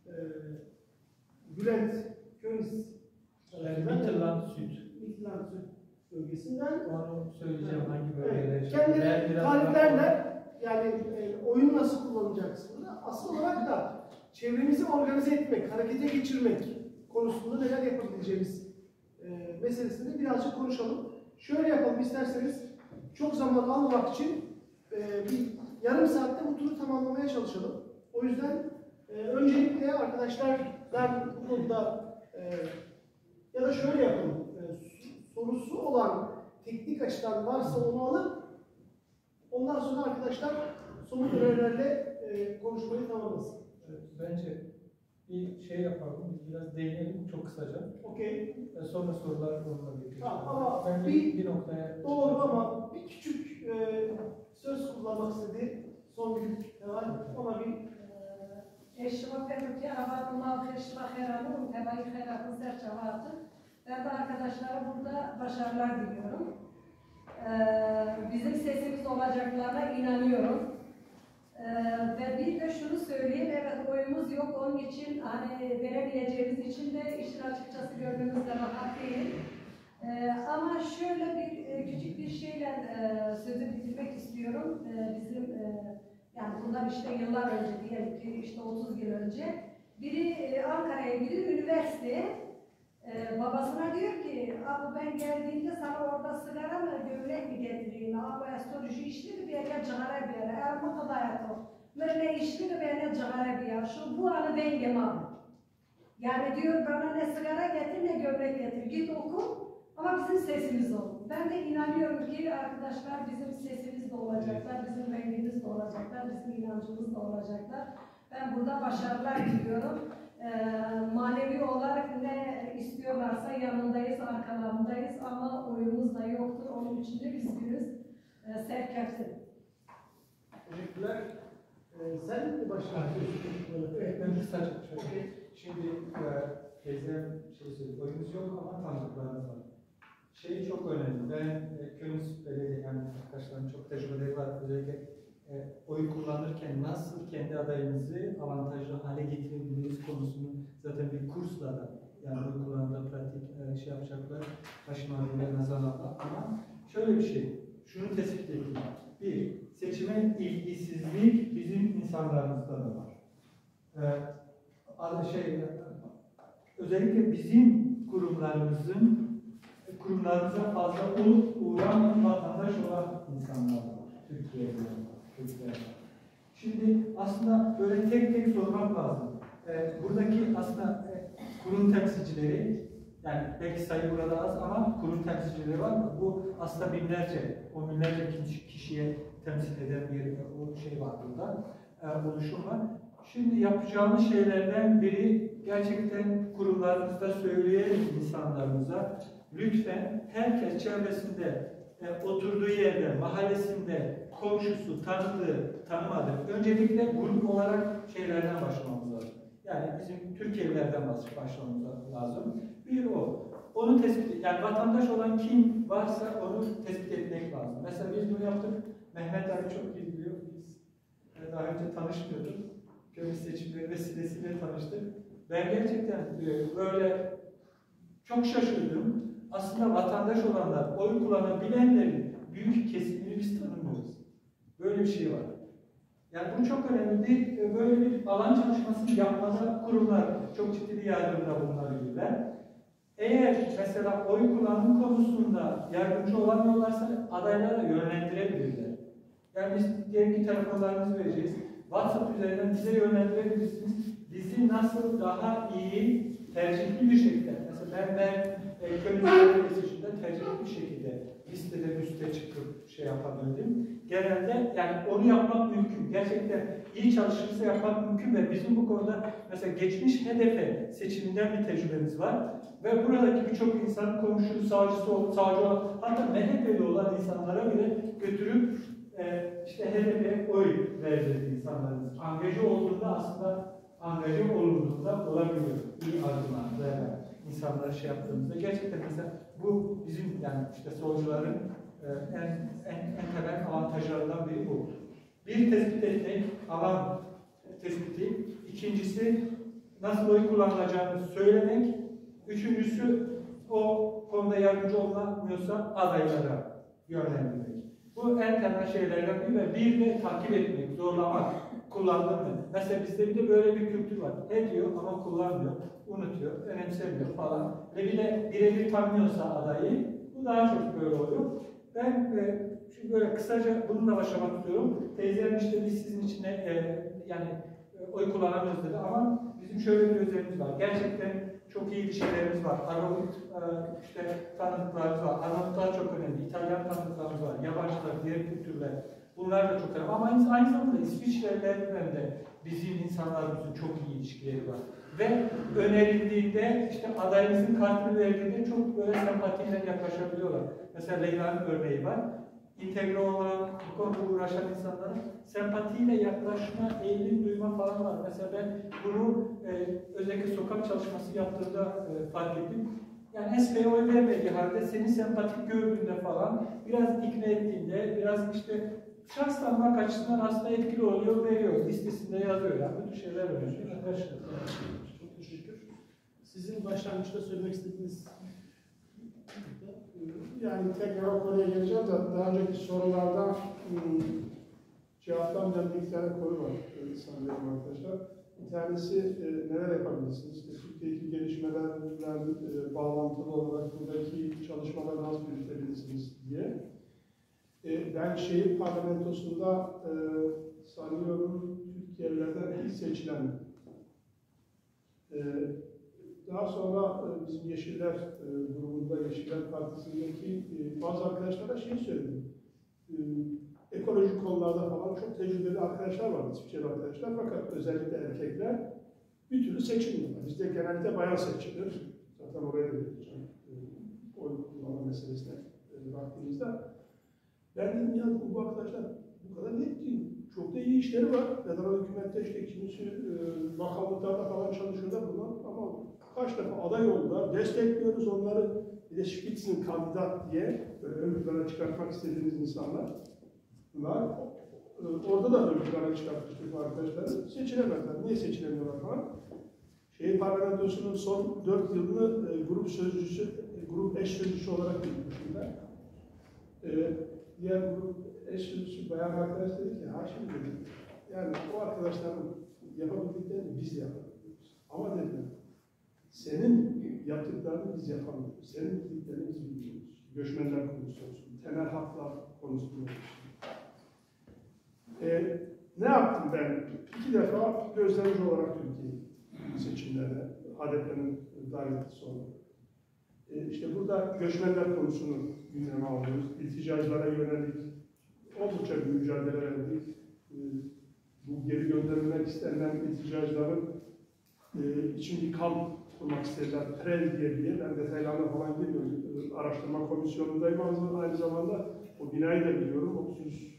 Bülent, Köniz, Mittelland Süd. Mittelland Süd bölgesinden. Onu söyleyeceğim hangi bölgeler. Evet, kendileri tariflerle yani oyunu nasıl kullanacaksınız? Asıl olarak da çevremizi organize etmek, harekete geçirmek konusunda neler yapabileceğimiz meselesinde birazcık konuşalım. Şöyle yapalım isterseniz, çok zaman almamak için bir yarım saatte bu turu tamamlamaya çalışalım. O yüzden öncelikle arkadaşlardan bu konuda ya da şöyle yapalım, sorusu olan teknik açıdan varsa onu alıp ondan sonra arkadaşlar somut önerilerle konuşmayı tamamlasın. Bence bir şey yapalım, biz biraz değinelim çok kısaca. Okey. Sonra sorular onunla birlikte. Ama ben bir noktaya... Doğru ama bir küçük söz kullanmak istedi. Son bir var. Ona bir Eşraf Türkiye Avatullah Eşraf Heran'ın tebayı hayratın serçavatı. Ben de arkadaşlara burada başarılar diliyorum. Bizim sesimiz olacaklarına inanıyorum. Ve bir de şunu söyleyeyim, evet oyumuz yok, onun için hani veremeyeceğimiz için de işin açıkçası gördüğümüzde rahat değil. Ama şöyle bir küçük bir şeyle sözü bitirmek istiyorum. Bizim yani bundan işte yıllar önce, diyelim ki işte 30 yıl önce biri Ankara'ya gidiyor, üniversiteye. Babasına diyor ki, abi ben geldiğimde sana orada sigara mı, gömlek mi getireyim? Abi sorucu işli mi bir yere, cigara bir yere, ama kadar o. Böyle işli mi bir yere, cigara bir yere. Şu bu anı ben yemem. Yani diyor bana ne sigara getir ne gömlek getir. Git oku ama bizim sesimiz ol. Ben de inanıyorum ki arkadaşlar bizim sesimiz de olacaklar, bizim rengimiz de olacaklar, bizim inancımız da olacaklar. Ben burada başarılar diliyorum. Manevi olarak ne istiyorlarsa yanındayız, arkalarındayız ama oyumuz da yoktur. Onun için de üzgünüz. Serkeftin. Teşekkürler. Sen mi başlarsın? Evet, ben kısaca şöyle. Şimdi teyzem şey söyledi, oyunuz yok ama tanıdıklarınız var. şey çok önemli. Ben Köln Belediye, yani arkadaşlarım çok tecrübeleri var. Özellikle oy kullanırken nasıl kendi adayınızı avantajlı hale getirebiliriz konusunu zaten bir kursla da, yani oy kullanımda pratik şey yapacaklar. Başımalarıyla nazarında. Ama şöyle bir şey, şunu tespit ettim. Bir, seçime ilgisizlik bizim insanlarımızda da var. Özellikle bizim kurumlarımıza fazla uğramayan vatandaş olan insanlar var Türkiye'de. Şimdi aslında böyle tek tek sormak lazım. Buradaki aslında kurum temsilcileri, yani belki sayı burada az ama kurum temsilcileri var mı? Bu aslında on binlerce kişiye temsil eden bir şey var burada, oluşum var. Şimdi yapacağımız şeylerden biri gerçekten kurumlarımızda söyleyelim insanlarımıza. Lütfen herkes çevresinde, oturduğu yerde, mahallesinde, komşusu, tanıdığı, tanımadığı, öncelikle grup olarak şeylerden başlamamız lazım. Yani bizim Türkiye'lilerden başlamamız lazım. Bir o. Onu tespit, yani vatandaş olan kim varsa onu tespit etmek lazım. Mesela biz bunu yaptık. Mehmet abi çok iyi biliyor. Biz daha önce tanışmıyorduk. Köln seçimleri vesilesiyle tanıştık. Ben gerçekten böyle çok şaşırdım. Aslında vatandaş olanlar, oy kullanabilenlerin büyük kesimini biz tanımıyoruz. Böyle bir şey var. Yani bu çok önemli değil. Böyle bir alan çalışmasını yapmada kurumlar çok ciddi bir yardımda bulunabilirler. Eğer mesela oy kullanım konusunda yardımcı olamıyorlarsa adaylara yönlendirebilirler. Yani biz diyelim ki telefonlarınızı vereceğiz. WhatsApp üzerinden bize yönlendirebilirsiniz. Bizi nasıl daha iyi, tercihli bir şekilde, mesela ben Köln Belediyesi'nde tercihli bir şekilde listede üste çıkıp şey yapabildim. Genelde yani onu yapmak mümkün. Gerçekten iyi çalışırsa yapmak mümkün ve bizim bu konuda mesela geçmiş HDP seçiminden bir tecrübemiz var. Ve buradaki birçok insan komşu, sağcı, hatta MHP'li olan insanlara bile götürüp işte HDP'ye oy verdirdi insanlarımız. Angaje olduğunda aslında angaje olunduğunda olabiliyor. İyi adımlarla insanlara şey yaptığımızda gerçekten mesela bu bizim yani işte solcuların en temel avantajlarından biri bu. Bir tespit etmek, alan tespiti. İkincisi nasıl oy kullanılacağını söylemek. Üçüncüsü o konuda yardımcı olamıyorsa adaylara yönlendirmek. Bu en temel şeylerden biri ve bir de takip etmek, zorlamak, kullandırmak. Mesela bizde bir de böyle bir kültür var. Ediyor ama kullanmıyor, unutuyor, önemsemiyor falan. Ve bir de birebir tanımıyorsa adayı, bu daha çok böyle oluyor. Ben şimdi böyle kısaca bununla başlamak istiyorum. Teyzem işte biz sizin için yani oy kullanamıyoruz dedi ama bizim şöyle bir özelliğimiz var. Gerçekten çok iyi ilişkilerimiz var. Arnavut işte tanıdıklarımız var. Arnavutlar çok önemli. İtalyan tanıdıklarımız var. Yabancılar, diğer kültürler. Bunlar da çok önemli. Ama aynı zamanda İsviçre'lerle de bizim insanlarımızın çok iyi ilişkileri var. Ve önerildiğinde işte adayımızın kartını verdiğinde çok böyle sempatiyle yaklaşabiliyorlar. Mesela Leyla'nın örneği var. İntegre olarak bu konuda uğraşan insanların sempatiyle yaklaşma, eğilim duyma falan var. Mesela ben bunu özellikle sokak çalışması yaptığımda fark ettim. Yani SP'ye oy vermediği halde seni sempatik gördüğünde falan, biraz ikna ettiğinde, biraz işte şans tanımak açısından aslında etkili oluyor, veriyor. Listesinde yazıyor. Yani bu tür şeyler önemli. Arkadaşlar. Çok teşekkür. Sizin başlangıçta söylemek istediğiniz yani tekrar o konuya geleceğim de daha önceki sorularda cevaplanmayan bir tane konu var sanıyorum arkadaşlar. Bir tanesi neler yapabilirsiniz? İşte Türkiye'deki gelişmelerle bağlantılı olarak buradaki çalışmaları nasıl yürütebilirsiniz diye. Ben şehir parlamentosunda sanıyorum Türkiye'lilerden ilk seçilen daha sonra bizim Yeşiller grubunda, Yeşiller Partisi'ndeki bazı arkadaşlara şey söyledim. Ekolojik konularda falan çok tecrübeli arkadaşlar var, İsviçreli arkadaşlar. Fakat özellikle erkekler bir türlü seçilmiyorlar. Bizde genelde bayan seçilir. Zaten oraya da geleceğim. Oy kullanma meselesine baktığımızda. Ben dedim ya bu arkadaşlar bu kadar net değil. Çok da iyi işleri var. Federal hükümette işte kimisi bakanlıklarda falan çalışıyorlar bunlar ama kaç defa aday oldular, destekliyoruz onları. Bir de Spitzen kandidat diye böyle ön plana çıkartmak istediğimiz insanlar var. Orada da ön plana çıkartmıştık arkadaşları. Seçilemezler. Niye seçilemiyorlar falan? Şehir parlamentosunun son 4 yılını grup sözcüsü, grup eş sözcüsü olarak yürütmüşler. Diğer grup eş sözcüsü bayan arkadaş dedi ki, Haşim dedi, yani o arkadaşların yapabildiklerini biz de yapabiliyoruz. Ama dediler, senin yaptıklarını biz yapamıyoruz. Senin bildiklerini biz bilmiyoruz. Göçmenler konusu olsun, temel haklar konusunda olsun. Ne yaptım ben? 2 defa gözlemci olarak Türkiye seçimlerine, HDP'nin daveti sonra. İşte burada göçmenler konusunu gündeme alıyoruz. İlticacılara yönelik oldukça bir mücadele verdik. Bu geri gönderilmek istenilen ilticacıların için bir kamp kurmak istediler. PREL diye. Ben detaylarına falan girmiyorum. Araştırma komisyonundayım aynı zamanda. O binayı da biliyorum.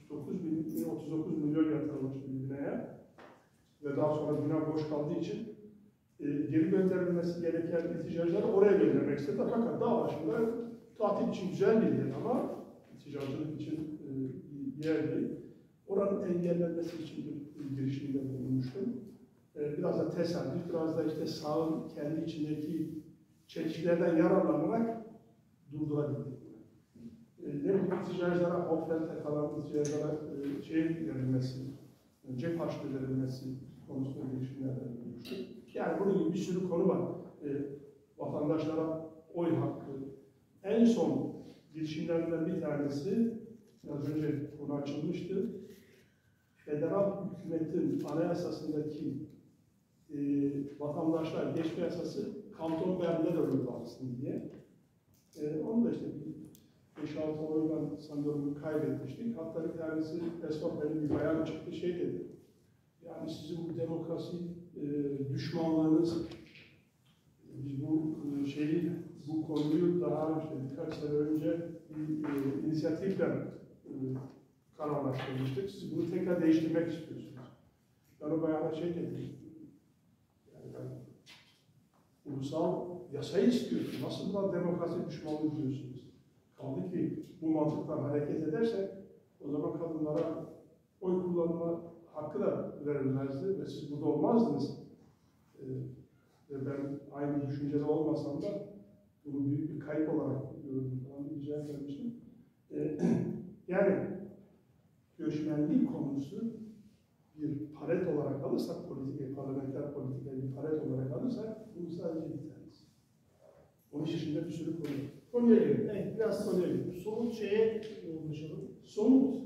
39 milyon yatırılmış bir binaya. Ve daha sonra bina boş kaldığı için geri gönderilmesi gereken ilticacıları oraya göndermek istediler. Fakat dağ başında tatil için güzel bir yer ama ilticacılık için bir yer değil. Oranın engellenmesi için bir girişimde bulunmuştum. Biraz da tesadüf, biraz da işte sağın kendi içindeki çelişkilerden yararlanarak durdurabildik. Ne bileyim, ilticacılara, Hochfeld'e kalan ilticacılara verilmesi, cep harçlığı verilmesi konusunda girişimlerden bulunmuştuk. Yani bunun gibi bir sürü konu var. Vatandaşlara oy hakkı. En son girişimlerden bir tanesi, biraz önce konu açılmıştı. Federal hükümetin anayasasındaki vatandaşlar geçme yasası kanton Bern'de de uygulansın diye. Onu da işte 5-6 oyla sanıyorum kaybetmiştik. Hatta bir tanesi Esnaf'ın bir bayan çıktı şey dedi. Yani sizin bu demokrasi düşmanlığınız, biz bu konuyu daha işte birkaç sene önce bir inisiyatifle kararlaştırmıştık. Siz bunu tekrar değiştirmek istiyorsunuz. Ben o bayana şey dedim. Yani ben ulusal yasayı istiyorum. Nasıl buna demokrasi düşmanlığı diyorsunuz? Kaldı ki bu mantıktan hareket edersek o zaman kadınlara oy kullanma hakkı da verilmezdi ve siz burada olmazdınız. Ve ben aynı düşüncede olmasam da bunu büyük bir kayıp olarak gördüm falan bir cevap vermiştim. Yani göçmenlik konusu bir palet olarak alırsak, parlamenter politikayı bir palet olarak alırsak bunu sadece bir tanesi. Onun dışında bir sürü konu. Konuya gelelim. Evet, biraz konuya gelelim. Somut şeye yoğunlaşalım. Somut.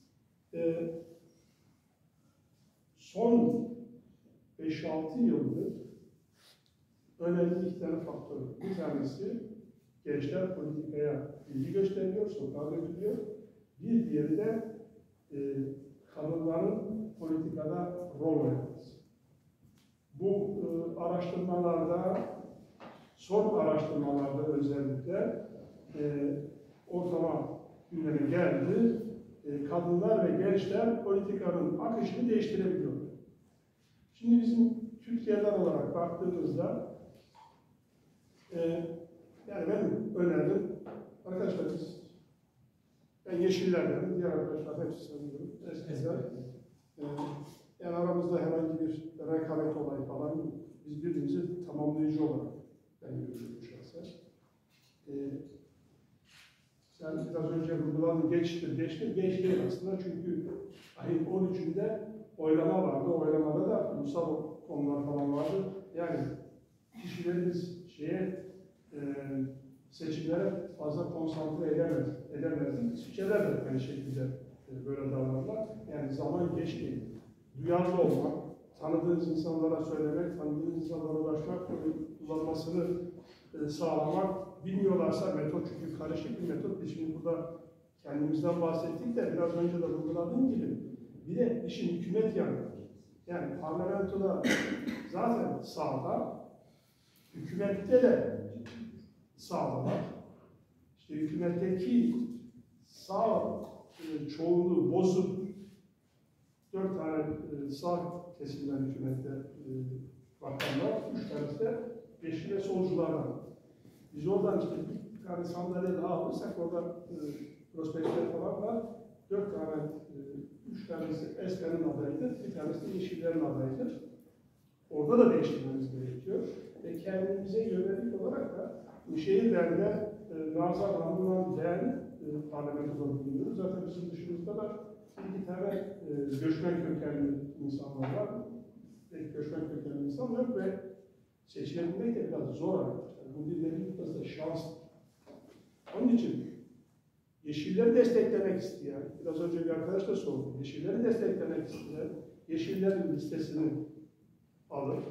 Son 5-6 yıldır önemli 2 tane faktör. Bir tanesi gençler politikaya ilgi gösteriyor, sokağa dökülüyor. Bir diğeri de kadınların politikada rol oynaması. Bu araştırmalarda, son araştırmalarda özellikle ortama gündeme geldi. Kadınlar ve gençler politikanın akışını değiştirebiliyor. Şimdi bizim Türkiye'den olarak baktığımızda yani benim önerim, arkadaşlar ben Yeşiller'den, diğer arkadaşlar hepsi sanıyorum, eskiden. Yani aramızda herhangi bir rekabet olayı falan yok. Biz birbirimizi tamamlayıcı olarak ben görüyorum şahsen. Sen biraz önce vurguladın, geçti. Geç değil aslında çünkü ayın 13'ünde oylama vardı. Oylamada da ulusal konular falan vardı. Yani kişilerimiz seçimlere fazla konsantre edemezdik. İsviçreler de aynı şekilde böyle davranırlar. Yani zaman geç değil. Duyarlı olmak, tanıdığınız insanlara söylemek, tanıdığınız insanlara ulaşmak, kullanmasını sağlamak, bilmiyorlarsa metot, çünkü karışık bir metot. Biz şimdi burada kendimizden bahsettik de biraz önce de vurguladığım gibi bir de işin hükümet yanı var. Yani parlamentoda zaten sağda, hükümette de sağdalar. İşte hükümetteki sağ çoğunluğu bozup 4 tane sağ kesimden hükümette bakanlar, 3 tanesi de yeşil ve solculardan. Biz oradan işte bir tane sandalye daha alırsak orada prospektler falan var. 4 tane, 3 tanesi Esker'in adayıdır, bir tanesi de Yeşillerin adayıdır. Orada da değiştirmemiz gerekiyor. Ve kendimize yönelik olarak da bu şehirlerde Nazan Hanım'la ben parlamentoda bulunuyoruz. Zaten bizim dışımızda da bir tane göçmen kökenli insanlar var. Göçmen kökenli insan yok ve seçilebilmek de biraz zor arkadaşlar. Bu bir nevi da şans. Onun için Yeşilleri desteklemek isteyen, biraz önce bir arkadaş da sordu, Yeşilleri desteklemek isteyen, Yeşillerin listesini alır.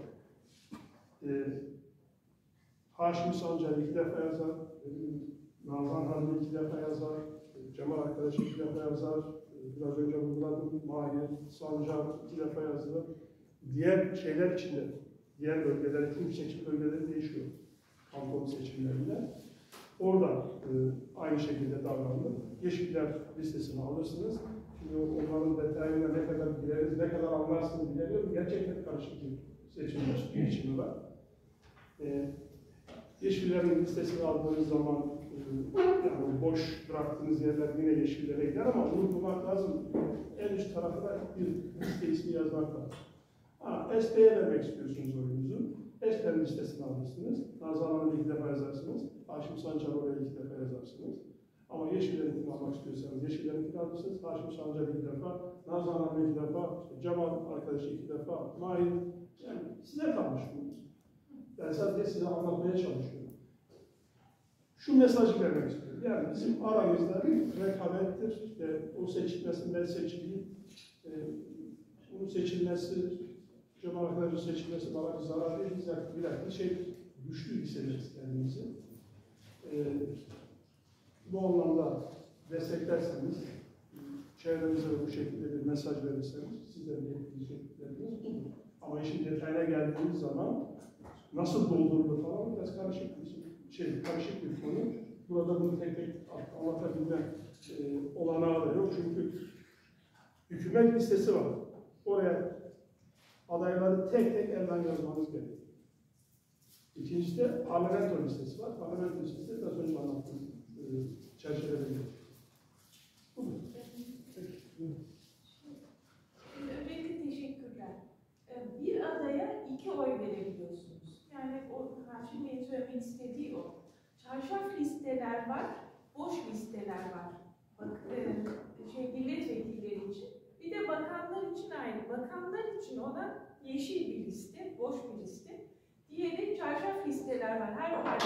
Haşim Sancar 2 defa yazar, Nazan Hanım 2 defa yazar, Cemal arkadaş 2 defa yazar, biraz önce vurguladım, Mahir, Sancar 2 defa yazdı. Diğer şeyler içinde, diğer bölgeler, çünkü seçim bölgeleri değişiyor. Kanton seçimlerinde. Orada aynı şekilde davranılır. Yeşiller listesini alırsınız. Şimdi onların detayına ne kadar gireriz, ne kadar anlarsınız bilemiyorum. Gerçekten karışık bir seçim biçimi var. Yeşillerin listesini aldığınız zaman yani boş bıraktığınız yerler yine yeşillere gider ama unutmamak lazım. En üst tarafına bir liste ismi yazmak lazım. SP'ye vermek istiyorsunuz oyunuzu. SP'nin listesini alırsınız. Nazan Hanım'ı 2 defa yazarsınız. Haşim Sancar oraya 2 defa yazarsınız. Ama Yeşiller'inkini almak istiyorsanız Yeşiller'inkini alırsınız. Haşim Sancar 2 defa, Nazan Hanım 2 defa, işte Cemal arkadaşı 2 defa, Mahir. Yani size kalmış bu. Ben sadece size anlatmaya çalışıyorum. Şu mesajı vermek istiyorum. Yani bizim aramızda bir rekabettir. İşte o seçilmesi, ben seçileyim. Bunun seçilmesi, Cemal arkadaşın seçilmesi bana bir zarar değil. Biz güçlü hissederiz kendimizi. Bu anlamda desteklerseniz, çevrenize bu şekilde bir mesaj verirseniz, sizlerin yetkileyecekleriniz budur. Ama işin detayına geldiğimiz zaman nasıl doldurulur falan biraz karışık bir konu. Burada bunu tek tek anlatabilme olanağı da yok. Çünkü hükümet listesi var. Oraya adayları tek tek elden yazmanız gerekiyor. İkincisi de parlamento listesi var. Parlamento listesi de biraz önce anlattığım çerçevede gerekiyor. Öncelikle teşekkürler. Bir adaya 2 oy verebiliyorsunuz. Yani o Haşim Bey'in söylemek istediği o. Çarşaf listeler var, boş listeler var. Milletvekilleri için. Bir de bakanlar için ayrı. Bakanlar için olan yeşil bir liste, boş bir liste. Diğeri çarşaf listeler var. Her parti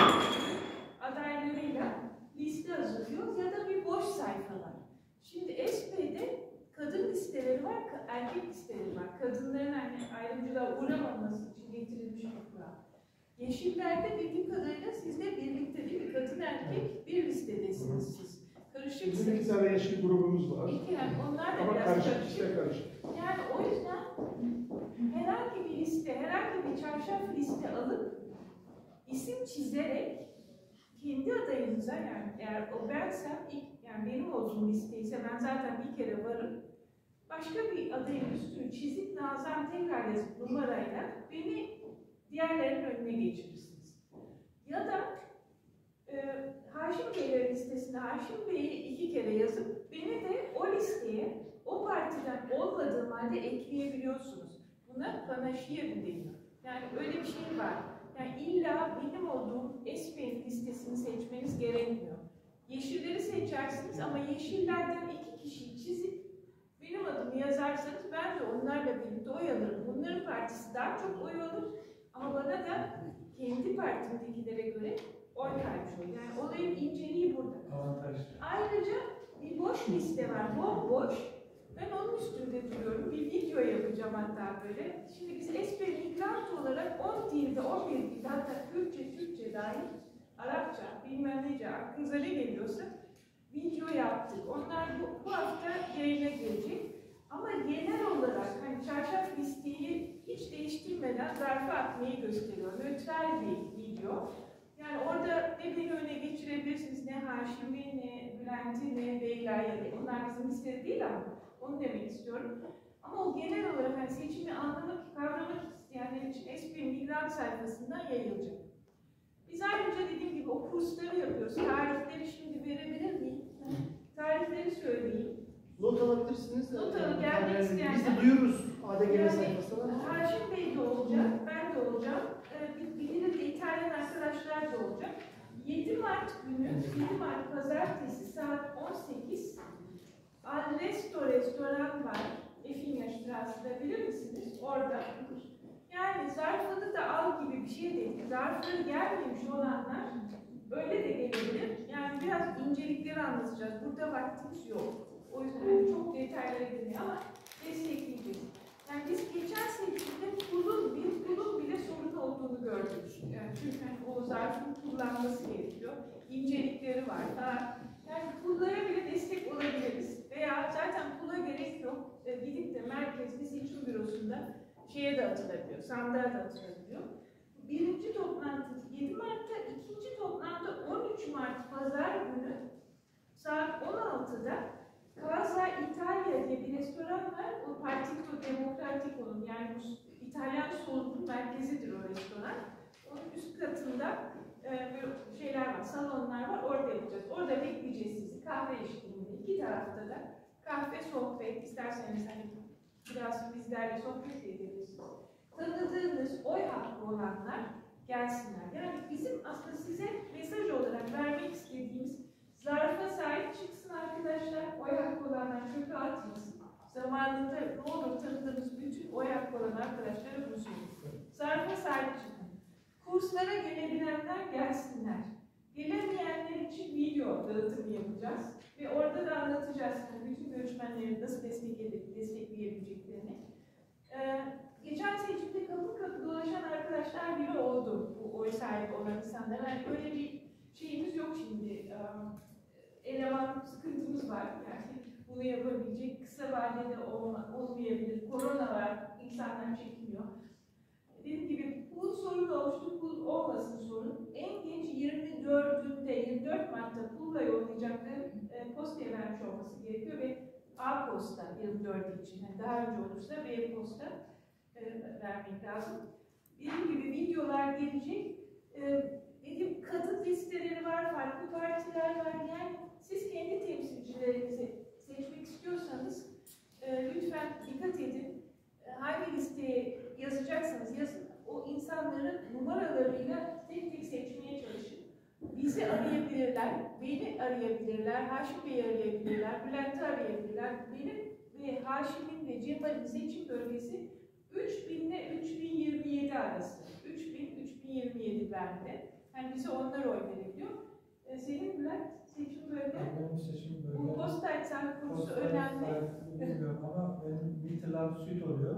adaylarıyla liste hazırlıyor ya da bir boş sayfalar. Şimdi SP'de kadın listeleri var, erkek listeleri var. Kadınların ayrımcılığa uğramaması için getirilmiş bir kural. Yeşillerde bildiğim kadarıyla sizle birlikte değil mi? Kadın erkek bir listedesiniz siz. Karışıksınız. Bizim 2 tane yeşil grubumuz var. Yani onlar da ama biraz karışık. Yani o yüzden herhangi bir liste, herhangi bir çarşaf liste alıp isim çizerek kendi adayınıza, yani eğer o bensem, yani benim olduğum listeyse ben zaten bir kere varım. Başka bir adayın üstünü çizip Nazan tekrar yazıp numarayla beni diğerlerinin önüne geçirirsiniz. Ya da Haşim Bey'lerin listesine Haşim Bey'i 2 kere yazıp beni de o listeye o partiden olmadığım halde ekleyebiliyorsunuz. Buna panaşiye deniyor. Yani öyle bir şey var. Yani illa benim olduğum SP'nin listesini seçmeniz gerekmiyor. Yeşilleri seçersiniz ama yeşillerden 2 kişiyi çizip benim adımı yazarsanız ben de onlarla birlikte oy alırım. Bunların partisi daha çok oy alır ama bana da kendi partimdekilere göre oy kalmış olur. Yani olayın inceliği burada. Avantaj. Ayrıca bir boş liste var, bomboş. Ben onun üstünde duruyorum. Bir video yapacağım hatta böyle. Şimdi biz SP migrant olarak 10 dilde, 11 dilde, hatta Türkçe dahil, Arapça, bilmem nece, aklınıza ne geliyorsa video yaptık. Onlar bu hafta yayına gelecek. Ama genel olarak hani çarşaf listeyi hiç değiştirmeden zarfa atmayı gösteriyor. Nötral bir video. Yani orada ne beni öne geçirebilirsiniz, ne Haşim'i, ne Bülent'i, ne Leyla'yı. Onlar bizim listede değil ama onu demek istiyorum. Ama o genel olarak hani seçimi anlamak, kavramak isteyenler için SP Migrant sayfasından yayılacak. Biz ayrıca dediğim gibi o kursları yapıyoruz. Tarihleri şimdi verebilir miyim? Tarihleri söyleyeyim. Not alabilirsiniz. Not alıp gelmek isteyenler. Biz de duyururuz ADGM sayfasına. Haşim Bey de olacak, ben de olacağım. Bildiğiniz de İtalyan arkadaşlar da olacak. 7 Mart günü, 7 Mart Pazartesi saat 18 Al Resto restoran var. Efimya Strasse'da, bilir misiniz? Orada. Yani zarfını da al gibi bir şey değil. Zarfları gelmemiş olanlar öyle de gelebilir. Yani biraz incelikleri anlatacağız. Burada vaktimiz yok. O yüzden hani çok detaylara girmiyor ama destekleyeceğiz. Yani biz geçen seçimde bir pulun bile sorun olduğunu gördük. Yani çünkü hani o zarfın kullanması gerekiyor. İncelikleri var. Yani pullara bile destek olabiliriz. Veya zaten pula gerek yok. Gidip de merkezde seçim bürosunda şeye de atılabiliyor, sandığa da atılabiliyor. Birinci toplantı 7 Mart'ta, ikinci toplantı 13 Mart Pazar günü saat 16'da Casa Italia diye bir restoran var. O Partito Democratico'nun, yani bu İtalyan solunun merkezidir o restoran. Onun üst katında böyle şeyler var, salonlar var. Orada yapacağız. Orada bekleyeceğiz sizi kahve eşliğinde. İki tarafta da kahve, sohbet, isterseniz hani biraz bizlerle sohbet edebilirsiniz. Tanıdığınız, oy hakkı olanlar gelsinler. Yani bizim aslında size mesaj olarak vermek istediğimiz zarfa sahip çıksın arkadaşlar. Oy hakkı olanlar çöpe atmasın. Zamanında ne olur tanıdığımız bütün oy hakkı olan arkadaşlara bulsun. Zarfa sahip çıkın. Kurslara gelebilenler gelsinler. Gelemeyenler için video dağıtımı yapacağız. Ve orada da anlatacağız bütün göçmenlerin nasıl destekleyebileceklerini. Geçen seçimde kapı kapı dolaşan arkadaşlar bile oldu, bu oy sahibi olan insanlar. Yani öyle bir şeyimiz yok şimdi. Eleman sıkıntımız var. Yani bunu yapabilecek, kısa vadede olmayabilir. Korona var, insanlar çekiniyor. Dediğim gibi bu sorun oluştu, bu olmasın sorun. En genç 24 Mart'ta pulla yollayacakları postaya vermiş olması gerekiyor ve A-Posta 24 için, yani daha önce olursa B-Posta vermek lazım. Dediğim gibi videolar gelecek. Kadın listeleri var, farklı partiler var. Yani siz kendi temsilcilerinizi seçmek istiyorsanız lütfen dikkat edin. Hangi listeye yazacaksanız yazın. O insanların numaralarıyla tek tek seçmeye çalışın. Bizi arayabilirler, beni arayabilirler, Haşim Bey'i arayabilirler, Bülent'i arayabilirler. Benim ve Haşim'in ve Cemal'in seçim bölgesi 3000 ile 3027 arası. 3000-3027 bende. Yani bize onlar oy verebiliyor. Senin Bülent seçim bölge? Benim seçim bölge. Bu Postleitzahl kursu önemli. Bilmiyorum ama benim Mittelland Süd oluyor.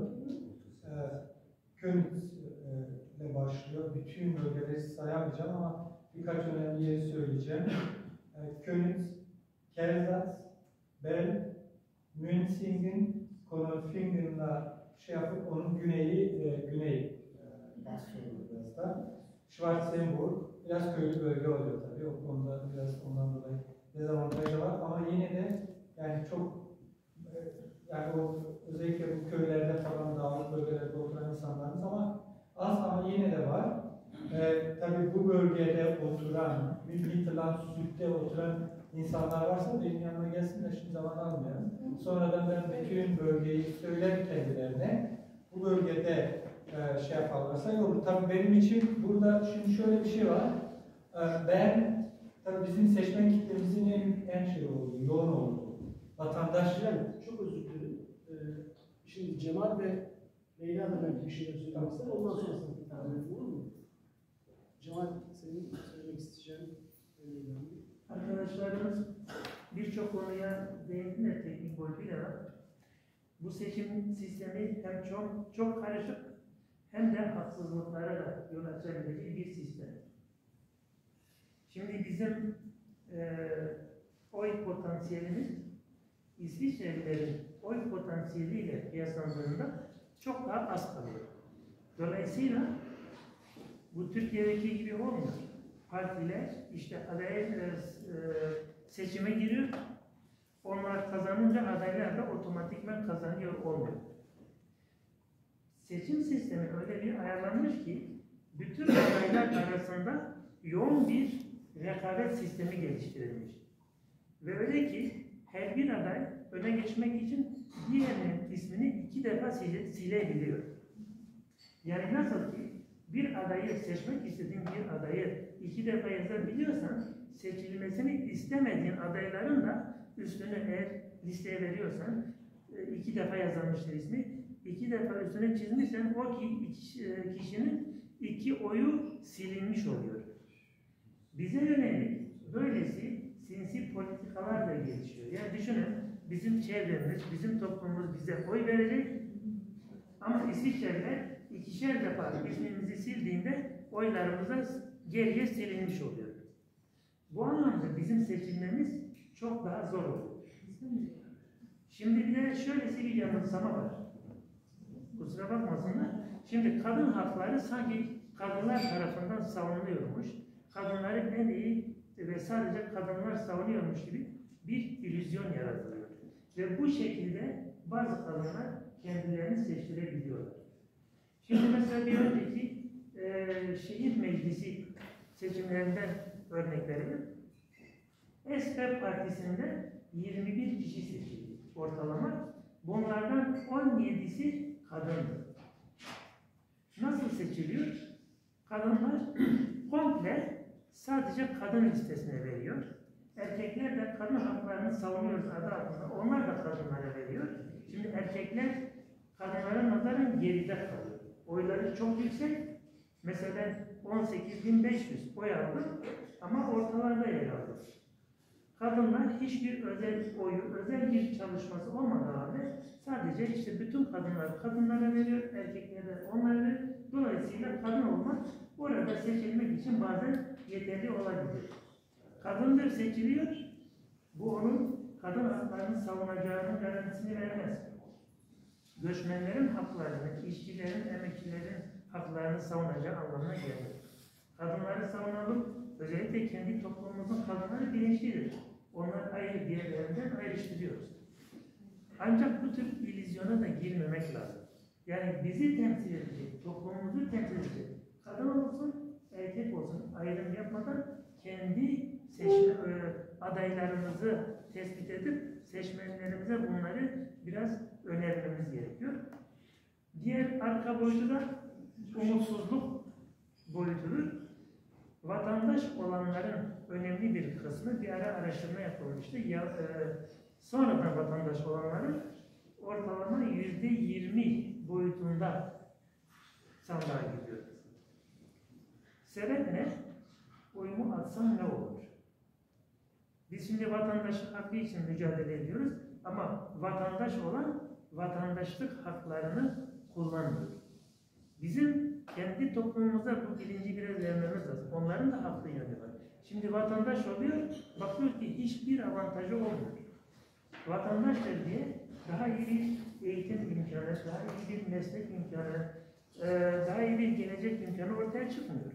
König'le başlıyor. Bütün bölgeleri sayamayacağım ama birkaç önemli yeri söyleyeceğim. König, Kelzat, Bern, Münzingen, Konolfingen'la şey yapıp onun güney bastırıyor biraz da. Schwarzenburg, biraz köylü bölge oluyor tabii. O konuda biraz ondan dolayı dezavantajı var ama yine de yani çok yani o özellikle bu köylerde falan dağlık bölgelerde oturan insanlarımız ama az ama yine de var. Tabii bu bölgede oturan, Mittelland Süd'de oturan insanlar varsa benim yanıma gelsin de şimdi zaman almayalım. Sonradan ben bütün bölgeyi söylerim kendilerine. Bu bölgede şey yaparlarsa iyi olur. Tabii benim için burada şimdi şöyle bir şey var. Ben tabii bizim seçmen kitlemizin en şey olduğu, yoğun olduğu. Vatandaşlar. Çok özür dilerim. Şimdi Cemal ve Leyla da belki bir şeyler söylemek ister. Ondan sonra sana olur mu? Cemal, senin söylemek isteyeceğin arkadaşlarımız birçok konuya değindiler, teknik boyutuyla var. Bu seçim sistemi hem çok karışık hem de haksızlıklara da yol açabileceği bir sistem. Şimdi bizim oy potansiyelimiz İsviçrelilerin oy potansiyeliyle kıyaslandığında çok daha az kalıyor. Dolayısıyla bu Türkiye'deki gibi olmuyor. Partiler işte adaylar seçime giriyor. Onlar kazanınca adaylar da otomatikman kazanıyor olmuyor. seçim sistemi öyle bir ayarlanmış ki bütün adaylar arasında yoğun bir rekabet sistemi geliştirilmiş. Ve öyle ki her bir aday öne geçmek için diğerinin ismini 2 defa silebiliyor. Yani nasıl ki bir adayı seçmek istediğin bir adayı 2 defa yazabiliyorsan, seçilmesini istemediğin adayların da üstünü eğer listeye veriyorsan 2 defa yazılmıştır ismi, 2 defa üstüne çizmişsen o kişinin 2 oyu silinmiş oluyor. Bize yönelik böylesi sinsi politikalar da gelişiyor. Yani düşünün, bizim çevremiz, bizim toplumumuz bize oy verecek ama İsviçre'de 2'şer defa ismimizi sildiğinde oylarımız geriye silinmiş oluyor. Bu anlamda bizim seçilmemiz çok daha zor oluyor. Şimdi bir de şöylesi bir yanılsama var. Kusura bakmasınlar. Şimdi kadın hakları sanki kadınlar tarafından savunuluyormuş. Kadınları en iyi ve sadece kadınlar savunuyormuş gibi bir illüzyon yaratılıyor. Ve bu şekilde bazı kadınlar kendilerini seçtirebiliyorlar. Şimdi mesela bir önceki şehir meclisi seçimlerinden örnek verelim. SP Partisi'nde 21 kişi seçildi ortalama. Bunlardan 17'si kadındı. Nasıl seçiliyor? Kadınlar komple sadece kadın listesine veriyor. Erkekler de kadın haklarını savunuyoruz adı altında. Onlar da kadınlara veriyor. Şimdi erkekler kadınlara nazaran geride kalıyor. Oyları çok yüksek. Mesela 18.500 oy aldı ama ortalarda yer aldı. Kadınlar hiçbir özel oyu, özel bir çalışması olmadığı halde sadece işte bütün kadınlar kadınlara veriyor, erkeklere onlara veriyor. Dolayısıyla kadın olmak orada seçilmek için bazen yeterli olabilir. Kadındır seçiliyor, bu onun kadın haklarını savunacağının garantisini vermez. Göçmenlerin haklarını, işçilerin, emekçilerin haklarını savunacağı anlamına gelir. Kadınları savunalım, özellikle kendi toplumumuzun kadınları bilinçlidir. Onlar ayrı diğerlerinden ayrıştırıyoruz. Ancak bu tür illüzyona da girmemek lazım. Yani bizi temsil edecek, toplumumuzu temsil edecek, kadın olsun, erkek olsun ayrım yapmadan kendi adaylarımızı tespit edip seçmenlerimize bunları biraz önermemiz gerekiyor. Diğer arka boyutu da umutsuzluk boyutudur. Vatandaş olanların önemli bir kısmı bir ara araştırma yapılmıştı. Sonradan vatandaş olanların ortalama %20 boyutunda sandığa gidiyor. Sebep ne? Oyumu atsam ne olur? Biz şimdi vatandaşlık hakkı için mücadele ediyoruz ama vatandaş olan vatandaşlık haklarını kullanmıyor. Bizim kendi toplumumuza bu bilinci biraz vermemiz lazım. Onların da haklı yönü var. Şimdi vatandaş oluyor, bakıyor ki hiçbir avantajı olmuyor. Vatandaşlar diye daha iyi bir eğitim imkanı, daha iyi bir meslek imkanı, daha iyi bir gelecek imkanı ortaya çıkmıyor.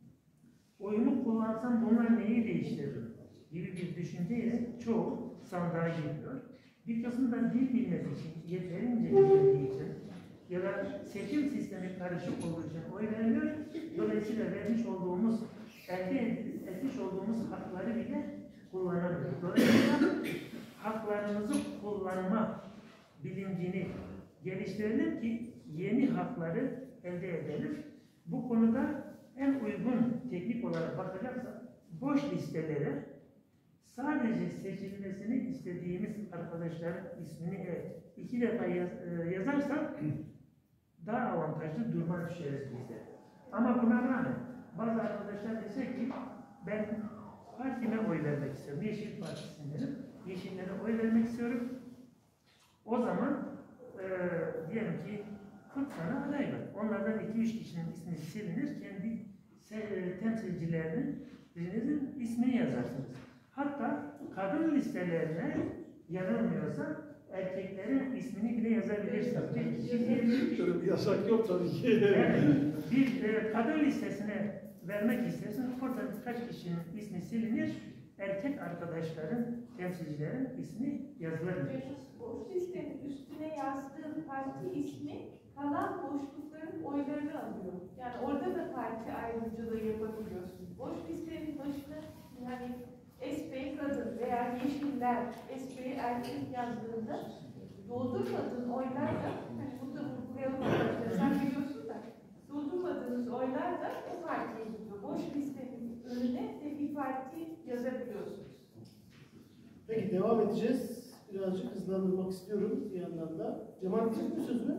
Oyumu kullansam bunlar neyi değiştirir gibi bir düşünceyle çoğu sandığa gidiyor. Bir kısmı da dil bilmesi için, yeterince bilmediği için ya da seçim sistemi karışık olduğu için oy vermiyor. Dolayısıyla vermiş olduğumuz, elde etmiş olduğumuz hakları bile kullanamıyor. Dolayısıyla haklarımızı kullanma bilincini geliştirelim ki yeni hakları elde edelim. Bu konuda en uygun teknik olarak bakacaksak boş listelere sadece seçilmesini istediğimiz arkadaşların ismini 2 defa yazarsak daha avantajlı duruma düşeriz bizde. Ama buna rağmen bazı arkadaşlar dese ki ben partime oy vermek istiyorum. Yeşil Partisi'ndenim. Yeşillere oy vermek istiyorum. O zaman diyelim ki 40 tane aday var. Onlardan 2-3 kişinin ismi silinir. Kendi temsilcilerinin birinizin ismini yazarsınız. Hatta kadın listelerine yanılmıyorsa erkeklerin ismini bile yazabilirsiniz. Şöyle bir yasak yok tabii ki. Yani bir kadın listesine vermek istersen orada kaç kişinin ismi silinir, erkek arkadaşların, temsilcilerin ismi yazılabilir. O listenin üstüne yazdığın parti ismi kalan boşlukların oylarını alıyor. Yani orada da parti ayrımcılığı yapabiliyorsun. Boş listenin başına yani SP kadın veya yeşiller SP erkek yazdığında doldurmadığın oylar da hani burada vurgulayalım arkadaşlar sen biliyorsun da doldurmadığınız oylar da o partiye gidiyor. Boş listenin önüne de bir parti yazabiliyorsunuz. Peki devam edeceğiz. Birazcık hızlandırmak istiyorum bir yandan da. Cemal bitirdi mi sözünü?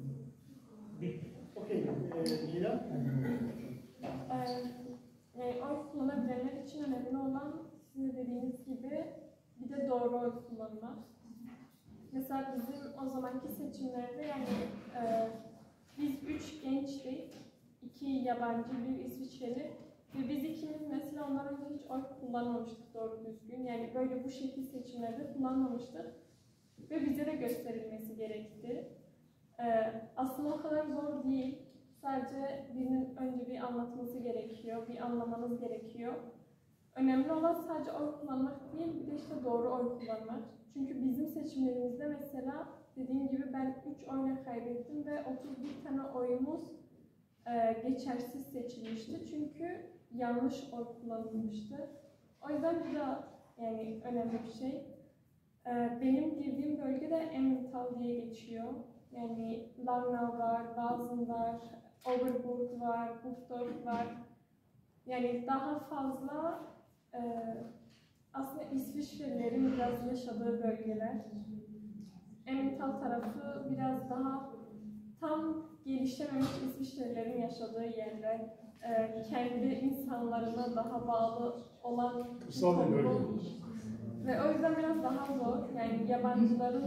Okey. Leyla? Oy kullanabilenler için önemli olan sizin de dediğiniz gibi bir de doğru oy kullanmak. Mesela bizim o zamanki seçimlerde yani biz 3 gençtik, 2 yabancı, 1 İsviçreli ve biz ikimiz mesela ondan önce hiç oy kullanmamıştık doğru düzgün. Yani böyle bu şekil seçimlerde kullanmamıştık ve bize de gösterilmesi gerekti. Aslında o kadar zor değil. Sadece birinin önce bir anlatması gerekiyor, bir anlamanız gerekiyor. Önemli olan sadece oy kullanmak değil, bir de işte doğru oy kullanmak. Çünkü bizim seçimlerimizde mesela dediğim gibi ben 3 oyla kaybettim ve 31 tane oyumuz geçersiz seçilmişti. Çünkü yanlış oy kullanılmıştı. O yüzden bu da yani önemli bir şey. Benim girdiğim bölge de Emmental diye geçiyor. Yani Langnau var, Basel var, Oberburg var, Buchdorf var. Yani daha fazla aslında İsviçrelilerin biraz yaşadığı bölgeler. Emmental tarafı biraz daha tam gelişememiş İsviçrelilerin yaşadığı yerler. Kendi insanlarına daha bağlı olan toplum. Ve o yüzden biraz daha zor. Yani yabancıların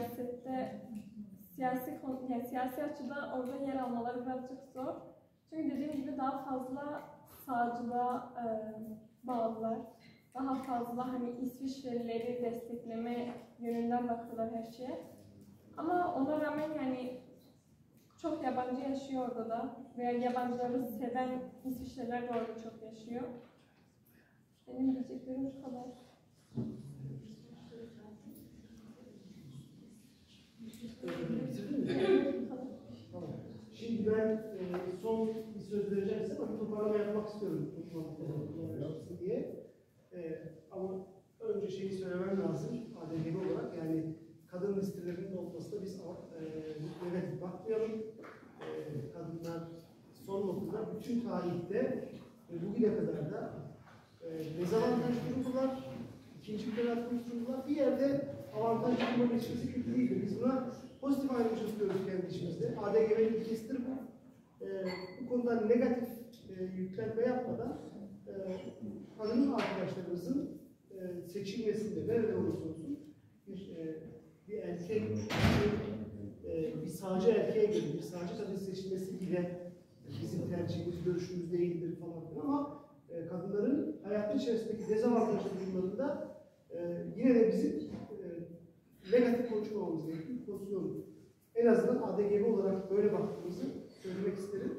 siyasi açıdan orada yer almaları birazcık zor. Çünkü dediğim gibi daha fazla sağcılığa bağlılar. Daha fazla hani İsviçrelileri destekleme yönünden bakıyorlar her şeye. Ama ona rağmen yani çok yabancı yaşıyor orada da. Veya yabancıları seven İsviçreliler de orada çok yaşıyor. Benim diyeceklerim bu kadar. Bitirdin mi? Tamam. Şimdi ben son bir söz vereceğim size ama bir toparlama yapmak istiyorum. Diye. Ama önce şeyi söylemem lazım. ADGB olarak yani kadın listelerinin olmasında biz negatif bakmayalım. Kadınlar son noktada bütün tarihte bugüne kadar da dezavantaj durumlar, ikinci bir yaratmış durumlar bir yerde avantaj duruma geçmesi kötü değildir. Biz buna pozitif ayrımcılık diyoruz kendi içimizde. ADGB'nin ilkesidir bu. Bu konuda negatif yüklenme yapmadan kadın arkadaşlarımızın seçilmesinde nerede olursa olsun bir erkek, bir sağcı erkeğe göre bir sağcı kadın seçilmesi bile bizim tercihimiz, görüşümüz değildir falan filan ama kadınların hayatın içerisindeki dezavantajlı durumlarında yine de bizim negatif konuşmamamız gerekiyor. Pozisyon. En azından ADGB olarak böyle baktığımızı söylemek isterim.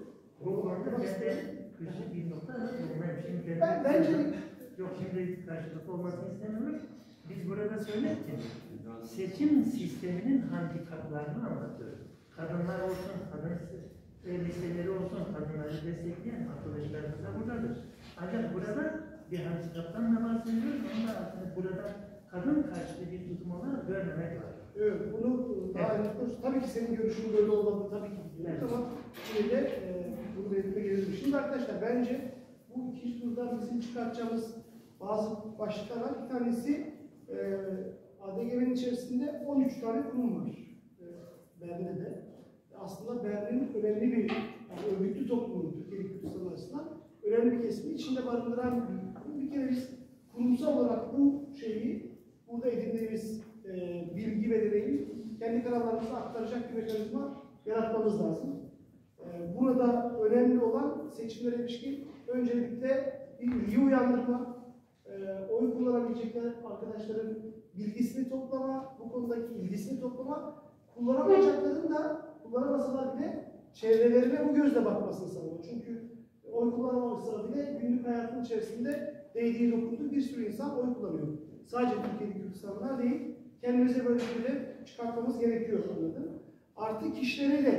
Bir nokta bence yok şimdi karşılıklı olmasını istemiyorum. Biz burada söylerken seçim sisteminin handikaplarını anlatıyoruz. Kadınlar olsun, kadın listeleri olsun, kadınları destekleyen arkadaşlarımız da buradadır. Ancak burada bir handikaptan da bahsediyoruz. Onun da aslında burada kadın karşıtı bir tutum olarak görmemek var. Evet, bunu daha evet. Tabii ki senin görüşün böyle olmalı tabii ki biliyoruz evet. Ama yine de bunu belirtme gerekiyor. Şimdi arkadaşlar bence bu ikinci turdan bizim çıkartacağımız bazı başlıklar var. Bir tanesi ADGB'nin içerisinde 13 tane kurum var. Berlin'de. Aslında Berlin önemli bir yani örgütlü toplumun Türkiye'deki Kürdistan arasında önemli bir kesimi içinde barındıran bir kere biz kurumsal olarak bu şeyi burada edindiğimiz bilgi ve deneyimi kendi kanallarımıza aktaracak bir mekanizma yaratmamız lazım. Burada önemli olan seçimlere ilişkin öncelikle bir bilgi uyandırma, oy kullanabilecekler arkadaşların bilgisini toplama, bu konudaki ilgisini toplama, kullanamayacakların da kullanamasalar bile çevrelerine bu gözle bakmasını sağlıyor. Çünkü oy kullanamamışsa bile günlük hayatın içerisinde değdiği dokunduğu bir sürü insan oy kullanıyor. Sadece Türkiye'deki Kürdistanlılar değil, kendimize böyle şeyleri çıkartmamız gerekiyor anladım. Artı kişilere de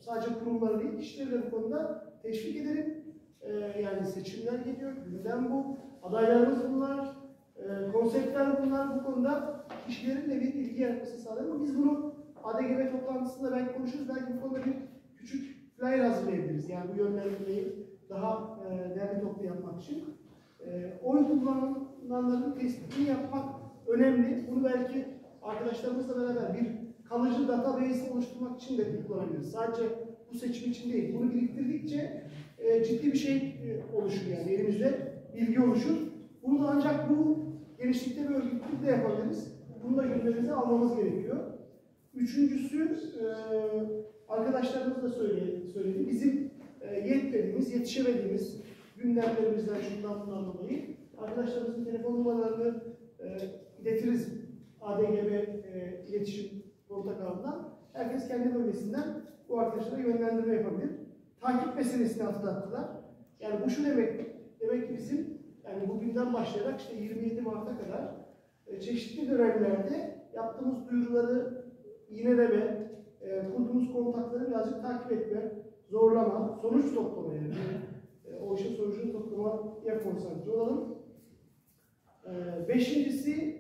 sadece kurumları değil, kişileri de bu konuda teşvik edelim. Yani seçimler geliyor, gündem bu, adaylarımız bunlar, konseptler bunlar. Bu konuda kişilerin de bir ilgi yaratması sağlayalım. Biz bunu ADGB toplantısında belki konuşuruz, belki bu konuda bir küçük flyer hazırlayabiliriz. Yani bu yönlendirmeyi daha değerli toplu yapmak için. Oy kullananların tespitini yapmak önemli. Bunu belki arkadaşlarımızla beraber bir kalıcı database oluşturmak için de kullanabiliriz. Sadece bu seçim için değil. Bunu biriktirdikçe ciddi bir şey oluşur yani. Elimizde bilgi oluşur. Bunu da ancak bu genişlikte ve örgütlükte yapabiliriz. Bunu da gündemimize almamız gerekiyor. Üçüncüsü, arkadaşlarımız da söyledi. Bizim yetmediğimiz, yetişemediğimiz gündemlerimizden şundan bundan dolayı arkadaşlarımızın telefon numaralarını iletiriz ADGB iletişim portakalından. Herkes kendi bölgesinden bu arkadaşlara yönlendirme yapabilir. Takip meselesini hatırlattılar. Yani bu şu demek ki bizim yani bugünden başlayarak işte 27 Mart'a kadar çeşitli dönemlerde yaptığımız duyuruları yineleme, kurduğumuz kontakları birazcık takip etme, zorlama, sonuç toplama yani. O işin sonucunu toplamaya konsantre olalım. Beşincisi,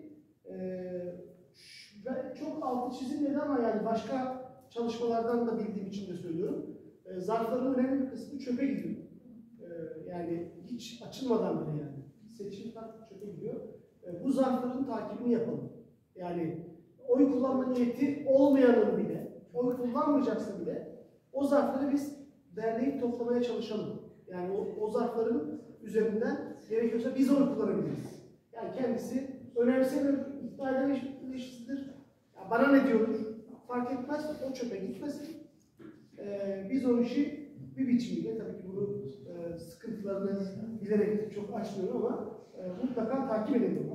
çok altı çizilmedi ama yani başka çalışmalardan da bildiğim için de söylüyorum. Zarfların önemli bir kısmı çöpe gidiyor. Yani hiç açılmadan bile yani. Seçim çöpe gidiyor. Bu zarfların takibini yapalım. Yani oy kullanma niyeti olmayanın bile, oy kullanmayacaksa bile o zarfları biz derleyip toplamaya çalışalım. Yani o zarfların üzerinden gerekiyorsa biz oy kullanabiliriz. Yani kendisi önemsemiyor, iddia eden ilişkisidir. Bana ne diyordur? Fark etmez, o çöpe gitmesin. Biz o işi bir biçimiyle, tabii ki bunu sıkıntılarını bilerek çok açmıyorum ama mutlaka takip edelim.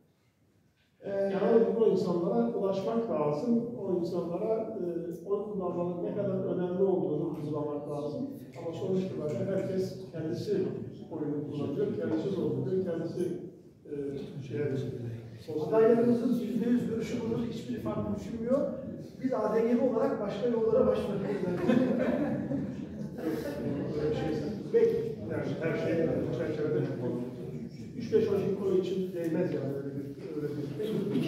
Yani bu insanlara ulaşmak lazım, o insanlara oy kullanmanın ne kadar önemli olduğunu vurgulamak lazım. Ama sonuç itibariyle herkes kendisi oyunu kullanıyor, kendisi zorluyor, kendisi adaylarımızın %100 görüşü bunun hiçbiri farklı düşünmüyor. Biz ADGB olarak başka yollara başvuruyoruz. Belki yani her şey çerçevede 3-5-12 konu için değmez yani öyle bir.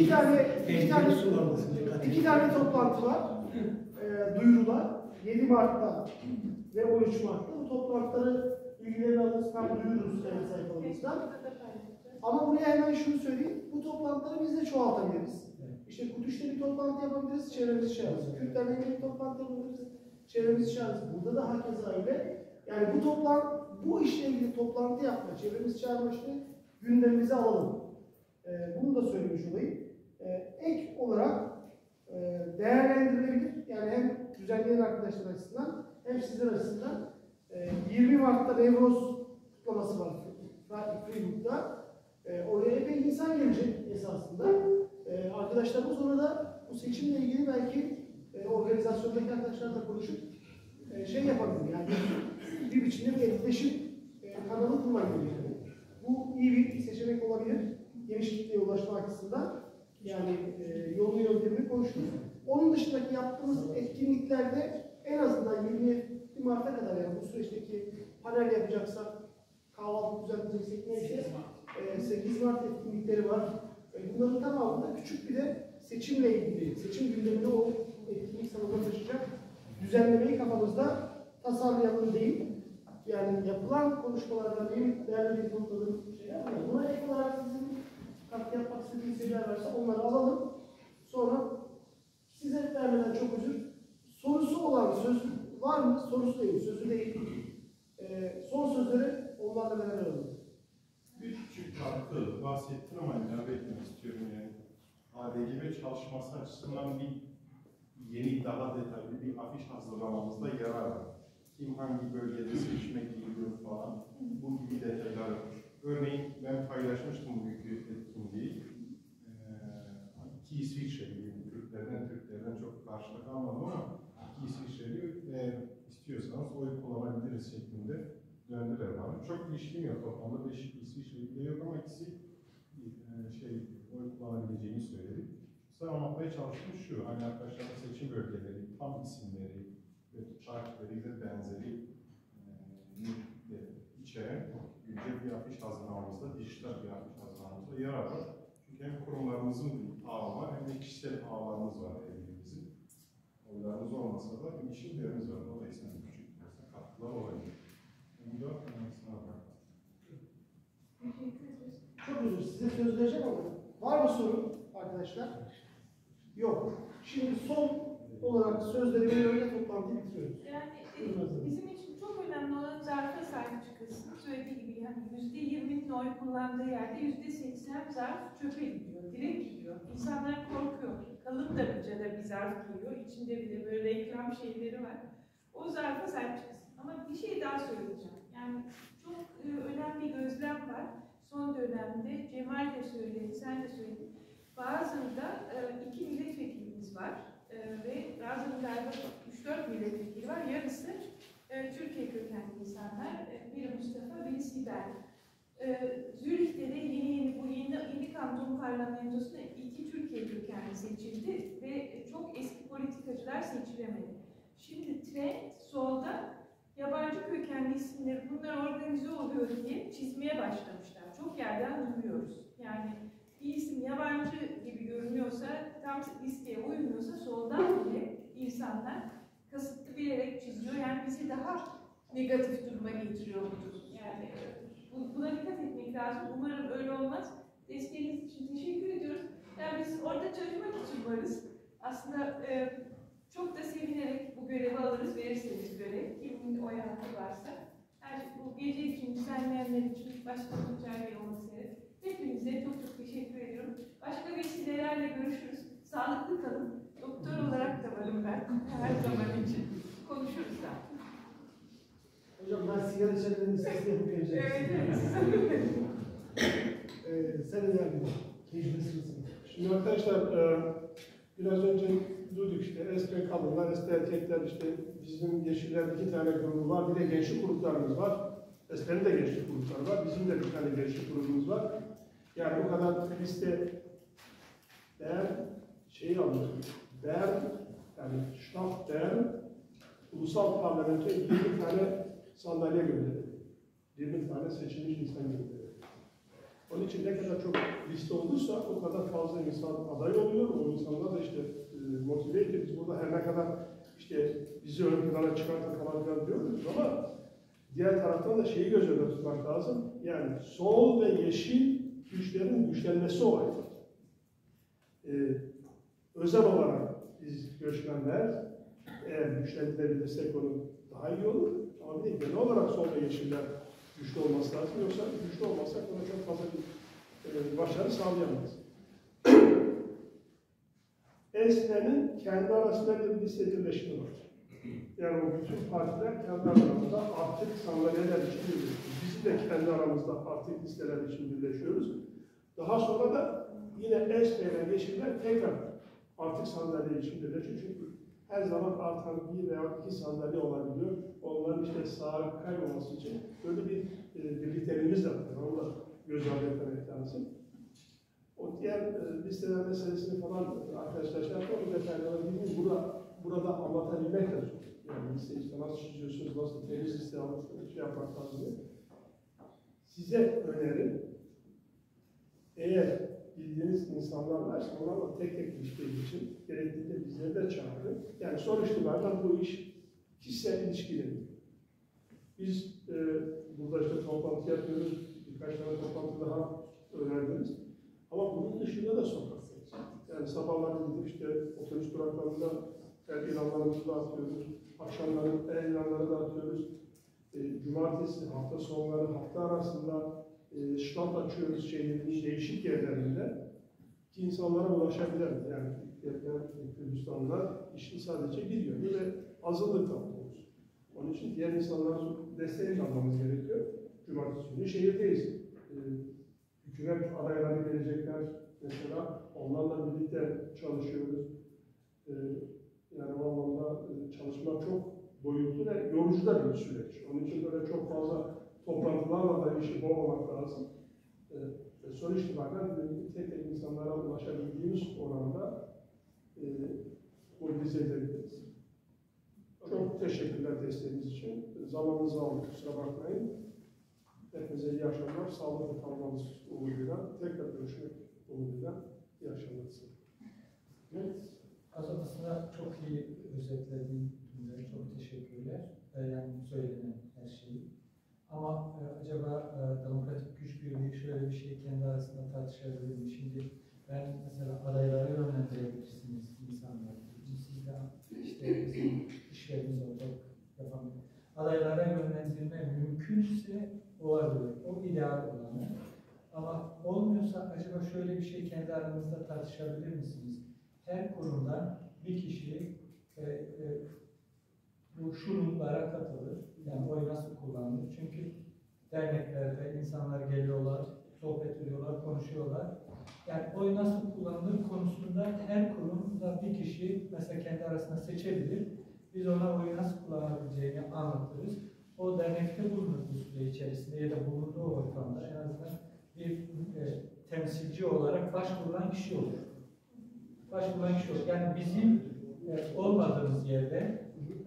İki tane toplantı var. Duyurular. 7 Mart'ta ve 13 Mart'ta. Bu toplantıları bilgilerini alırız, tam duyururuz sayfalarımızdan. Ama buraya hemen şunu söyleyeyim. Bu toplantıları biz de çoğaltabiliriz. İşte Kudüs'te bir toplantı yapabiliriz, çevremizi çağırırız. Kürtlerle bir toplantı yapabiliriz, çevremizi çağırırız. Burada da hakeza öyle. Yani bu işle ilgili toplantı yapma, çevremizi çağırma işte gündemimize alalım. Bunu da söylemiş olayım. Ek olarak değerlendirilebilir. Yani hem düzenleyen arkadaşlar açısından hem sizler açısından 20 Mart'ta Nevroz kutlaması var Freewood'da. Oraya epey insan gelecek esasında. Arkadaşlarımız orada bu seçimle ilgili belki organizasyondaki arkadaşlarla konuşup şey yapabilir. Yani bir biçimde bir etkileşim kanalı kurmak gerekiyor. Bu iyi bir seçenek olabilir. Geniş kitleye ulaşma açısından. Yani yolun yöntemini konuştuk. Onun dışındaki yaptığımız etkinliklerde en azından 27 Mart'a kadar yani bu süreçteki panel yapacaksak, kahvaltı düzenleyeceksek neyse 8 Mart etkinlikleri var. Bunların tamamında küçük bir de seçimle ilgili, seçim gündemini o etkinlik salonuna taşıyacak düzenlemeyi kafamızda tasarlayalım değil. Yani yapılan konuşmalardan benim değerli bir topladığım şeyler var. Buna ek olarak sizin katkı yapmak istediğiniz şeyler varsa onları alalım. Sonra size vermeden çok özür. Sorusu olan söz var mı? Sorusu değil, sözü değil. Son sözleri onlarla beraber alalım. Bir küçük katkı bahsettin ama ilave etmek istiyorum yani. ADGB çalışması açısından yeni daha detaylı bir afiş hazırlamamızda yarar var. Kim hangi bölgede seçime giriyor falan, bu gibi detaylar var. Örneğin ben paylaşmıştım bugünkü etkinliği. İki İsviçreli, Türklerden çok karşılık almadım ama iki İsviçreli istiyorsanız oy kullanabiliriz şeklinde döndüler bana. Çok ilişkim yok toplamda 5 İsviçreli bile yok ama ikisi oy kullanabileceğini söyledi. Size anlatmaya çalıştım şu, hani arkadaşlar seçim bölgeleri, tam isimleri, ve takipleri benzeri içeren güncel bir afiş hazırlamamızda, dijital bir afiş hazırlamamızda yer alır. Çünkü hem kurumlarımızın bir ağı var hem de kişisel ağlarımız var evimizin. Oylarımız olmasa da bir işimlerimiz var. Dolayısıyla küçük katkılar olabilir. Bunu da sana bırakalım. Çok özür size söz vereceğim ama var mı soru arkadaşlar? Yok. Şimdi son olarak sözlerimi öyle toplantıyı bitiriyoruz. Yani bizim için çok önemli olan zarfa sahip çıkılsın. Söylediği gibi yani %20'nin oy kullandığı yerde %80 zarf çöpe gidiyor, direkt gidiyor. İnsanlar korkuyor. Kalın da bir zarf geliyor. İçinde bir de böyle reklam şeyleri var. O zarfa sahip çıkılsın. Ama bir şey daha söyleyeceğim. Yani çok önemli bir gözlem var. Son dönemde Cemal de söyledi, sen de söyledin. Bazılarında 2 milletvekilimiz var ve bazılarında galiba 3-4 milletvekili var. Yarısı Türkiye kökenli insanlar. Biri Mustafa, biri Sibel. Zürih'te de bu yeni kanton parlamentosunda 2 Türkiye kökenli seçildi ve çok eski politikacılar seçilemedi. Şimdi trend solda yabancı kökenli isimleri bunlar organize oluyor diye çizmeye başlamışlar. Çok yerden duyuyoruz. Yani bir isim yabancı gibi görünüyorsa, tam listeye uymuyorsa soldan bile insanlar kasıtlı bilerek çiziyor. Yani bizi daha negatif duruma getiriyor bu durum. Yani buna dikkat etmek lazım. Umarım öyle olmaz. Desteğiniz için teşekkür ediyoruz. Yani biz orada çalışmak için varız. Aslında çok da sevinerek bu görevi alırız, verirseniz görev. Kimin oy hakkı varsa. Yani bu gece için, düzenleyenler için başkanın çağrı olmak üzere. Hepinize çok çok teşekkür ediyorum. Başka vesilelerle görüşürüz. Sağlıklı kalın. Doktor olarak da varım ben. Her zaman için. Konuşuruz da. Hocam ben sigara içenlerin listesine yapmayacağım. Sen ne yapıyorsun? Tecrübesi misin? Şimdi arkadaşlar biraz önce duyduk işte esme kadınlar, esme erkekler işte bizim Yeşiller 2 tane grubu var. Bir de gençlik gruplarımız var. Esme'nin de gençlik grupları var. Bizim de bir tane gençlik grubumuz var. Yani bu kadar liste değer şeyi alıyor. Değer yani Stadt Bern ulusal parlamentoya 20 tane sandalye gönderdi. 20 tane seçilmiş insan gönderdi. Onun için ne kadar çok liste olursa o kadar fazla insan aday oluyor. O insanlar da işte motive ediyor. Biz burada her ne kadar işte bizi ön plana çıkartın falan filan diyoruz ama diğer taraftan da şeyi göz önünde tutmak lazım. Yani sol ve yeşil güçlerin güçlenmesi olayı. Özel olarak biz göçmenler eğer güçlendirebilirsek onu daha iyi olur. Ama bir de genel olarak sol ve yeşiller güçlü olması lazım. Yoksa güçlü olmazsak ona çok fazla bir başarı sağlayamayız. ESP'nin kendi arasında bir liste birleşimi var. Yani o bütün partiler kendi aralarında artık sandalyeler için birleşiyor. Biz de kendi aramızda artık listeler için birleşiyoruz. Daha sonra da yine ESP ile Yeşiller tekrar artık sandalye için birleşiyor. Çünkü her zaman artan 1 veya 2 sandalye olabiliyor. Onların işte sağa kaymaması için böyle bir birlikteliğimiz de var. Onu da göz ardı etmek lazım. O diğer listeler meselesini falan arkadaşlar şey yapalım. Bu detaylara bildiğiniz burada anlatabilmek de zor. Yani liste işte nasıl çiziyorsunuz, nasıl temiz liste şey yapmak lazım diye. Size önerim, eğer bildiğiniz insanlar varsa onlarla tek tek ilişkiye geçin. Gerektiğinde bizleri de çağırın. Yani sonuç itibariyle bu iş kişisel ilişkileri. Biz burada işte toplantı yapıyoruz. Birkaç tane toplantı daha öğrendiniz. Ama bunun dışında da sokak. Yani sabahları gidip işte otobüs duraklarında ilanlarımızı dağıtıyoruz. Akşamları ilanları dağıtıyoruz. Cumartesi, hafta sonları, hafta arasında stand açıyoruz şehrin değişik yerlerinde ki insanlara ulaşabilir. Yani Kürdistanlılar işin sadece bir yönü ve azınlık alıyoruz. Onun için diğer insanların desteğini almamız gerekiyor. Cumartesi günü şehirdeyiz. Hükümet adayları gelecekler mesela. Onlarla birlikte çalışıyoruz. Yani o anlamda çalışmak çok boyutlu ve yorucu da bir süreç. Onun için böyle çok fazla toplantılarla da işi boğmamak lazım. Sonuç itibariyle tek tek insanlara ulaşabildiğimiz oranda mobilize edebiliriz. Çok teşekkürler desteğiniz için. Zamanınızı aldık, kusura bakmayın. Hepinize iyi akşamlar. Sağlıklı kalmanız umuduyla. Tekrar görüşmek umuduyla. İyi akşamlar size. Evet. Aslında çok iyi özetledin. Çok teşekkürler. Yani söylenen her şeyi. Ama acaba demokratik güç birliği şöyle bir şey kendi arasında tartışabilir mi? Şimdi ben mesela adayları yönlendirebilirsiniz insanlar. Siz de işte bizim işlerimiz olacak yapamıyor. Adaylara yönlendirme mümkünse olabilir. O ideal olanı. Ama olmuyorsa acaba şöyle bir şey kendi aranızda tartışabilir misiniz? Her kurumdan bir kişi bu şuruplara katılır. Yani oy nasıl kullanılır? Çünkü derneklerde insanlar geliyorlar, sohbet ediyorlar, konuşuyorlar. Yani oy nasıl kullanılır konusunda her kurumda bir kişi mesela kendi arasında seçebilir. Biz ona oyu nasıl kullanabileceğini anlatırız. O dernekte bulunur bu süre içerisinde ya da bulunduğu ortamda en azından bir temsilci olarak başvurulan kişi olur. Başvurulan kişi olur. Yani bizim olmadığımız yerde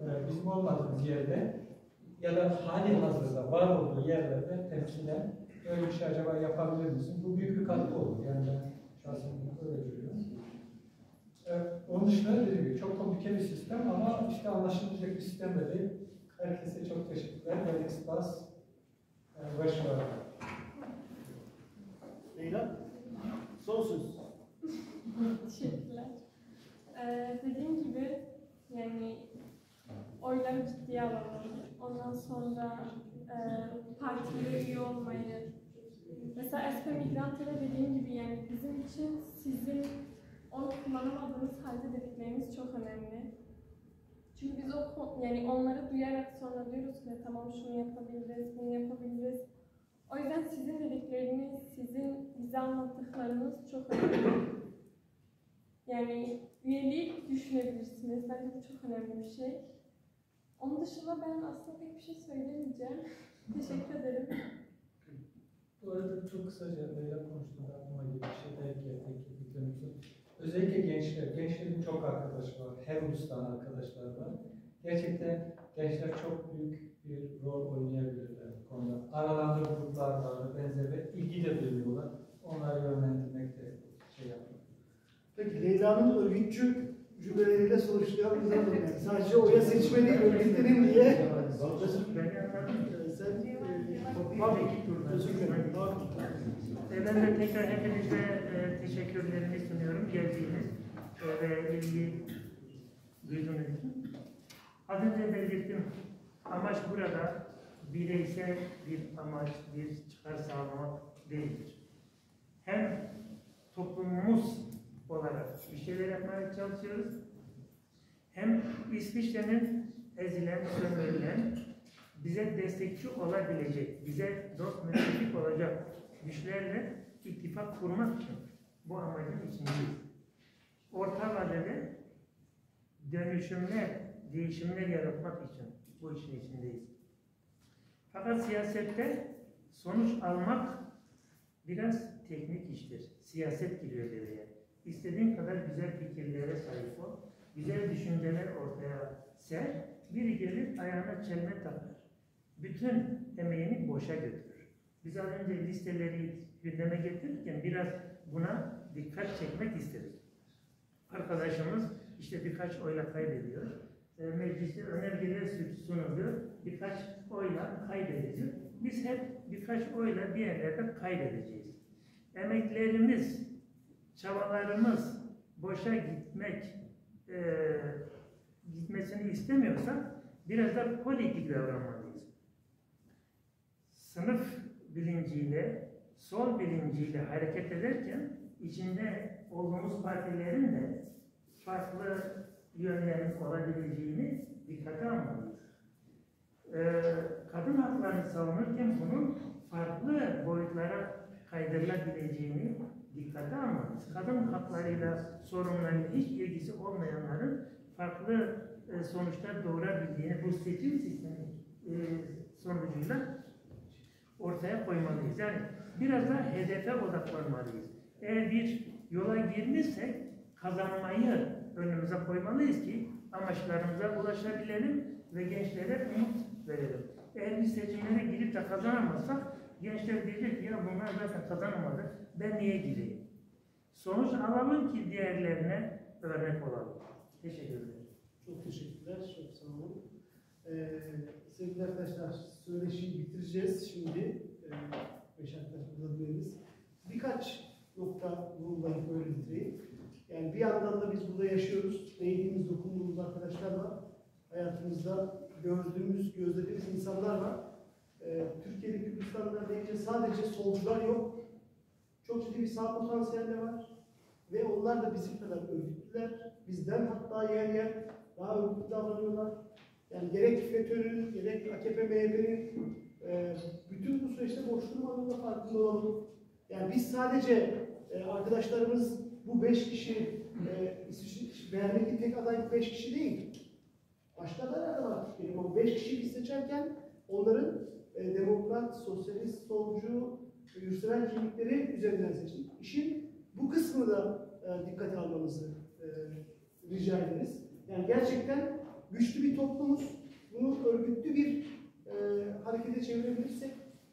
ya da hali hazırda var olduğu yerlerde temsilen öyle bir şey acaba yapabilir misin? Bu büyük bir katkı olur. Yani ben şahsen öyle görüyorum. Onun dışında dediğim gibi çok komplike bir sistem ama işte anlaşılacak bir sistem de değil. Herkese çok teşekkürler. Alex Bas, Başvara. Leyla, son söz. Teşekkürler. Dediğim gibi yani oyları ciddiye alalım. Ondan sonra partilere üye olmayı. Mesela SP Migrante'de dediğim gibi yani bizim için sizin oy kullanamadığınız halde dedikleriniz çok önemli. Çünkü biz yani onları duyarak sonra diyoruz ki tamam şunu yapabiliriz, bunu yapabiliriz. O yüzden sizin dedikleriniz, sizin bize anlattıklarınız çok önemli. Yani üyelik düşünebilirsiniz. Bence bu çok önemli bir şey. Onun dışında ben aslında pek bir şey söyleyemeyeceğim. Teşekkür ederim. Bu arada çok kısaca Leyla konuştuğunda aklıma gibi bir şey belki eklemek istiyorum. Özellikle gençlerin çok arkadaşı var. Her ulustan arkadaşlar var. Gerçekten gençler çok büyük bir rol oynayabilirler bu konuda. Aralarında gruplar var, benzer ve ilgi de duyuyorlar. Onları yönlendirmek de şey yapıyor. Peki Leyla'nın örgütçü cümleleriyle sonuçlayan bir zaman yani. Sadece oya seçme değil, örgütlenin diye. Ben de tekrar hepinize teşekkürlerimi sunuyorum geldiğiniz ve ilgi duyduğunuz için. Az önce belirttim, amaç burada bireysel bir amaç, bir çıkar sağlamak değildir. Hem toplumumuz olarak bir şeyler yapmaya çalışıyoruz, hem İsviçre'nin ezilen, sömürülen, bize destekçi olabilecek, bize dost müttefik olacak güçlerle ittifak kurmak için bu amacın içindeyiz. Orta vadede dönüşümler, değişimler yaratmak için bu işin içindeyiz. Fakat siyasette sonuç almak biraz teknik iştir. Siyaset giriyor devreye. İstediğin kadar güzel fikirlere sahip ol, güzel düşünceler ortaya ser, biri gelir ayağına çelme takar. Bütün emeğini boşa götürür. Biz az önce listeleri gündeme getirirken biraz buna dikkat çekmek isteriz. Arkadaşımız işte birkaç oyla kaybediyor. Mecliste önergeler sunuluyor. Birkaç oyla kaybediliyor. Biz hep birkaç oyla bir yerlerde kaybedeceğiz. Emeklerimiz, çabalarımız boşa gitmesini istemiyorsak biraz da politik davranmalıyız. Sınıf bilinciyle, sol bilinciyle hareket ederken içinde olduğumuz partilerin de farklı yönlerin olabileceğini dikkate almalıyız. Kadın haklarını savunurken bunun farklı boyutlara kaydırılabileceğini dikkate almalıyız. Kadın haklarıyla, sorunlarıyla hiç ilgisi olmayanların farklı sonuçlar doğurabildiğini bu seçim sistemi sonucuyla ortaya koymalıyız. Yani biraz da hedefe odaklanmalıyız. Eğer bir yola girmişsek kazanmayı önümüze koymalıyız ki amaçlarımıza ulaşabilelim ve gençlere umut verelim. Eğer biz seçimlere girip de kazanamazsak gençler diyecek ki ya bunlar zaten kazanamadı, ben niye gireyim? Sonuç alalım ki diğerlerine örnek olalım. Teşekkür ederim. Çok teşekkürler, çok sağ olun. Sevgili arkadaşlar, söyleşiyi bitireceğiz şimdi. Beş arkadaşımızla duyarız. Birkaç nokta vurgulayıp böyle bitireyim. Yani bir yandan da biz burada yaşıyoruz. Değdiğimiz, dokunduğumuz arkadaşlar var. Hayatımızda gördüğümüz, gözlediğimiz insanlar var. Türkiye'de Kürdistan'da deyince sadece solcular yok. Çok ciddi bir sağ potansiyeli de var. Ve onlar da bizim kadar örgütlüler. Bizden hatta yer yer daha örgütlü davranıyorlar. Yani gerek FETÖ'nün, gerek AKP, MHP'nin bütün bu süreçte boş durmadığında farkında olalım. Yani biz sadece arkadaşlarımız bu 5 kişi, beğenmediği tek aday 5 kişi değil. Başka adaylar da var Türkiye'de ama 5 kişi biz seçerken onların demokrat, sosyalist, solcu, yurtsever kimlikleri üzerinden seçtik. İşin bu kısmını da dikkate almanızı rica ederiz. Yani gerçekten güçlü bir toplumuz. Bunu örgütlü bir harekete çevirebilirsek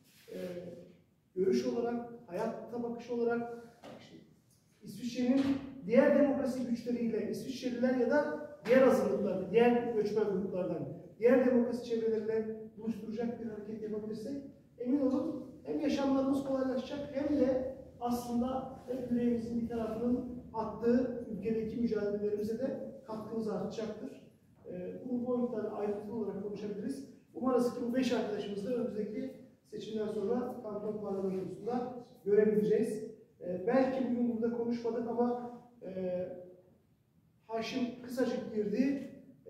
görüş olarak, hayata bakış olarak İsviçre'nin diğer demokrasi güçleriyle İsviçreliler ya da diğer azınlıklar, diğer göçmen gruplardan, diğer demokrasi çevreleriyle buluşturacak bir hareket yapabilirsek emin olun hem yaşamlarımız kolaylaşacak hem de aslında hep yüreğimizin bir tarafının attığı ülkedeki mücadelelerimize de katkımız artacaktır. Bu boyuttan ayrıntılı olarak konuşabiliriz. Umarız ki bu 5 arkadaşımızı da önümüzdeki seçimden sonra kanton parlamentosunda görebileceğiz. Belki bugün burada konuşmadık ama Haşim kısacık girdi.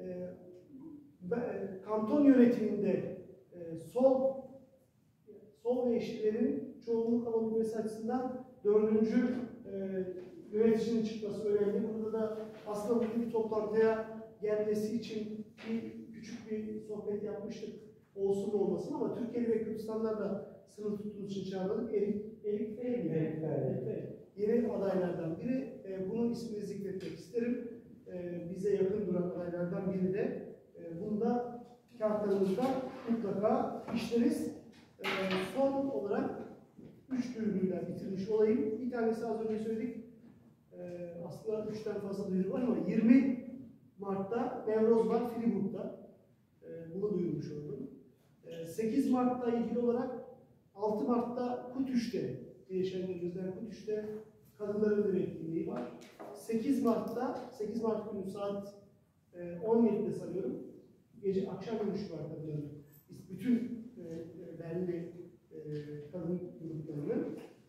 Kanton yönetiminde sol ve eşitlerin çoğunluk alabilmesi açısından 4. yöneticinin çıkması önemli. Burada da aslında bugün bir toplantıya gelmesi için küçük bir sohbet yapmıştık. Olsun olmasın ama Türkiye'li ve Kürdistanlarla sınır tuttuğumuz için çağırmadık. Erik Bey, yeni adaylardan biri. Bunun ismini zikretmek isterim. Bize yakın duran adaylardan biri de. Bunu da kağıtlarımızda mutlaka işleriz. Son olarak 3 duyuruyla bitirmiş olayım. Bir tanesi az önce söyledik. Aslında 3'ten fazla duyuru var ama 20 Mart'ta Nevroz var Fribourg'da. Bunu duyurmuş oldum. 8 Mart'ta ilgili olarak 6 Mart'ta Kutüş'te, değişenlerimizden Kutüş'te kadınların nöbet etkinliği var. 8 Mart günü saat 17'de sanıyorum. Gece akşam görüşü var kadınların. Bütün Berlin'de kadın gruplarının.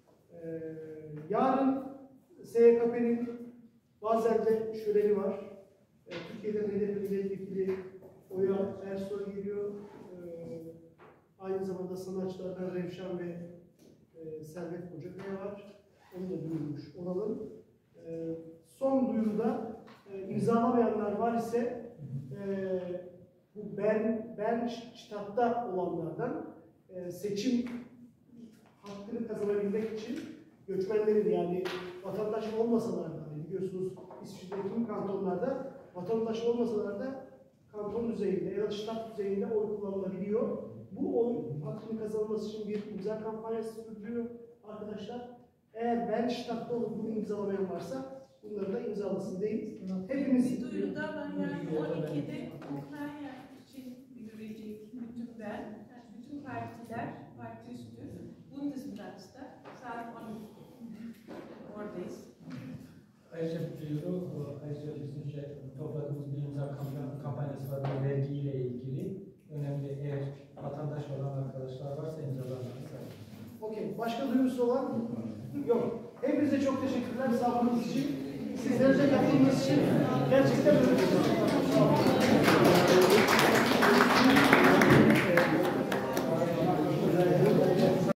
Yarın SYKP'nin Bazel'de şöleni var. Türkiye'den HDP milletvekili Oya Ersoy geliyor. Aynı zamanda sanatçılardan Revşan ve Servet Kocakaya var. Onu da duyurmuş olalım. Son duyuruda imzalamayanlar var ise bu Bernstadt'ta olanlardan seçim hakkını kazanabilmek için göçmenlerin yani vatandaş olmasalar da biliyorsunuz İsviçre'deki tüm kantonlarda vatandaş olmasalar da kanton düzeyinde ya da ştat düzeyinde oy kullanılabiliyor. Bu oy hakkını kazanılması için bir imza kampanyası sürdürüyor arkadaşlar. Eğer Bernstadt'ta olup bunu imzalamayan varsa bunları da imzalasın değil. Hepimiz bir duyuruda ben yani 12'de Ukrayna için yürüyecek bütün partiler, parti üstü Bundesrats'ta saat 12 oradayız. Ayrıca bir duyuru, ayrıca bizim topladığımız bir imza kampanyası var vergiyle ilgili. Önemli eğer vatandaş olan arkadaşlar varsa imzalarlarsa. Okey. Başka duyurusu olan? Yok. Hepinize çok teşekkürler sağlığınız için. Sizlere de katıldığınız için gerçekten